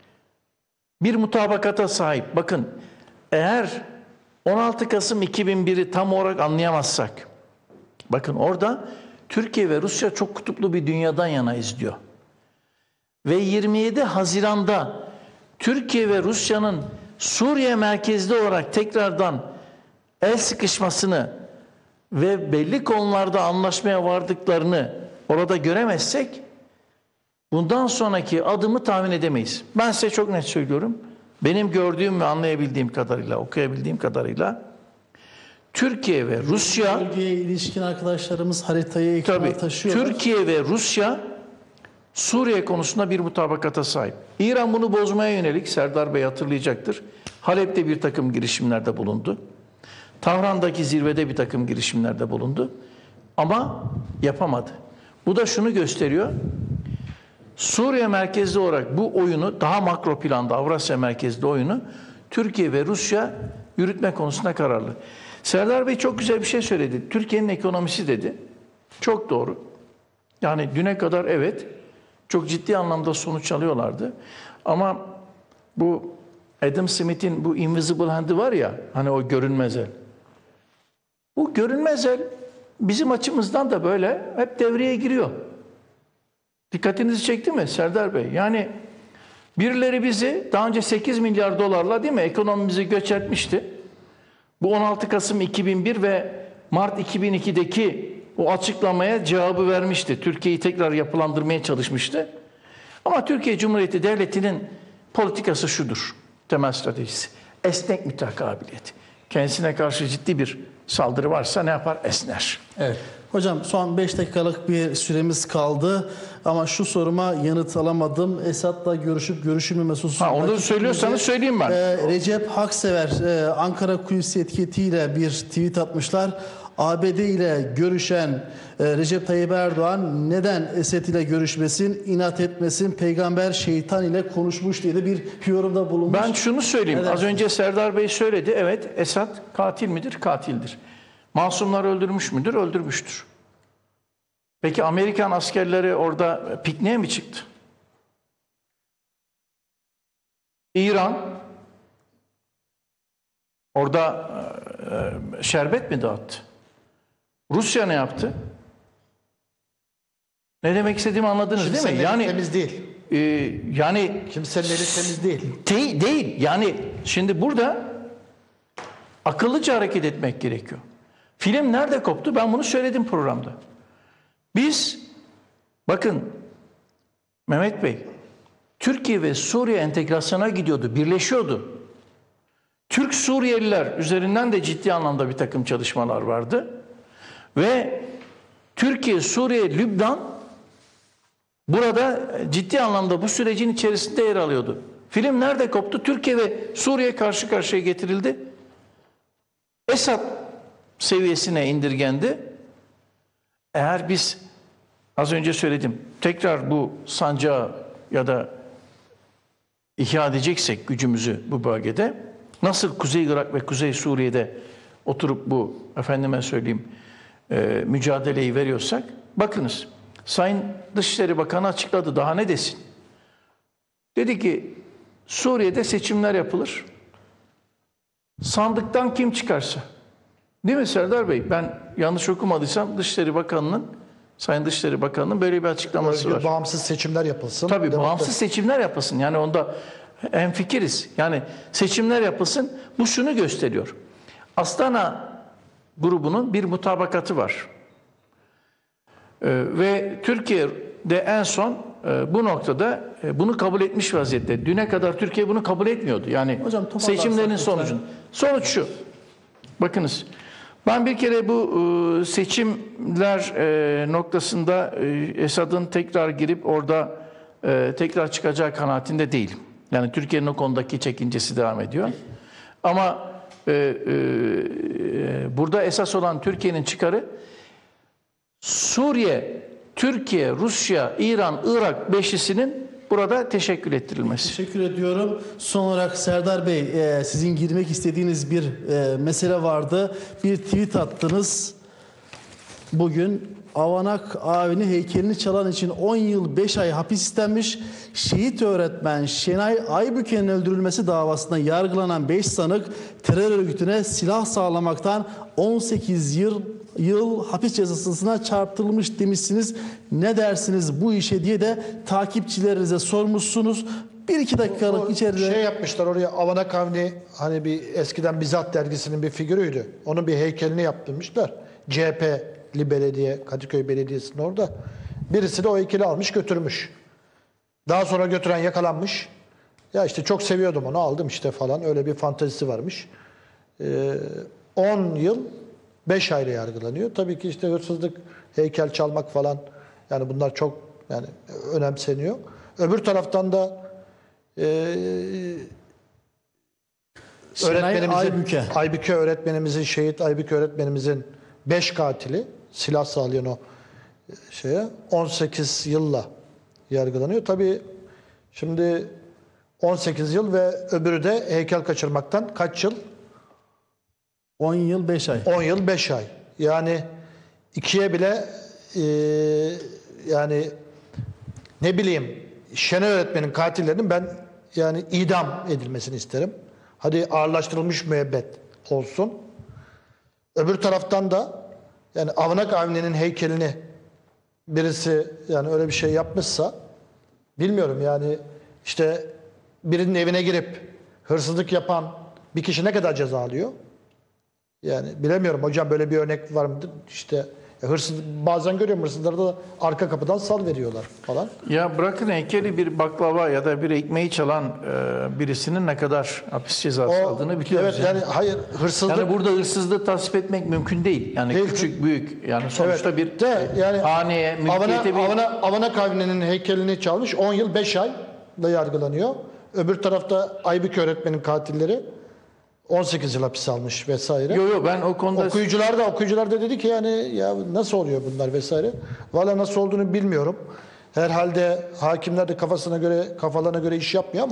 bir mutabakata sahip. Bakın eğer on altı Kasım iki bin bir'i tam olarak anlayamazsak, bakın orada Türkiye ve Rusya çok kutuplu bir dünyadan yana izliyor. Ve yirmi yedi Haziran'da Türkiye ve Rusya'nın Suriye merkezli olarak tekrardan el sıkışmasını ve belli konularda anlaşmaya vardıklarını orada göremezsek bundan sonraki adımı tahmin edemeyiz. Ben size çok net söylüyorum. Benim gördüğüm ve anlayabildiğim kadarıyla, okuyabildiğim kadarıyla Türkiye ve Rusya Bölgeye ilişkin arkadaşlarımız haritayı ekrana tabii, taşıyorlar. Türkiye ve Rusya Suriye konusunda bir mutabakata sahip. İran bunu bozmaya yönelik Serdar Bey hatırlayacaktır. Halep'te bir takım girişimlerde bulundu. Tahran'daki zirvede bir takım girişimlerde bulundu. Ama yapamadı. Bu da şunu gösteriyor. Suriye merkezli olarak bu oyunu daha makro planda Avrasya merkezli oyunu Türkiye ve Rusya yürütme konusunda kararlı. Serdar Bey çok güzel bir şey söyledi. Türkiye'nin ekonomisi dedi. Çok doğru. Yani düne kadar evet çok ciddi anlamda sonuç alıyorlardı. Ama bu Adam Smith'in bu invisible hand'i var ya hani o görünmez el. Bu görünmez el bizim açımızdan da böyle hep devreye giriyor. Dikkatinizi çekti mi Serdar Bey? Yani birileri bizi daha önce sekiz milyar dolarla değil mi ekonomimizi göç etmişti. Bu on altı Kasım iki bin bir ve Mart iki bin iki'deki o açıklamaya cevabı vermişti. Türkiye'yi tekrar yapılandırmaya çalışmıştı. Ama Türkiye Cumhuriyeti Devleti'nin politikası şudur. Temel stratejisi. Esnek mütekabiliyet. Kendisine karşı ciddi bir saldırı varsa ne yapar? Esner. Evet. Hocam son beş dakikalık bir süremiz kaldı ama şu soruma yanıt alamadım. Esad'la görüşüp görüşülmemesi hususunda. Ha, onu söylüyorsanız söyleyeyim ben. E, Recep Haksever e, Ankara Kulisi etiketiyle bir tweet atmışlar. A B D ile görüşen e, Recep Tayyip Erdoğan neden Esed ile görüşmesin, inat etmesin, peygamber şeytan ile konuşmuş diye de bir yorumda bulunmuş. Ben şunu söyleyeyim. Neden? Az önce Serdar Bey söyledi. Evet, Esad katil midir? Katildir. Masumlar öldürmüş müdür? Öldürmüştür. Peki Amerikan askerleri orada pikniğe mi çıktı? İran orada e, şerbet mi dağıttı? Rusya ne yaptı? Ne demek istediğimi anladınız Kimsenin değil mi? eli Yani temiz değil. e, yani Kimsenin eli temiz değil. değil, değil. Yani şimdi burada akıllıca hareket etmek gerekiyor. Film nerede koptu? Ben bunu söyledim programda. Biz bakın Mehmet Bey, Türkiye ve Suriye entegrasyona gidiyordu, birleşiyordu. Türk Suriyeliler üzerinden de ciddi anlamda bir takım çalışmalar vardı. Ve Türkiye, Suriye, Lübnan burada ciddi anlamda bu sürecin içerisinde yer alıyordu. Film nerede koptu? Türkiye ve Suriye karşı karşıya getirildi. Esad seviyesine indirgendi. Eğer biz az önce söyledim tekrar bu sancağı ya da ihya edeceksek gücümüzü bu bölgede nasıl Kuzey Irak ve Kuzey Suriye'de oturup bu efendime söyleyeyim e, mücadeleyi veriyorsak bakınız Sayın Dışişleri Bakanı açıkladı daha ne desin? Dedi ki Suriye'de seçimler yapılır. Sandıktan kim çıkarsa. Değil mi Serdar Bey? Ben yanlış okumadıysam Dışişleri Bakanı'nın, Sayın Dışişleri Bakanı'nın böyle bir açıklaması Özgür, var. bağımsız seçimler yapılsın. Tabii Demokrat- bağımsız seçimler yapılsın. Yani onda hemfikiriz. Yani seçimler yapılsın. Bu şunu gösteriyor. Astana grubunun bir mutabakatı var. Ee, ve Türkiye'de en son e, bu noktada e, bunu kabul etmiş vaziyette. Düne kadar Türkiye bunu kabul etmiyordu. Yani Hocam, toparlarsak seçimlerin lütfen. sonucun. Sonuç şu. Bakınız. Ben bir kere bu e, seçimler e, noktasında e, Esad'ın tekrar girip orada e, tekrar çıkacağı kanaatinde değilim. Yani Türkiye'nin o konudaki çekincesi devam ediyor. Ama e, e, burada esas olan Türkiye'nin çıkarı Suriye, Türkiye, Rusya, İran, Irak beşlisinin burada teşekkül ettirilmesi. Teşekkür ediyorum. Son olarak Serdar Bey, e, sizin girmek istediğiniz bir e, mesele vardı. Bir tweet attınız. Bugün Avanak Avni heykelini çalan için on yıl beş ay hapis istenmiş. Şehit öğretmen Şenay Aybüke'nin öldürülmesi davasında yargılanan beş sanık terör örgütüne silah sağlamaktan on sekiz yıl yıl hapis cezasına çarptırılmış demişsiniz. Ne dersiniz bu işe diye de takipçilerinize sormuşsunuz. Bir iki dakikalık O içeride. şey yapmışlar oraya Avanak Avni hani bir eskiden Bizzat dergisinin bir figürüydü. Onun bir heykelini yaptırmışlar. C H P'li belediye, Kadıköy Belediyesi'nin orada. Birisi de o heykeli almış götürmüş. Daha sonra götüren yakalanmış. Ya işte çok seviyordum onu aldım işte falan. Öyle bir fantezisi varmış. Ee, on yıl beş ayla yargılanıyor. Tabii ki işte hırsızlık, heykel çalmak falan yani bunlar çok yani önemseniyor. Öbür taraftan da e, öğretmenimizin Aybüke. Aybüke öğretmenimizin şehit Aybüke öğretmenimizin beş katili silah sağlayan o şeye on sekiz yılla yargılanıyor. Tabii şimdi on sekiz yıl ve öbürü de heykel kaçırmaktan kaç yıl? on yıl beş ay. on yıl beş ay. Yani ikiye bile e, yani ne bileyim Şenay öğretmenin katillerinin ben yani idam edilmesini isterim. Hadi ağırlaştırılmış müebbet olsun. Öbür taraftan da yani Avanak Avni'nin heykelini birisi yani öyle bir şey yapmışsa bilmiyorum yani işte birinin evine girip hırsızlık yapan bir kişi ne kadar ceza alıyor? Yani bilemiyorum hocam böyle bir örnek var mıdır? İşte ya hırsız bazen görüyorum hırsızları da arka kapıdan sal veriyorlar falan. Ya bırakın heykeli bir baklava ya da bir ekmeği çalan e, birisinin ne kadar hapis cezası O, aldığını biliyoruz. evet yani, hayır hırsızlık Yani burada hırsızlığı tasvip etmek mümkün değil. Yani Değil. küçük, büyük yani sonuçta Evet. bir De, yani haneye, Avana, mülkiyete bir... Avana, Avanak Avni'nin heykelini çalmış on yıl beş ay da yargılanıyor. Öbür tarafta Aybüke öğretmenin katilleri on sekiz yıl hapis almış vesaire. Yo yo ben o konuda... Okuyucular da okuyucular da dedi ki yani ya nasıl oluyor bunlar vesaire. Valla nasıl olduğunu bilmiyorum. Herhalde hakimler de kafasına göre kafalarına göre iş yapmıyor ama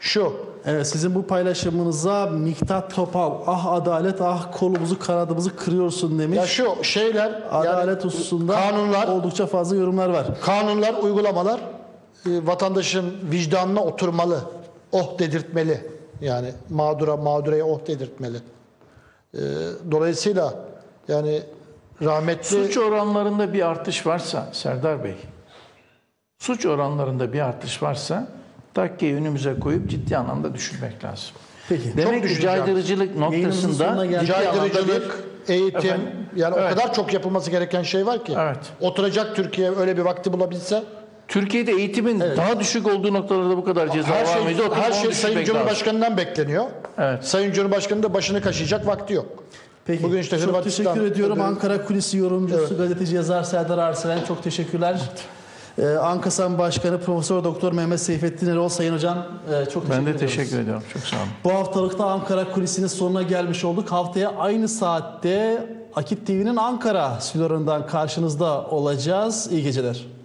Şu, Evet, sizin bu paylaşımınıza Miktat Topal, ah adalet, ah kolumuzu kanadımızı kırıyorsun demiş. ya şu şeyler, Adalet yani hususunda kanunlar, oldukça fazla yorumlar var. kanunlar, uygulamalar e, vatandaşın vicdanına oturmalı, oh dedirtmeli. Yani mağdura, mağduraya oh dedirtmeli. E, dolayısıyla yani rahmetli... Suç oranlarında bir artış varsa Serdar Bey, suç oranlarında bir artış varsa takkeyi önümüze koyup ciddi anlamda düşünmek lazım. Peki. Demek ki düşeceğim. caydırıcılık Yayınımızın sonuna noktasında geldik. ciddi anlamda bir... Caydırıcılık, eğitim, Efendim? yani Evet. o kadar çok yapılması gereken şey var ki. Evet. Oturacak Türkiye öyle bir vakti bulabilse, Türkiye'de eğitimin daha düşük olduğu noktalarda bu kadar ceza her var şey, mıydı? Oturup her onu şey Sayın düşünmek lazım. Cumhurbaşkanı'ndan bekleniyor. Evet. Sayın Cumhurbaşkanı da başını kaşıyacak vakti yok. Peki. Bugün işte çok Hırvatistan- teşekkür ediyorum. Bugün- Ankara Kulisi yorumcusu, Evet. gazeteci yazar Serdar Arslan, çok teşekkürler. Ee, Ankasan Başkanı Profesör Doktor Mehmet Seyfettin Erol, Sayın Hocam e, çok teşekkür Ben de ediyoruz. teşekkür ediyorum. Çok sağ olun. Bu haftalıkta Ankara Kulisi'nin sonuna gelmiş olduk. Haftaya aynı saatte Akit T V'nin Ankara stüdyolarından karşınızda olacağız. İyi geceler.